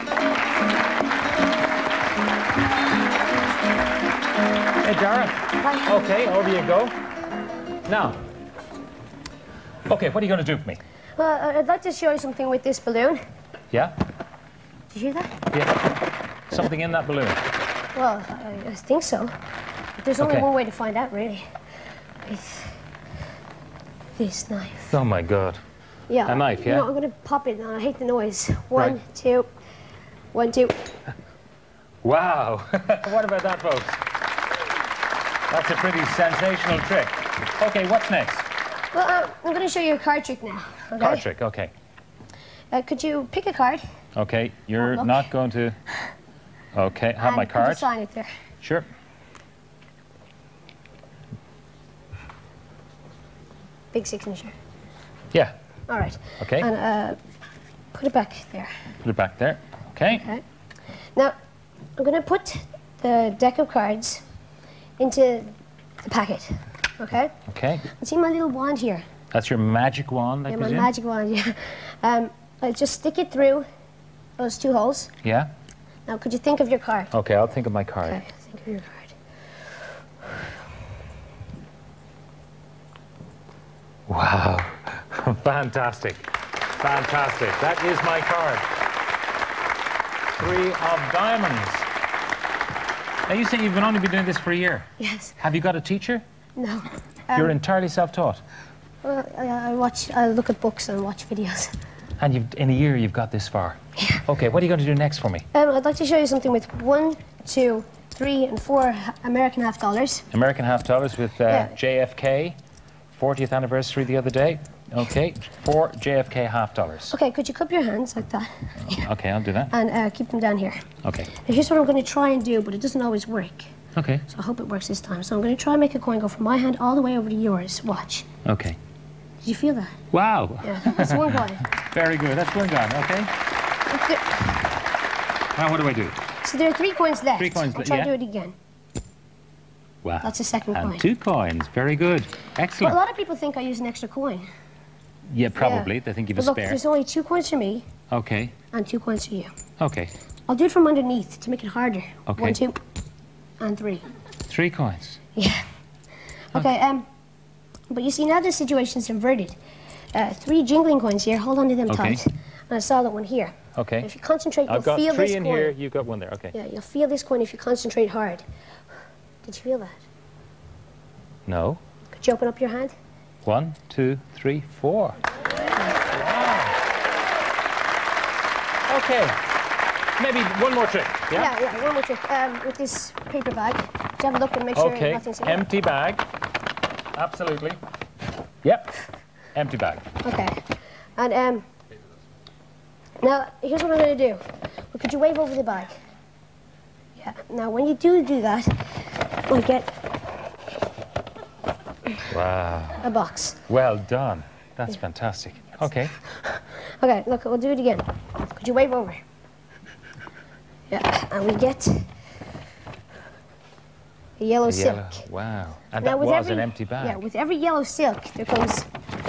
Hey, Dara. Hi. Okay, over you go. Now, okay, what are you going to do for me? Well, uh, I'd like to show you something with this balloon. Yeah? Did you hear that? Yeah. Something in that balloon. Well, I, I think so. But there's only Okay. one way to find out, really. It's this knife. Oh, my God. Yeah. A knife, You yeah? know, I'm going to pop it, and I hate the noise. One, Right. two, one, two. Wow. What about that, folks? That's a pretty sensational trick. Okay, what's next? Well, uh, I'm going to show you a card trick now. Okay? Card trick, okay. Uh, could you pick a card? Okay, you're look. not going to... Okay, have and my could card. you sign it there? Sure. Big signature. Yeah, All right. Okay. And uh, put it back there. put it back there. Okay. Okay. Now, I'm going to put the deck of cards into the packet. Okay? Okay. See my little wand here? That's your magic wand, I Yeah, my presume? magic wand, yeah. Um, I just stick it through those two holes. Yeah? Now, could you think of your card? Okay, I'll think of my card. Okay, think of your card. Wow. Fantastic. Fantastic. That is my card. Three of diamonds. Now, you say you've been only been doing this for a year? Yes. Have you got a teacher? No. You're Um, entirely self-taught? Well, I, I watch, I look at books and watch videos. And you've, in a year, you've got this far? Yeah. Okay, what are you going to do next for me? Um, I'd like to show you something with one, two, three, and four ha- American half dollars. American half dollars with uh, Yeah. J F K, fortieth anniversary the other day. Okay, four J F K half dollars. Okay, could you cup your hands like that? Okay, I'll do that. And uh, keep them down here. Okay. Now, here's what I'm going to try and do, but it doesn't always work. Okay. So I hope it works this time. So I'm going to try and make a coin go from my hand all the way over to yours. Watch. Okay. Did you feel that? Wow. Yeah, that's one coin. Very good. That's one gone. Okay. Now, what do I do? So there are three coins left. Three coins I'll left, try yeah. to do it again. Wow. That's the second and coin. two coins. Very good. But Excellent. a lot of people think I use an extra coin. Yeah, probably. Yeah. They think you've But a look, spare. there's only two coins for me Okay. and two coins for you. Okay. I'll do it from underneath to make it harder. Okay. One, two, and three. Three coins. Yeah. Okay, um, but you see, now the situation's inverted. Uh, three jingling coins here, hold on to them Okay. tight. And a solid one here. Okay. If you concentrate, I've you'll got feel three this in coin. here. You've got one there. Okay. Yeah, you'll feel this coin if you concentrate hard. Did you feel that? No. Could you open up your hand? One, two, three, four. Okay. Maybe one more trick. Yeah? Yeah, yeah, one more trick. Um, with this paper bag, just have a look and make sure Okay. nothing's in it. Empty bag. Absolutely. Yep. Empty bag. Okay. And um, now here's what I'm going to do. Well, could you wave over the bag? Yeah. Now when you do do that, we'll get Wow. a box. Well done. That's fantastic. Okay. Okay. Look, we'll do it again. Could you wave over? Yeah. And we get a yellow A silk. yellow- Wow. And Now that with was every, an empty bag. Yeah. With every yellow silk, there comes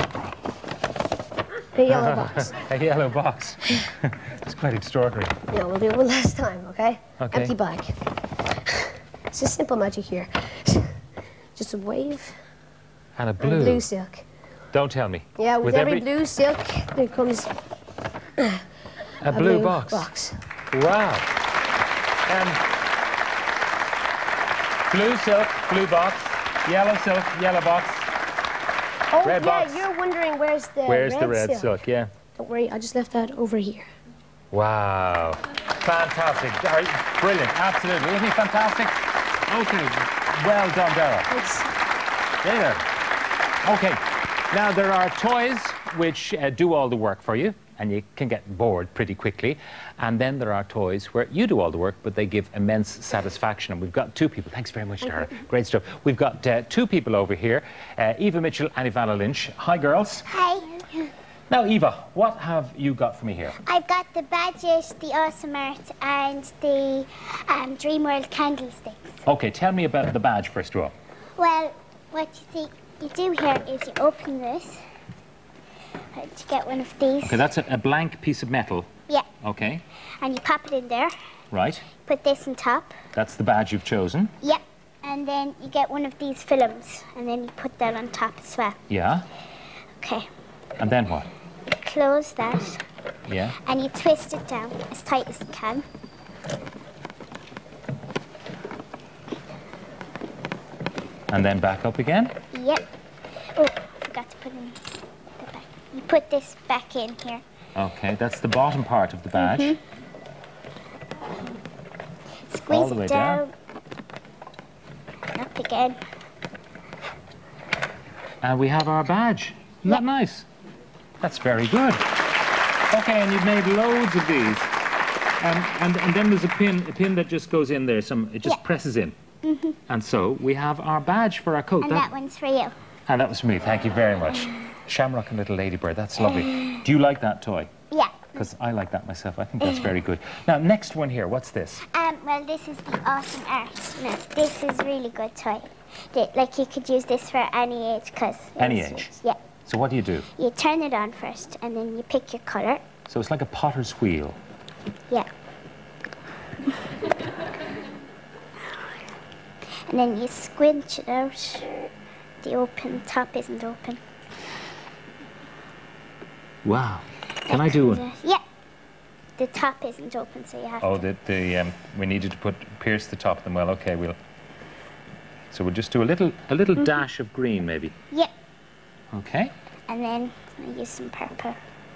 a yellow box. A yellow box. It's quite extraordinary. Yeah, we'll do it one last time, okay? Okay. Empty bag. It's just simple magic here. Just a wave And a and blue. blue silk. Don't tell me. Yeah, with, With every, every- blue silk, there comes A, blue, box. box. Wow. Um, blue silk, blue box. Yellow silk, yellow box. Oh, Red yeah, box. you're wondering where's the Where's red the red silk. silk? Yeah. Don't worry, I just left that over here. Wow. Fantastic. Are you- Brilliant. Absolutely. Isn't he fantastic? Okay. Well done, Dara. Thanks. There. Okay. Now, there are toys which uh, do all the work for you, and you can get bored pretty quickly. And then there are toys where you do all the work, but they give immense satisfaction. And we've got two people. Thanks very much, Dara. Great stuff. We've got uh, two people over here, uh, Eva Mitchell and Ivana Lynch. Hi, girls. Hi. Now, Eva, what have you got for me here? I've got the badges, the awesome art, and the um, Dream World candlesticks. Okay, tell me about the badge, first of all. Well, what you see, you do here is you open this uh, to get one of these. Okay, that's a, a blank piece of metal. Yeah, Okay, and you pop it in there. right. Put this on top. That's the badge you've chosen. Yep. And then you get one of these films, and then you put that on top as well. Yeah. Okay. And then what? Close that, Yeah. and you twist it down as tight as you can. And then back up again. Yep. Oh, I forgot to put in the back. You put this back in here. Okay, that's the bottom part of the badge. Mhm. Squeeze All the way it down. down. Up again. And we have our badge. Isn't that nice? That's very good. Okay, and you've made loads of these. Um, and, and then there's a pin, a pin that just goes in there. Some it just Yeah. presses in. Mhm. And so we have our badge for our coat. And That- that one's for you. and that was for me. Thank you very much. Shamrock and Little Ladybird. That's lovely. Do you like that toy? Yeah. Because I like that myself. I think that's very good. Now, next one here. What's this? Um, well, this is the awesome art. Now, this is really good toy. The- Like, you could use this for any age, because... Any age? Yeah. So what do you do? You turn it on first, and then you pick your colour. So it's like a potter's wheel. Yeah. And then you squinch it out. The open top isn't open. Wow. Can I do one? Yeah. The top isn't open, so you have Oh, to. the, the um, we needed to put pierce the top of them. Well, okay, we'll. So we'll just do a little a little Mhm. dash of green, maybe. Yeah. Okay. And then I use some purple.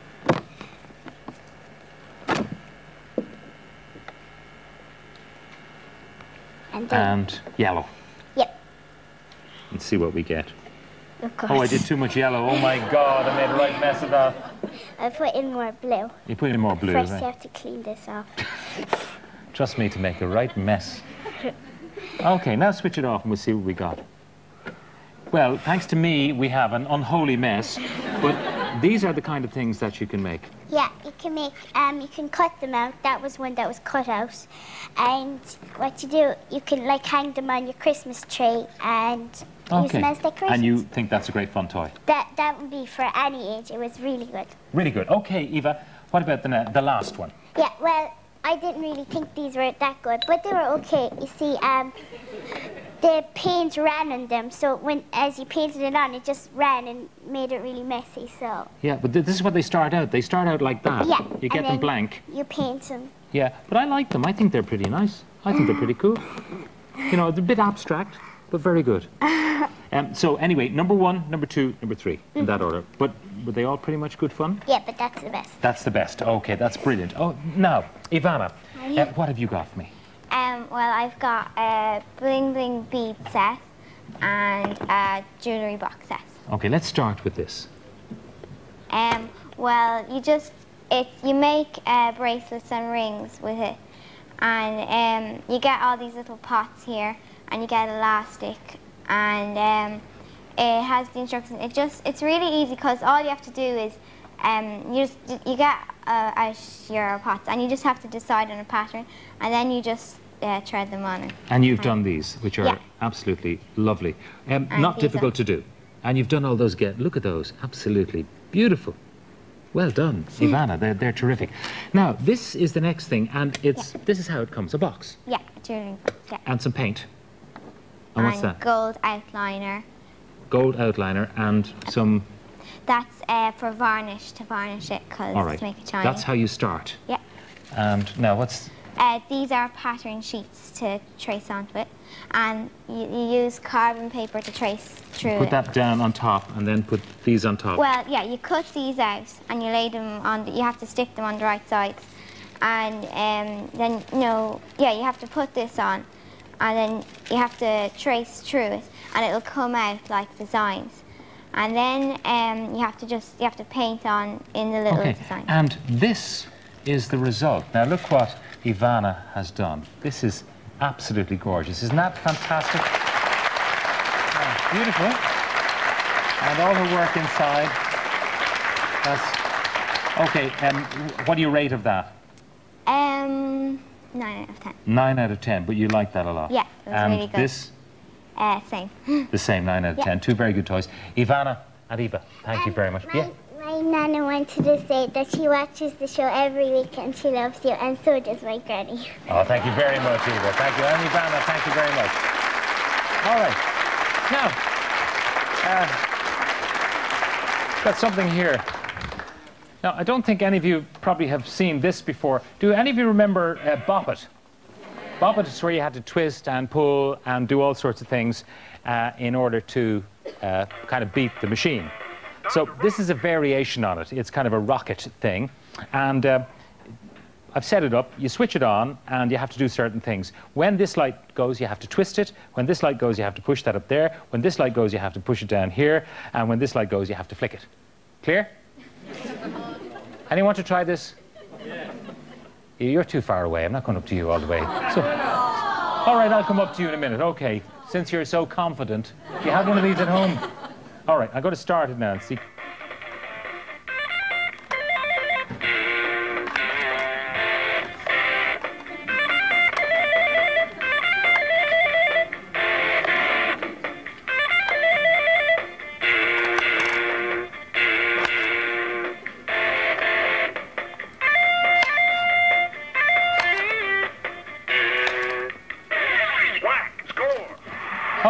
And then. And yellow. Yep. Let's see what we get. Of course. Oh, I did too much yellow. Oh my God, I made a right mess of that. I put in more blue. You put in more blue, First, right? you have to clean this off. Trust me to make a right mess. Okay, now switch it off and we'll see what we got. Well, thanks to me, we have an unholy mess, but these are the kind of things that you can make. Yeah, you can make, um, you can cut them out. That was one that was cut out. And what you do, you can like hang them on your Christmas tree and use them as decorations. And you think that's a great fun toy? That, that would be for any age. It was really good. Really good. Okay, Eva, what about the, na- the last one? Yeah, well, I didn't really think these were that good, but they were okay. You see, um, the paint ran on them, so when as you painted it on, it just ran and made it really messy, so... Yeah, but th this is what they start out. They start out like that. Yeah. You get and them then blank. You paint them. Yeah, but I like them. I think they're pretty nice. I think they're pretty cool. You know, they're a bit abstract, but very good. Um, so anyway, number one, number two, number three, in that order. But were they all pretty much good fun? Yeah, but that's the best. That's the best. Okay, that's brilliant. Oh, now, Ivana, uh, what have you got for me? Um, well, I've got a bling bling bead set and a jewellery box set. Okay, let's start with this. Um, well, you just, it, you make uh, bracelets and rings with it. And um, you get all these little pots here, and you get elastic, and um, it has the instructions. It just, it's really easy because all you have to do is, um, you just, you get uh, out your pots, and you just have to decide on a pattern, and then you just uh, thread them on it. And you've done these, which are Yeah. absolutely lovely. Um, And not these difficult are- to do. And you've done all those, get, look at those, absolutely beautiful. Well done, Ivana, they're, they're terrific. Now, this is the next thing, and it's, this is how it comes, a box. Yeah, jewellery box, yeah. And some paint. And what's and that? gold outliner. Gold outliner and some, That's uh, for varnish, to varnish it, because all right, to make it shiny. that's how you start. Yeah. And now what's, Uh, these are pattern sheets to trace onto it, and you, you use carbon paper to trace through put it. that down on top and then put these on top. Well, yeah, you cut these out and you lay them on. The, you have to stick them on the right sides, and um, then you know, yeah, you have to put this on, and then you have to trace through it, and it'll come out like designs, and then um, you have to just you have to paint on in the little Okay, designs. and this is the result. Now look what Ivana has done. This is absolutely gorgeous. Isn't that fantastic? Yeah, beautiful. And all her work inside. That's okay. And um, what do you rate of that? Um, nine out of ten. Nine out of ten. But you like that a lot. Yeah, it was and really good. this, Uh, same. the same. Nine out of Yeah. ten. Two very good toys. Ivana and Eva, thank you very much. Yeah. My Nana wanted to say that she watches the show every week and she loves you, and so does my granny. Oh, thank you very much, Eva. Thank you. And Ivana, thank you very much. All right. Now, uh, got something here. Now, I don't think any of you probably have seen this before. Do any of you remember uh, Bop It? Bop It is where you had to twist and pull and do all sorts of things uh, in order to uh, kind of beat the machine. So this is a variation on it. It's kind of a rocket thing. And uh, I've set it up. You switch it on, and you have to do certain things. When this light goes, you have to twist it. When this light goes, you have to push that up there. When this light goes, you have to push it down here. And when this light goes, you have to flick it. Clear? Anyone want to try this? Yeah. You're too far away. I'm not going up to you all the way. So, all right, I'll come up to you in a minute. Okay, since you're so confident. Do you have one of these at home? All right, I've got to start it now and see.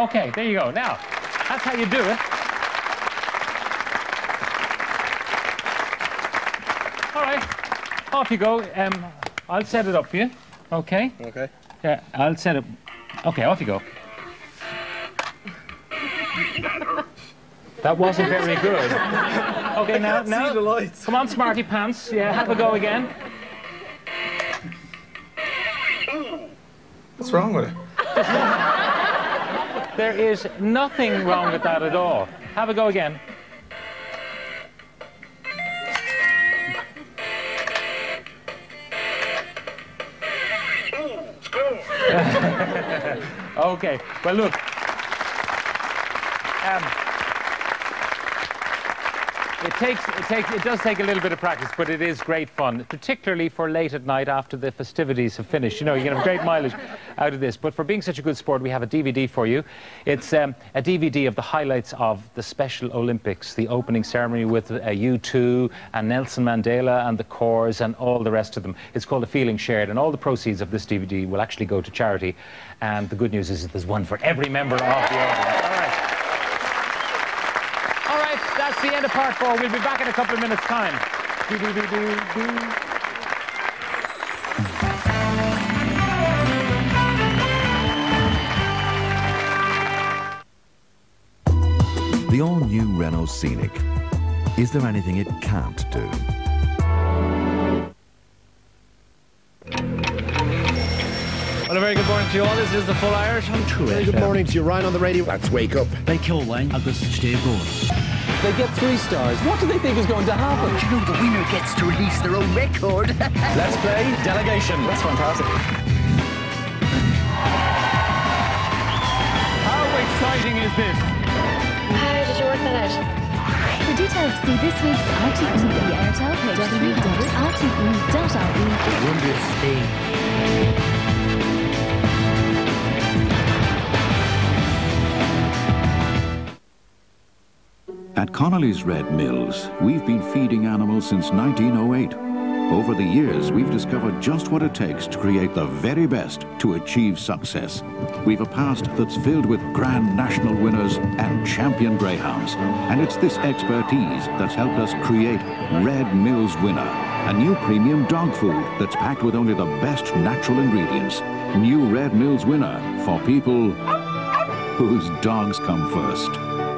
Okay, there you go. Now, that's how you do it. All right, off you go. Um, I'll set it up for you. Okay? Okay. Yeah, I'll set it. Okay, off you go. That wasn't very good. Okay, now, now. See the lights. Come on, smarty pants. Yeah, have a go again. What's wrong with it? There is nothing wrong with that at all. Have a go again. Okay, well look, um, it takes, it takes, it does take a little bit of practice, but it is great fun, particularly for late at night after the festivities have finished. You know, you can have great mileage out of this. But for being such a good sport, we have a D V D for you. It's um, a D V D of the highlights of the Special Olympics, the opening ceremony with uh, U two and Nelson Mandela and the Corrs and all the rest of them. It's called A Feeling Shared, and all the proceeds of this D V D will actually go to charity. And the good news is that there's one for every member of the audience. All right. All right, that's the end of part four. We'll be back in a couple of minutes' time. Do, do, do, do, do. The all-new Renault Scenic. Is there anything it can't do? Well, a very good morning to you all. This is the Full Irish on True Very good morning to you, Ryan on the radio. Let's wake up. They kill Wayne. August stay going. They get three stars. What do they think is going to happen? You know, the winner gets to release their own record. Let's play Delegation. That's fantastic. How exciting is this? How did you work that out? For details, see this week's R T E Airtel page w w w dot r t e dot i e. Wondrous thing. At Connolly's Red Mills, we've been feeding animals since nineteen oh eight. Over the years, we've discovered just what it takes to create the very best to achieve success. We've a past that's filled with grand national winners and champion greyhounds. And it's this expertise that's helped us create Red Mills Winner, a new premium dog food that's packed with only the best natural ingredients. New Red Mills Winner for people whose dogs come first.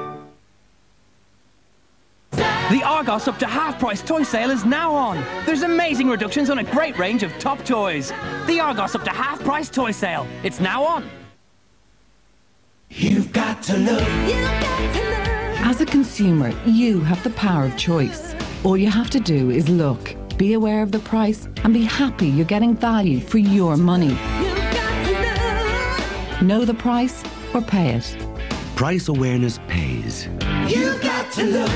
The Argos up to half-price toy sale is now on. There's amazing reductions on a great range of top toys. The Argos up to half-price toy sale. It's now on. You've got to look. You've got to look. As a consumer, you have the power of choice. All you have to do is look, be aware of the price, and be happy you're getting value for your money. You've got to look. Know the price or pay it. Price awareness pays. You've got to look.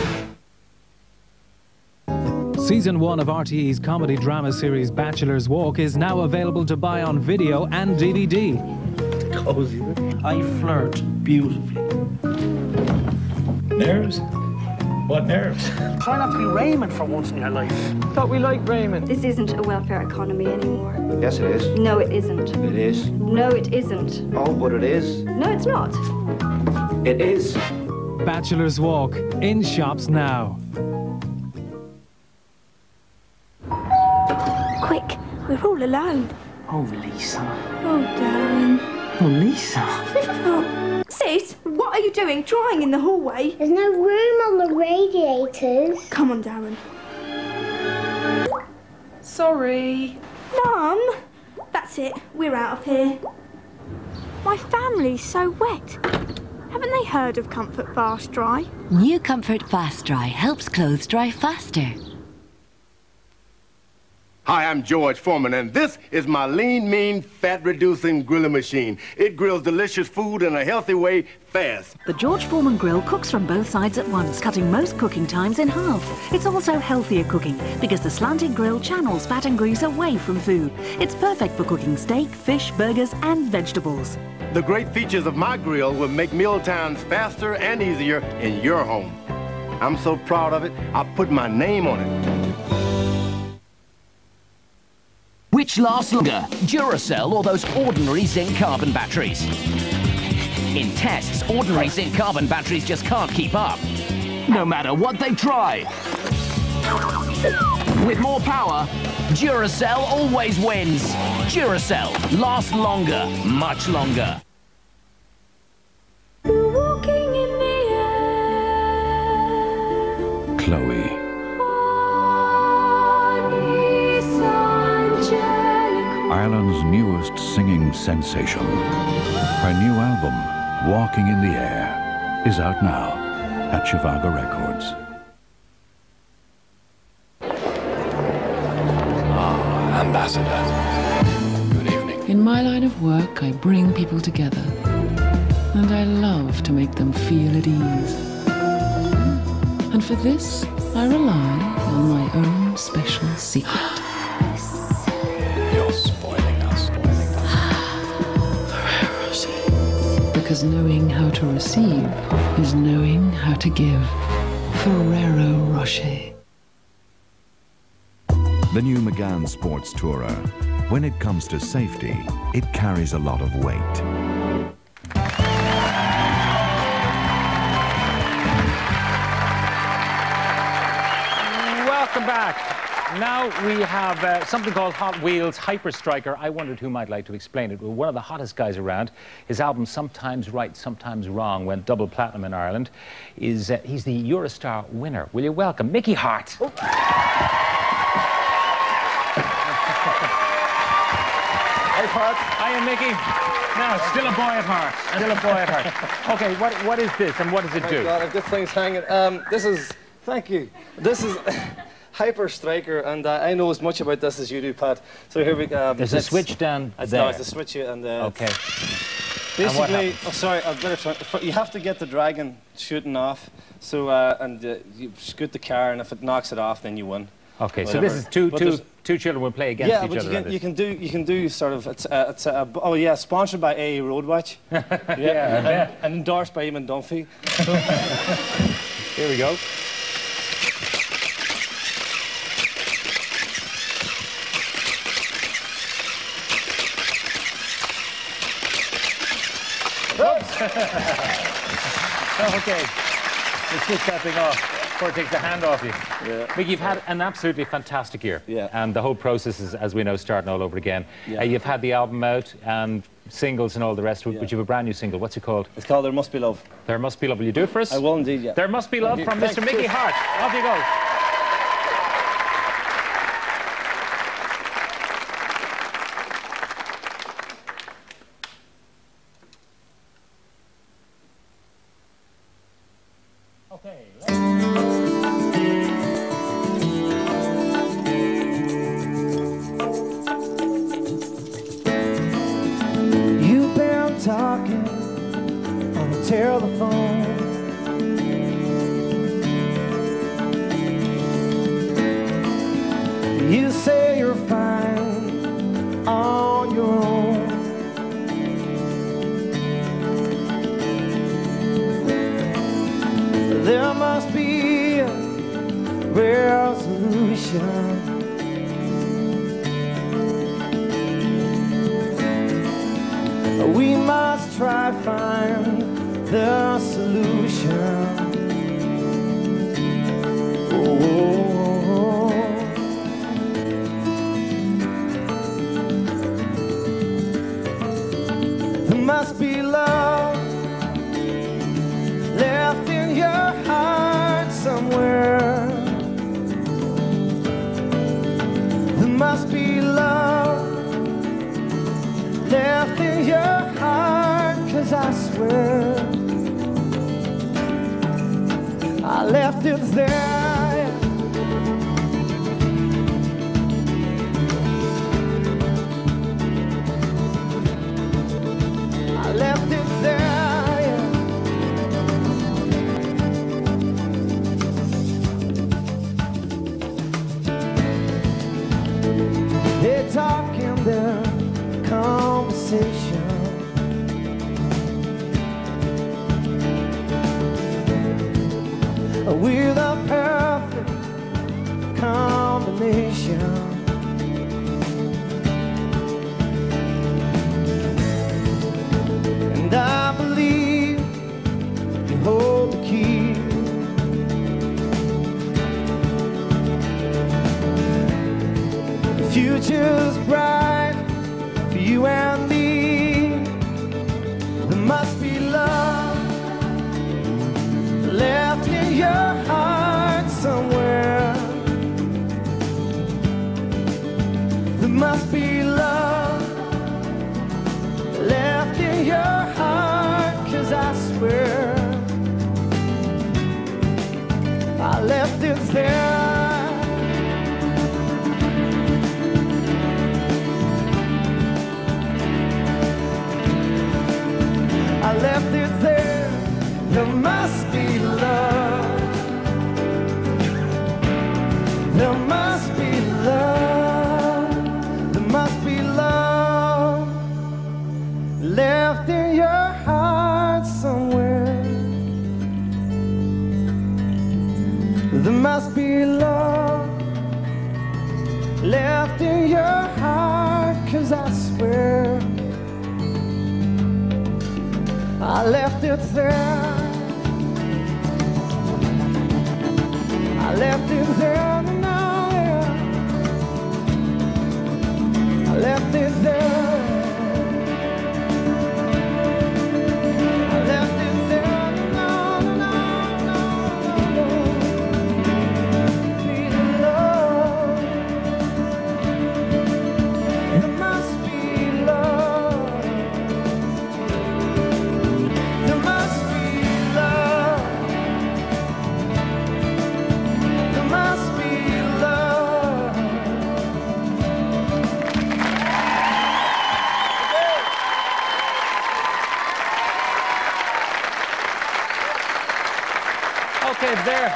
Season one of R T E's comedy drama series Bachelor's Walk is now available to buy on video and D V D. Cozy. I flirt beautifully. Nerves? What nerves? Try not to be Raymond for once in your life. Thought we liked Raymond. This isn't a welfare economy anymore. Yes, it is. No, it isn't. It is. No, it isn't. Oh, but it is. No, it's not. It is. Bachelor's Walk, in shops now. Quick, we're all alone. Oh, Lisa. Oh, Darren. Oh, Lisa. Oh. Sis, what are you doing drying in the hallway? There's no room on the radiators. Come on, Darren. Sorry. Mum, that's it. We're out of here. My family's so wet. Haven't they heard of Comfort Fast Dry? New Comfort Fast Dry helps clothes dry faster. Hi, I'm George Foreman, and this is my lean, mean, fat-reducing grilling machine. It grills delicious food in a healthy way, fast. The George Foreman grill cooks from both sides at once, cutting most cooking times in half. It's also healthier cooking, because the slanted grill channels fat and grease away from food. It's perfect for cooking steak, fish, burgers, and vegetables. The great features of my grill will make meal times faster and easier in your home. I'm so proud of it, I put my name on it. Which lasts longer, Duracell or those ordinary zinc carbon batteries? In tests, ordinary zinc carbon batteries just can't keep up. No matter what they try. With more power, Duracell always wins. Duracell lasts longer, much longer. Walking in the air. Chloe. Ireland's newest singing sensation. Her new album, Walking in the Air, is out now at Shivago Records. Ah, Ambassador. Good evening. In my line of work, I bring people together. And I love to make them feel at ease. And for this, I rely on my own special secret. You're spoiling us. Because knowing how to receive is knowing how to give. Ferrero Rocher. The new Megane Sports Tourer. When it comes to safety, it carries a lot of weight. Welcome back. Now we have uh, something called Hot Wheels Hyper Striker. I wondered who might like to explain it. Well, one of the hottest guys around. His album Sometimes Right, Sometimes Wrong went double platinum in Ireland. Is uh, he's the Eurostar winner. Will you welcome Mickey Hart? Oh. Hey, Pat. Hiya, Mickey. No, still a boy at heart. Still a boy at heart. Okay, what what is this and what does it Oh do? God, I've got things hanging. Um, this is. Thank you. This is. Hyper Striker, and uh, I know as much about this as you do, Pat. So here we go. Um, There's a switch down it's, there. No, it's a switch here, and uh, okay. Basically, oh, sorry, I've better turn. You have to get the dragon shooting off. So uh, and uh, you scoot the car, and if it knocks it off, then you win. Okay, Whatever. so this is two But two two children will play against yeah, each but other. you can, you can do you can do sort of it's uh, it's uh, oh yeah, sponsored by A E Roadwatch. yeah, yeah, and, yeah. and endorsed by Eamon Dunphy. Here we go. Okay, let's switch that thing off before it takes the hand off you. Yeah. Mick, you've had an absolutely fantastic year. Yeah. And the whole process is, as we know, starting all over again. Yeah. Uh, you've had the album out and singles and all the rest of it, Yeah. but you have a brand new single. What's it called? It's called There Must Be Love. There Must Be Love. Will you do it for us? I will indeed, yeah. There Must Be Love from Thanks. Mister Mickey Hart. Off you go. Okay. You've been talking on the telephone. You say you're fine on your own. There must be a resolution. We must try find the solution. Oh, there must be love left in your heart somewhere. There must be love left in your heart, 'cause I swear I left it there. I left it there, yeah. They talk in their conversation. With a perfect combination. And I believe future's bright for you and me. There must be love left in your heart somewhere. There must be love left in your heart, 'cause I swear I left it there. I left it there. There must be love. There must be love. There must be love left in your heart somewhere. There must be love left in your heart, 'cause I swear I left it there. I left it there now, yeah. I left it there. I left it there, no, no, no, no, no. Be love. There must be love. There must be love. There must be love. Okay, there.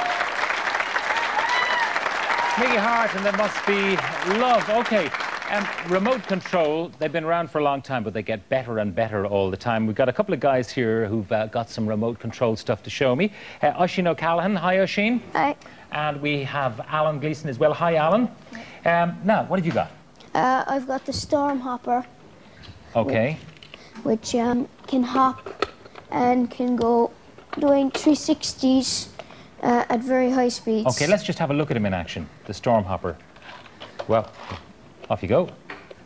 Mickey Hart, and there must be love. Okay, um, remote control, they've been around for a long time, but they get better and better all the time. We've got a couple of guys here who've uh, got some remote control stuff to show me. Uh, Oisin O'Callaghan. Hi, Oisin. Hi. And we have Alan Gleeson as well. Hi, Alan. Um, now, what have you got? Uh, I've got the Storm Hopper, Okay. which um, can hop and can go doing three sixties uh, at very high speeds. Okay, let's just have a look at him in action, the Storm Hopper. Well, off you go.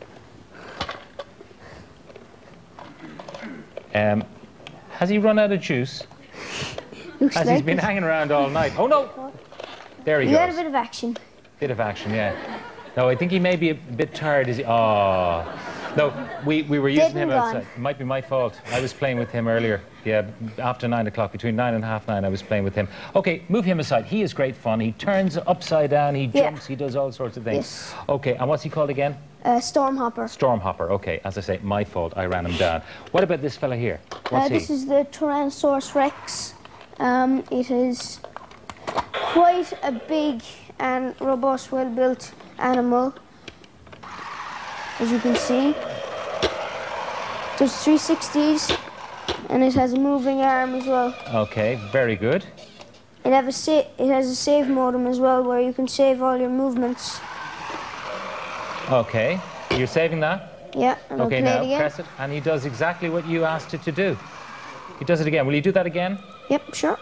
Um, has he run out of juice? Looks As like he's been it. hanging around all night. Oh, no! There he You got a goes. bit of action. Bit of action, yeah. No, I think he may be a bit tired. Is he? Oh. No, we, we were using Dead him and outside. gone. It might be my fault. I was playing with him earlier. Yeah, after nine o'clock, between nine and half nine, I was playing with him. Okay, move him aside. He is great fun. He turns upside down, he Yeah. jumps, he does all sorts of things. Yes. Okay, and what's he called again? Uh, Storm Hopper. Storm Hopper. Okay, as I say, my fault. I ran him down. What about this fella here? What's Uh, he? this is the Tyrannosaurus Rex. Um, it is quite a big and robust, well-built animal, as you can see. There's three sixties, and it has a moving arm as well. Okay, very good. It, have a sa it has a save modem as well, where you can save all your movements. Okay, you're saving that? Yeah, and Okay, I'll play now it again. press it, and he does exactly what you asked it to do. He does it again. Will you do that again? Yep, sure.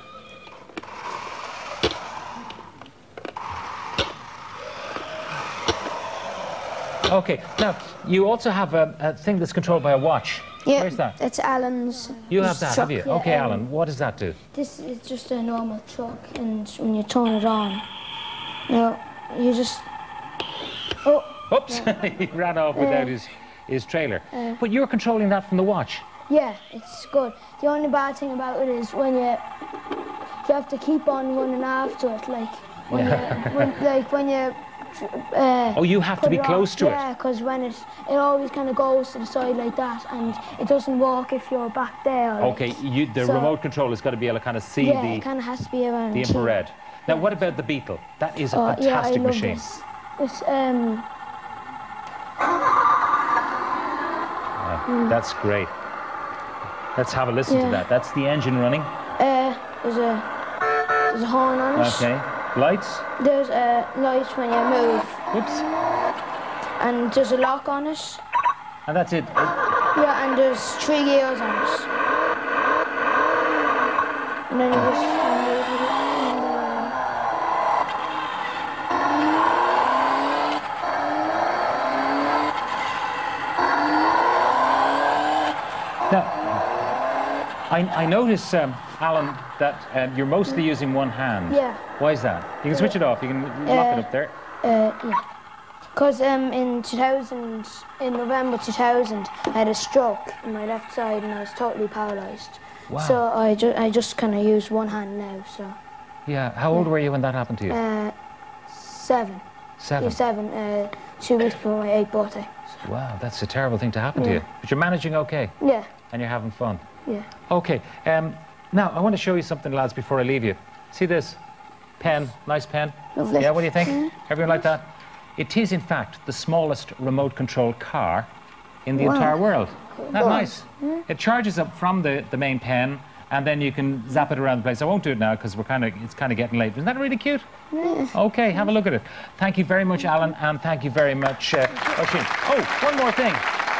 Okay, now, you also have a, a thing that's controlled by a watch. Yeah, Where's that? It's Alan's. You have his that, truck, have you? yeah, Okay, um, Alan, what does that do? This is just a normal truck, and when you turn it on, now you just. Oh. Oops, he ran off without his, his trailer. Uh, But you're controlling that from the watch. Yeah, it's good. The only bad thing about it is when you you have to keep on running after it, like when Yeah. you when, like when you. Uh, Oh, you have to put be it on- close to it. Yeah, because when it it always kind of goes to the side like that, and it doesn't work if you're back there. like. Okay, you, the So- remote control has got to be able to kind of see yeah, the, it kind of has to be around. the here. infrared. Now, what about the Beetle? That is a Oh, fantastic yeah, I love machine. This. It's um. Ah, Mm. That's great. Let's have a listen Yeah. to that. That's the engine running. Uh, there's a there's a horn on it. Okay. Lights? There's a light when you move. Oops. And there's a lock on it. And that's it. Uh, Yeah, and there's three gears on it. And then you just move it. And, Now, I, I notice, um, Alan, that um, you're mostly using one hand. Yeah. Why is that? You can switch it off. You can Uh, lock it up there. Uh, yeah. Because um, in two thousand, in November two thousand, I had a stroke in my left side and I was totally paralysed. Wow. So I, ju I just kind of use one hand now, so. Yeah. How old were you when that happened to you? Uh, seven. Seven? Yeah, seven, uh, two weeks before my eighth birthday. Wow, that's a terrible thing to happen to Yeah. you. But you're managing okay? Yeah. And you're having fun? Yeah. Okay. Um, now, I want to show you something, lads, before I leave you. See this? Pen. Nice pen. Lovely. Yeah, what do you think? Mm. Everyone like that? It is, in fact, the smallest remote-controlled car in the Wow. entire world. Isn't that Wow. nice? Yeah. It charges up from the, the main pen, and then you can zap it around the place. I won't do it now because we're kind of it's kind of getting late. Isn't that really cute? Yeah. Okay, have a look at it. Thank you very much, Alan, and thank you very much, uh, Oisin. Oh, one more thing.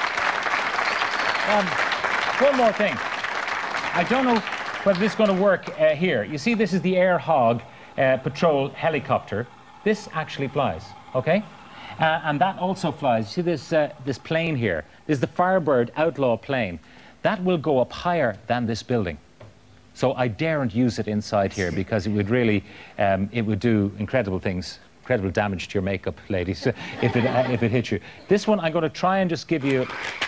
Um, one more thing. I don't know whether this is going to work uh, here. You see, this is the Air Hog uh, patrol helicopter. This actually flies, okay? Uh, and that also flies. You see this, uh, this plane here? This is the Firebird Outlaw plane. That will go up higher than this building. So I daren't use it inside here because it would really, um, it would do incredible things, incredible damage to your makeup, ladies, if it, uh, if it hit you. This one, I'm going to try and just give you...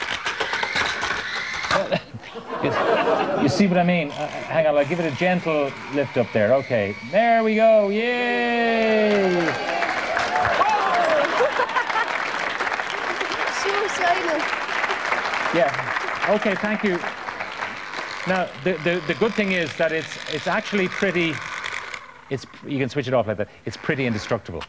you see what I mean? Uh, hang on, I'll give it a gentle lift up there. Okay, there we go. Yay! So excited. Yeah. Okay, thank you. Now, the, the, the good thing is that it's, it's actually pretty... It's, you can switch it off like that. It's pretty indestructible.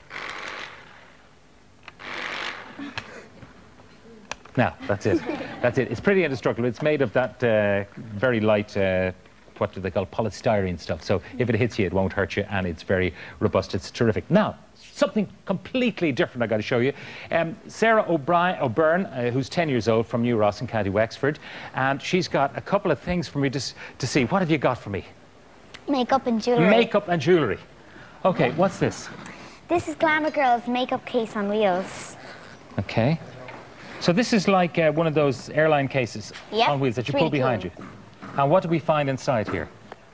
Now, that's it. That's it. It's pretty indestructible. It's made of that uh, very light, uh, what do they call, polystyrene stuff. So if it hits you, it won't hurt you, and it's very robust. It's terrific. Now, something completely different I got to show you. Um, Sarah O'Brien, O'Byrne, uh, who's ten years old, from New Ross in County Wexford, and she's got a couple of things for me to, s to see. What have you got for me? Makeup and jewellery. Makeup and jewellery. Okay, what's this? This is Glamour Girl's makeup case on wheels. Okay. So this is like uh, one of those airline cases Yep, on wheels that you it's pull really behind cool. you. And what do we find inside here?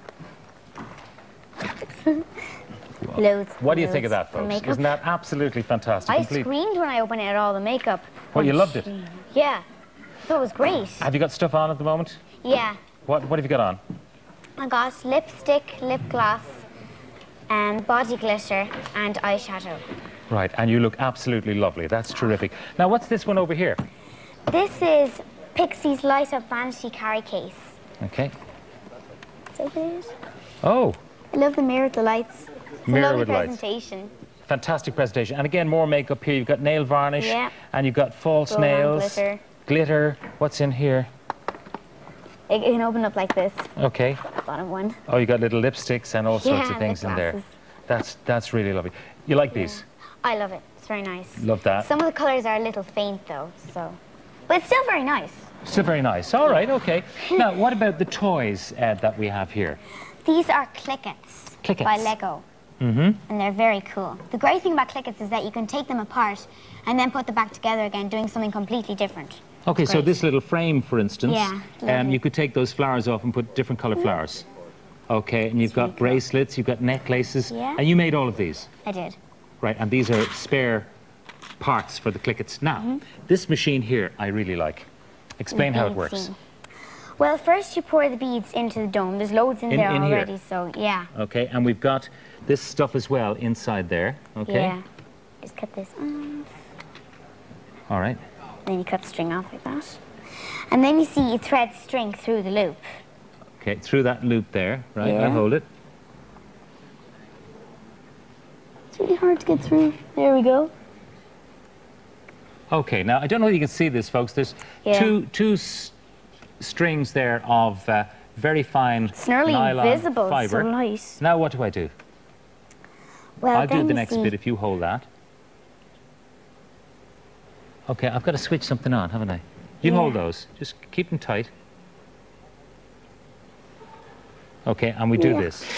Loads. What do you loads think of that, of folks? makeup. Isn't that absolutely fantastic? I Complete- screamed when I opened it at all the makeup. Well, you loved it. Yeah. So it was great. Have you got stuff on at the moment? Yeah. What, what have you got on? I got lipstick, lip gloss, and body glitter, and eyeshadow. Right, and you look absolutely lovely. That's terrific. Now, what's this one over here? This is Pixie's Light Up Vanity Carry Case. Okay. So there's... Oh, I love the mirror with the lights. It's Mirror a lovely with lights. presentation. fantastic presentation. And again, more makeup here. You've got nail varnish, Yeah. and you've got false Roll-on nails. glitter. Glitter. What's in here? It can open up like this. Okay. Bottom one. Oh, you got little lipsticks and all sorts Yeah, of things lip in there. glasses. That's that's really lovely. You like these? I love it. It's very nice. Love that. Some of the colours are a little faint though, so. But it's still very nice. Still very nice. All right, okay. Now, what about the toys uh, that we have here? These are Clickets, Clickets. by Lego, Mm-hmm. and they're very cool. The great thing about Clickets is that you can take them apart and then put them back together again, doing something completely different. Okay, It's so great. this little frame, for instance, Yeah, um, lovely. you could take those flowers off and put different colour flowers. Okay, and you've got bracelets, you've got necklaces, Yeah. and you made all of these. I did. Right, and these are spare parts for the Clickets. Now, Mm-hmm. this machine here, I really like. Explain how it Bead works. scene. Well, first you pour the beads into the dome. There's loads in, In- there in here? already, so yeah. Okay, and we've got this stuff as well inside there. Okay. Yeah. Just cut this off. All right. Then you cut the string off like that. And then you see you thread string through the loop. Okay, through that loop there. Right, Yeah. I'll hold it. It's really hard to get through. There we go. Okay, now I don't know if you can see this, folks. There's Yeah. two two s strings there of uh, very fine It's nearly nylon invisible, it's so fiber. light. Now what do I do? Well, I'll do then the you next see- bit if you hold that. Okay, I've got to switch something on, haven't I? You Yeah. hold those. Just keep them tight. Okay, and we do Yeah. this.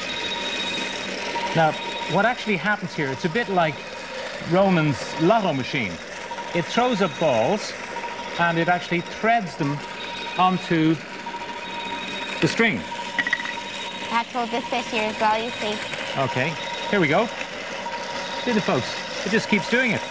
Now, what actually happens here, it's a bit like Roman's lotto machine. It throws up balls, and it actually threads them onto the string. I have to hold this bit here as well, you see. Okay, here we go. See the folks, it just keeps doing it.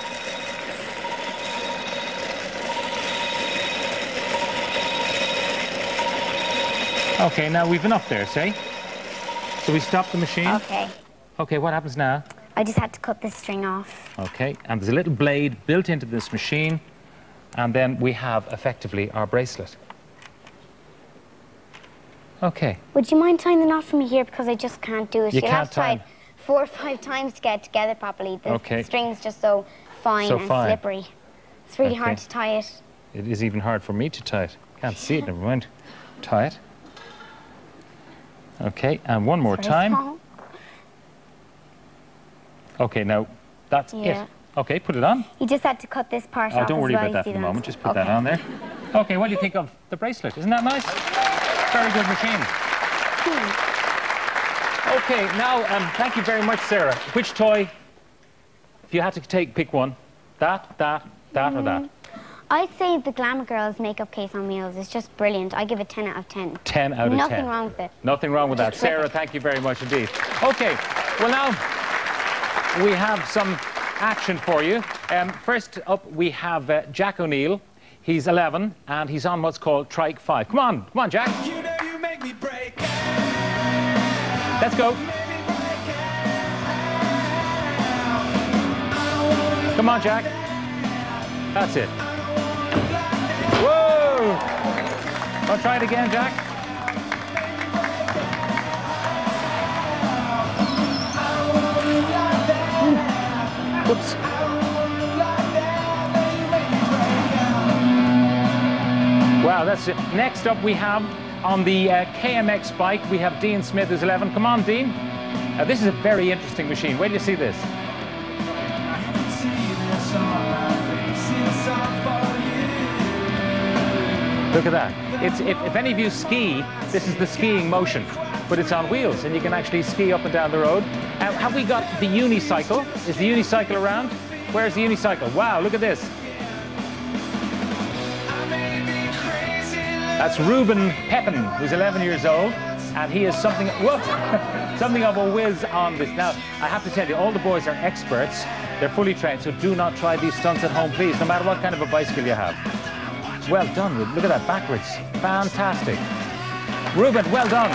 Okay, now we've enough there, see? So we stop the machine. Okay. Okay, what happens now? I just had to cut this string off. Okay, and there's a little blade built into this machine, and then we have effectively our bracelet. Okay. Would you mind tying the knot for me here, because I just can't do it. You You'll can't have to tie it tie. four or five times to get it together properly. The Okay. string's just so fine So and fine. slippery. It's really Okay. hard to tie it. It is even hard for me to tie it. Can't see it, never mind. Tie it. Okay, and one more Very time. small. Okay, now that's Yeah. it. Okay, put it on. You just had to cut this part Oh, off don't as worry well, about you that see for the that? moment. Just put Okay. that on there. Okay, what do you think of the bracelet? Isn't that nice? Very good machine. Okay, now, um, thank you very much, Sarah. Which toy, if you had to take, pick one, that, that, that, or that? I'd say the Glamour Girls makeup case on wheels is just brilliant. I give it ten out of ten. ten out of ten. Nothing wrong with it. Nothing wrong with that. Just Sarah, terrific. thank you very much indeed. Okay, well now we have some action for you. Um, first up we have uh, Jack O'Neill. He's eleven and he's on what's called Trike five. Come on, come on Jack. You know you make me break. Let's go. Come on Jack. That's it. Whoa! I'll try it again, Jack. Whoops. Wow, that's it. Next up we have on the uh, K M X bike, we have Dean Smith, who's eleven. Come on, Dean. Uh, this is a very interesting machine. Where do you see this? Look at that. It's, if, if any of you ski, this is the skiing motion, but it's on wheels, and you can actually ski up and down the road. Uh, have we got the unicycle? Is the unicycle around? Where's the unicycle? Wow, look at this. That's Ruben Pepin, who's eleven years old, and he is something, whoop, something of a whiz on this. Now, I have to tell you, all the boys are experts. They're fully trained, so do not try these stunts at home, please, no matter what kind of a bicycle you have. Well done, Ruben. Look at that, backwards. Fantastic. Ruben, well done.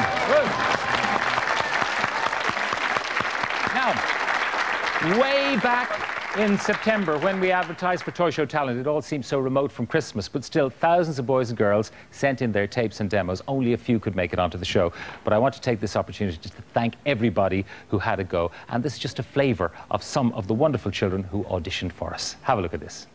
Woo. Now, way back in September, when we advertised for Toy Show Talent, it all seemed so remote from Christmas, but still thousands of boys and girls sent in their tapes and demos. Only a few could make it onto the show. But I want to take this opportunity just to thank everybody who had a go. And this is just a flavour of some of the wonderful children who auditioned for us. Have a look at this.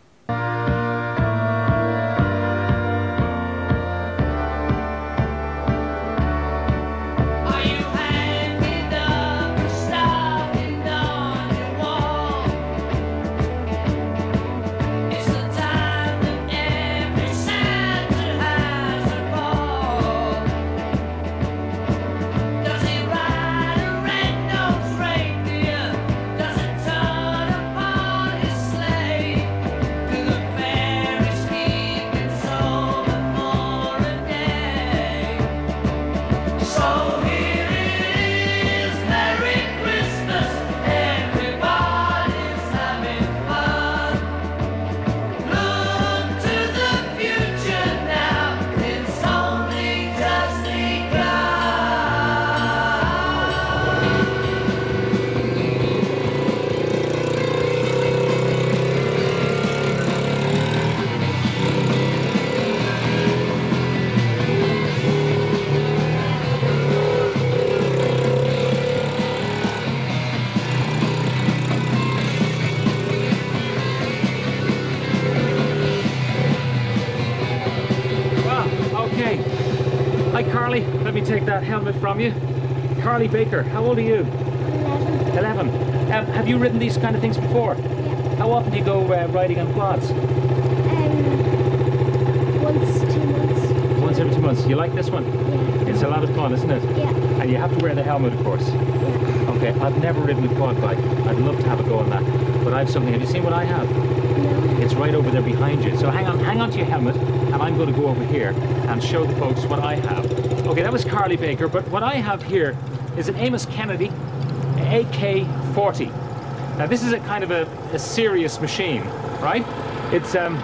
Carly, let me take that helmet from you. Carly Baker, how old are you? eleven. eleven. Um, have you ridden these kind of things before? Yeah. How often do you go uh, riding on quads? Um, once, two months. Once every two months. You like this one? Yeah. It's a lot of fun, isn't it? Yeah. And you have to wear the helmet, of course. Yeah. Okay, I've never ridden a quad bike. I'd love to have a go on that. But I have something. Have you seen what I have? It's right over there behind you. So hang on, hang on to your helmet, and I'm going to go over here and show the folks what I have. Okay, that was Carly Baker, but what I have here is an Amos Kennedy A K forty. Now this is a kind of a, a serious machine, right? It's um,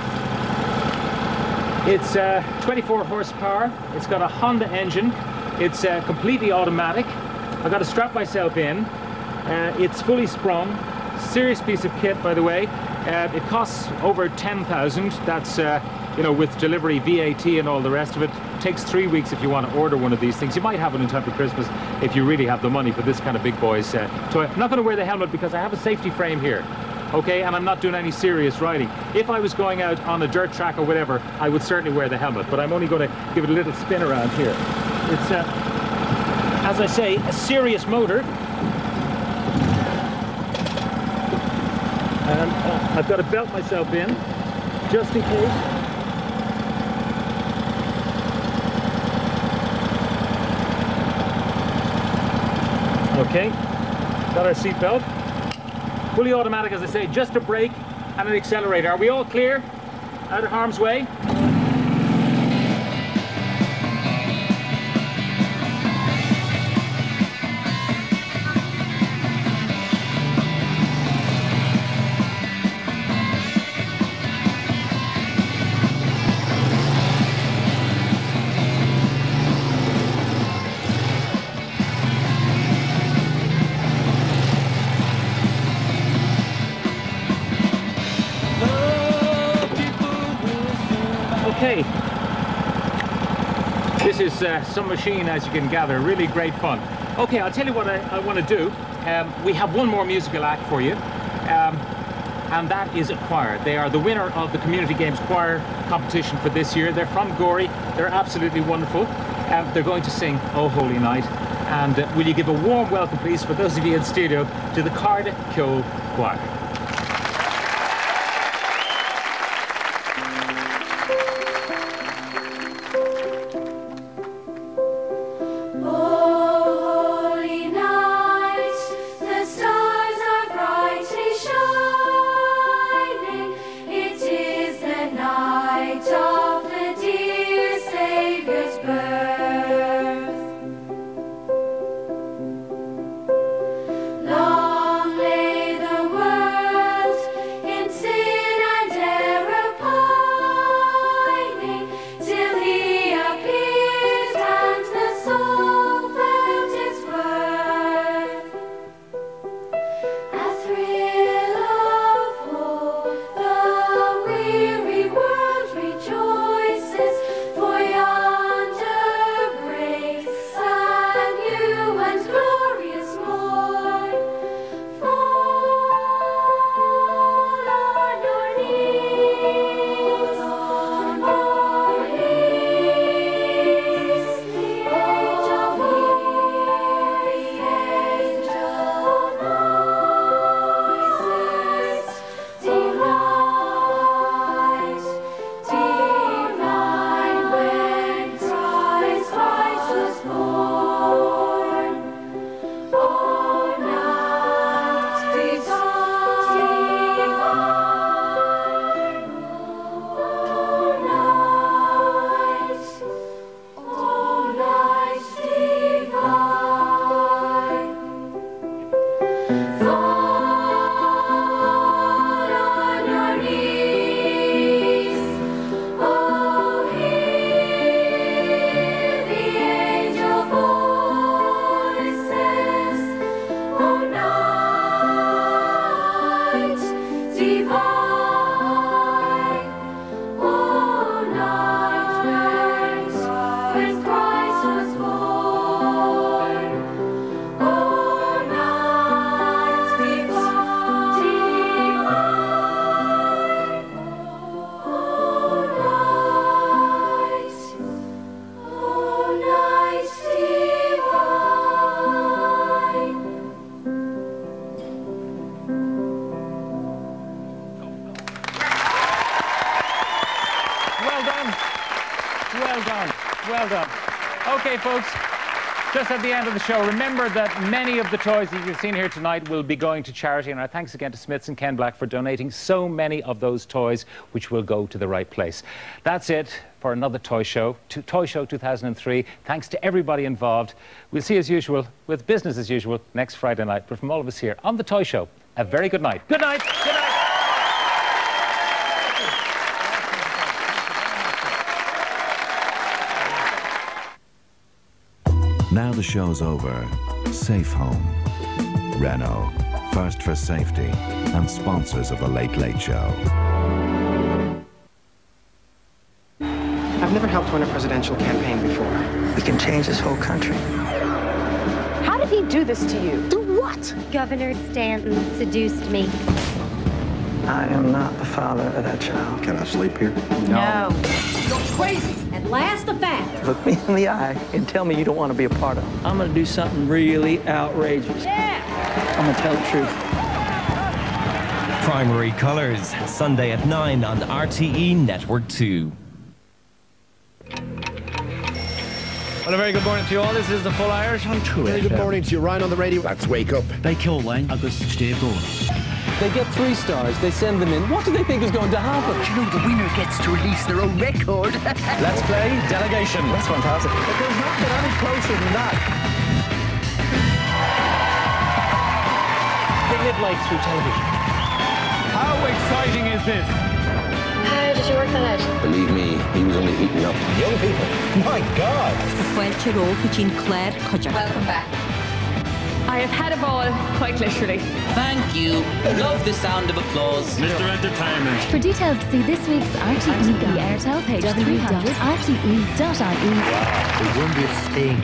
it's uh, twenty-four horsepower. It's got a Honda engine. It's uh, completely automatic. I've got to strap myself in. Uh, it's fully sprung. Serious piece of kit, by the way. Uh, it costs over ten thousand. That's uh, you know, with delivery, V A T, and all the rest of it. It takes three weeks if you want to order one of these things. You might have it in time for Christmas if you really have the money for this kind of big boy's uh, toy. I'm not going to wear the helmet because I have a safety frame here. Okay, and I'm not doing any serious riding. If I was going out on a dirt track or whatever, I would certainly wear the helmet, but I'm only going to give it a little spin around here. It's, uh, as I say, a serious motor. And uh, I've got to belt myself in, just in case. Okay, got our seat belt. Fully automatic, as I say, just a brake and an accelerator. Are we all clear? Out of harm's way? Okay, this is uh, some machine, as you can gather, really great fun. Okay, I'll tell you what I, I want to do. Um, we have one more musical act for you, um, and that is a choir. They are the winner of the Community Games Choir competition for this year. They're from Gorey. They're absolutely wonderful. Um, they're going to sing "Oh Holy Night." And uh, will you give a warm welcome, please, for those of you in studio, to the Card Ceol Choir. Well done. Okay, folks. Just at the end of the show, remember that many of the toys that you've seen here tonight will be going to charity, and our thanks again to Smiths and Ken Black for donating so many of those toys, which will go to the right place. That's it for another Toy Show, to Toy Show two thousand three. Thanks to everybody involved. We'll see you as usual, with business as usual, next Friday night. But from all of us here on the Toy Show, a very good night. Good night. Good night. Now the show's over. Safe home. Renault, first for safety and sponsors of the Late Late Show. I've never helped run a presidential campaign before. We can change this whole country. How did he do this to you? Do what? Governor Stanton seduced me. I am not the father of that child. Can I sleep here? No. You're crazy. At last, the fact. Look me in the eye and tell me you don't want to be a part of it. I'm going to do something really outrageous. Yeah. I'm going to tell the truth. Primary Colours, Sunday at nine on R T E Network two. Well, a very good morning to you all. This is the Full Irish on True Very good morning to you, Ryan on the radio. Let's wake up. They kill Wayne. I guess stay going. They get three stars, they send them in. What do they think is going to happen? You know, the winner gets to release their own record. Let's play Delegation. That's fantastic. It does not get any closer than that. They live life through television. How exciting is this? How did you work that out? Believe me, he was only heating up. Young people. My God. Welcome back. I have had a ball, quite literally. Thank you. Love the sound of applause. Mister Entertainment. For details, see this week's R T E the Airtel page, three hundred R T E dot I E. Wow, the wondrous thing.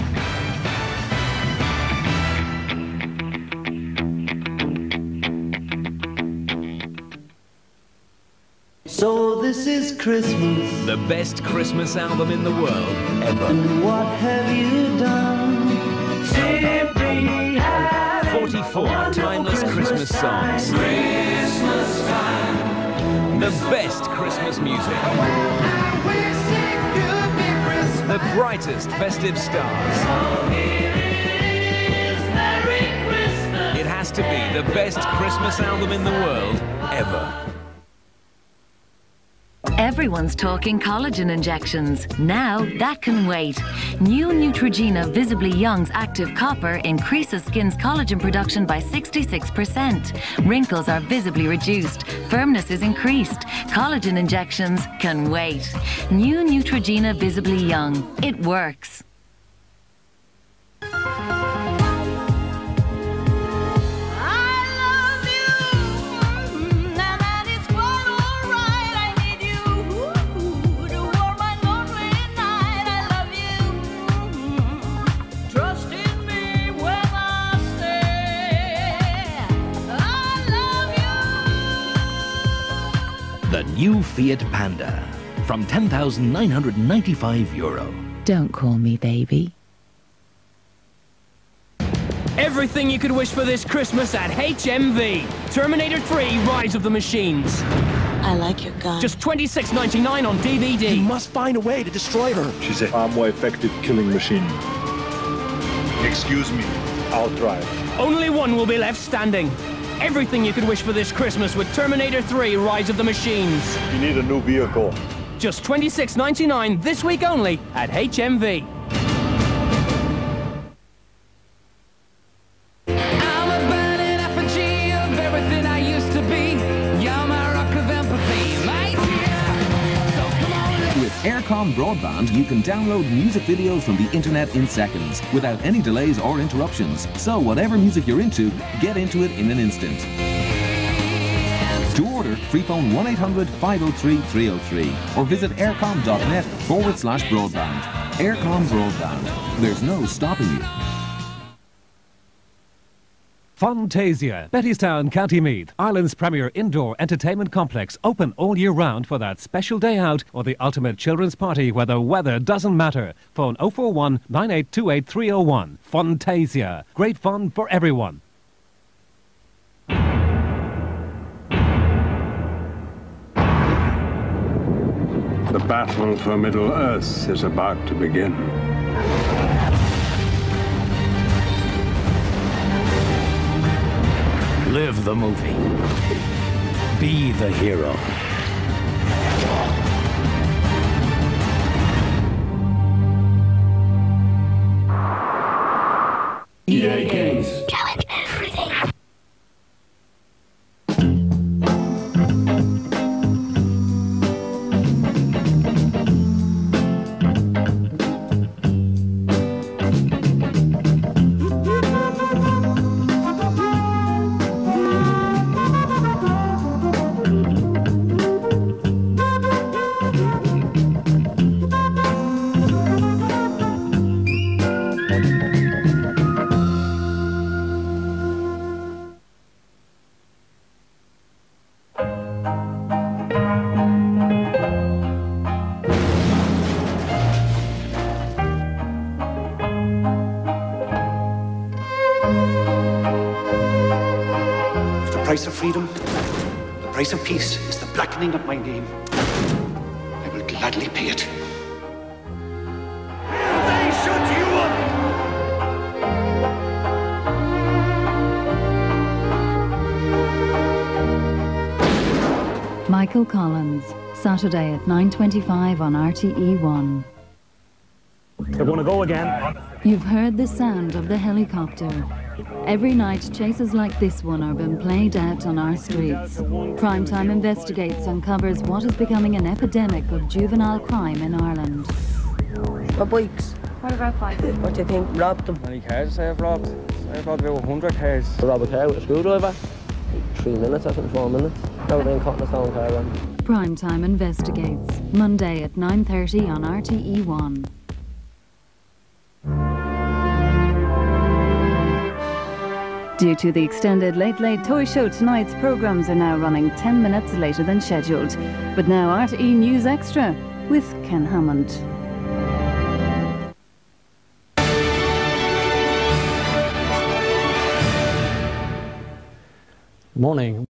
So this is Christmas. The best Christmas album in the world ever. And what have you done? Simply have forty-four timeless Christmas songs. Christmas time. The best Christmas music. I wish it could be Christmas. The brightest festive stars. So here it is, Merry Christmas. It has to be the best Christmas album in the world ever. Everyone's talking collagen injections. Now that can wait. New Neutrogena Visibly Young's active copper increases skin's collagen production by sixty-six percent. Wrinkles are visibly reduced. Firmness is increased. Collagen injections can wait. New Neutrogena Visibly Young. It works. The new Fiat Panda from ten thousand nine hundred ninety-five euro. Don't call me baby. Everything you could wish for this Christmas at H M V. Terminator three, Rise of the Machines. I like your gun. Just twenty-six ninety-nine on D V D. You must find a way to destroy her. She's a far more effective killing machine. Excuse me, I'll drive. Only one will be left standing. Everything you could wish for this Christmas with Terminator three, Rise of the Machines. You need a new vehicle. Just twenty-six ninety-nine this week only at H M V. Aircom Broadband, you can download music videos from the internet in seconds without any delays or interruptions. So whatever music you're into, get into it in an instant. To order, free phone one eight hundred, five oh three, three oh three or visit aircom.net forward slash broadband. Aircom Broadband. There's no stopping you. Funtasia, Bettystown, County Meath, Ireland's premier indoor entertainment complex, open all year round for that special day out or the ultimate children's party where the weather doesn't matter. Phone oh four one, nine eight two eight, three oh one. Funtasia, great fun for everyone. The battle for Middle-earth is about to begin. Live the movie. Be the hero. E A Games. Challenge everything. The price of freedom, the price of peace is the blackening of my name. I will gladly pay it. Will they shut you up? Michael Collins, Saturday at nine twenty-five on R T E one. They're going to go again. You've heard the sound of the helicopter. Every night, chases like this one are being played out on our streets. Primetime Investigates uncovers what is becoming an epidemic of juvenile crime in Ireland. The bikes. What about bikes? What do you think? Robbed them. How many cars I have robbed? I've robbed about one hundred cars. I robbed a car with a screwdriver. Three minutes, I think, four minutes. That would have been cutting a stone car on. Primetime Investigates, Monday at nine thirty on R T E one. Due to the extended Late Late Toy Show, tonight's programmes are now running ten minutes later than scheduled. But now R T E News Extra with Ken Hammond. Morning.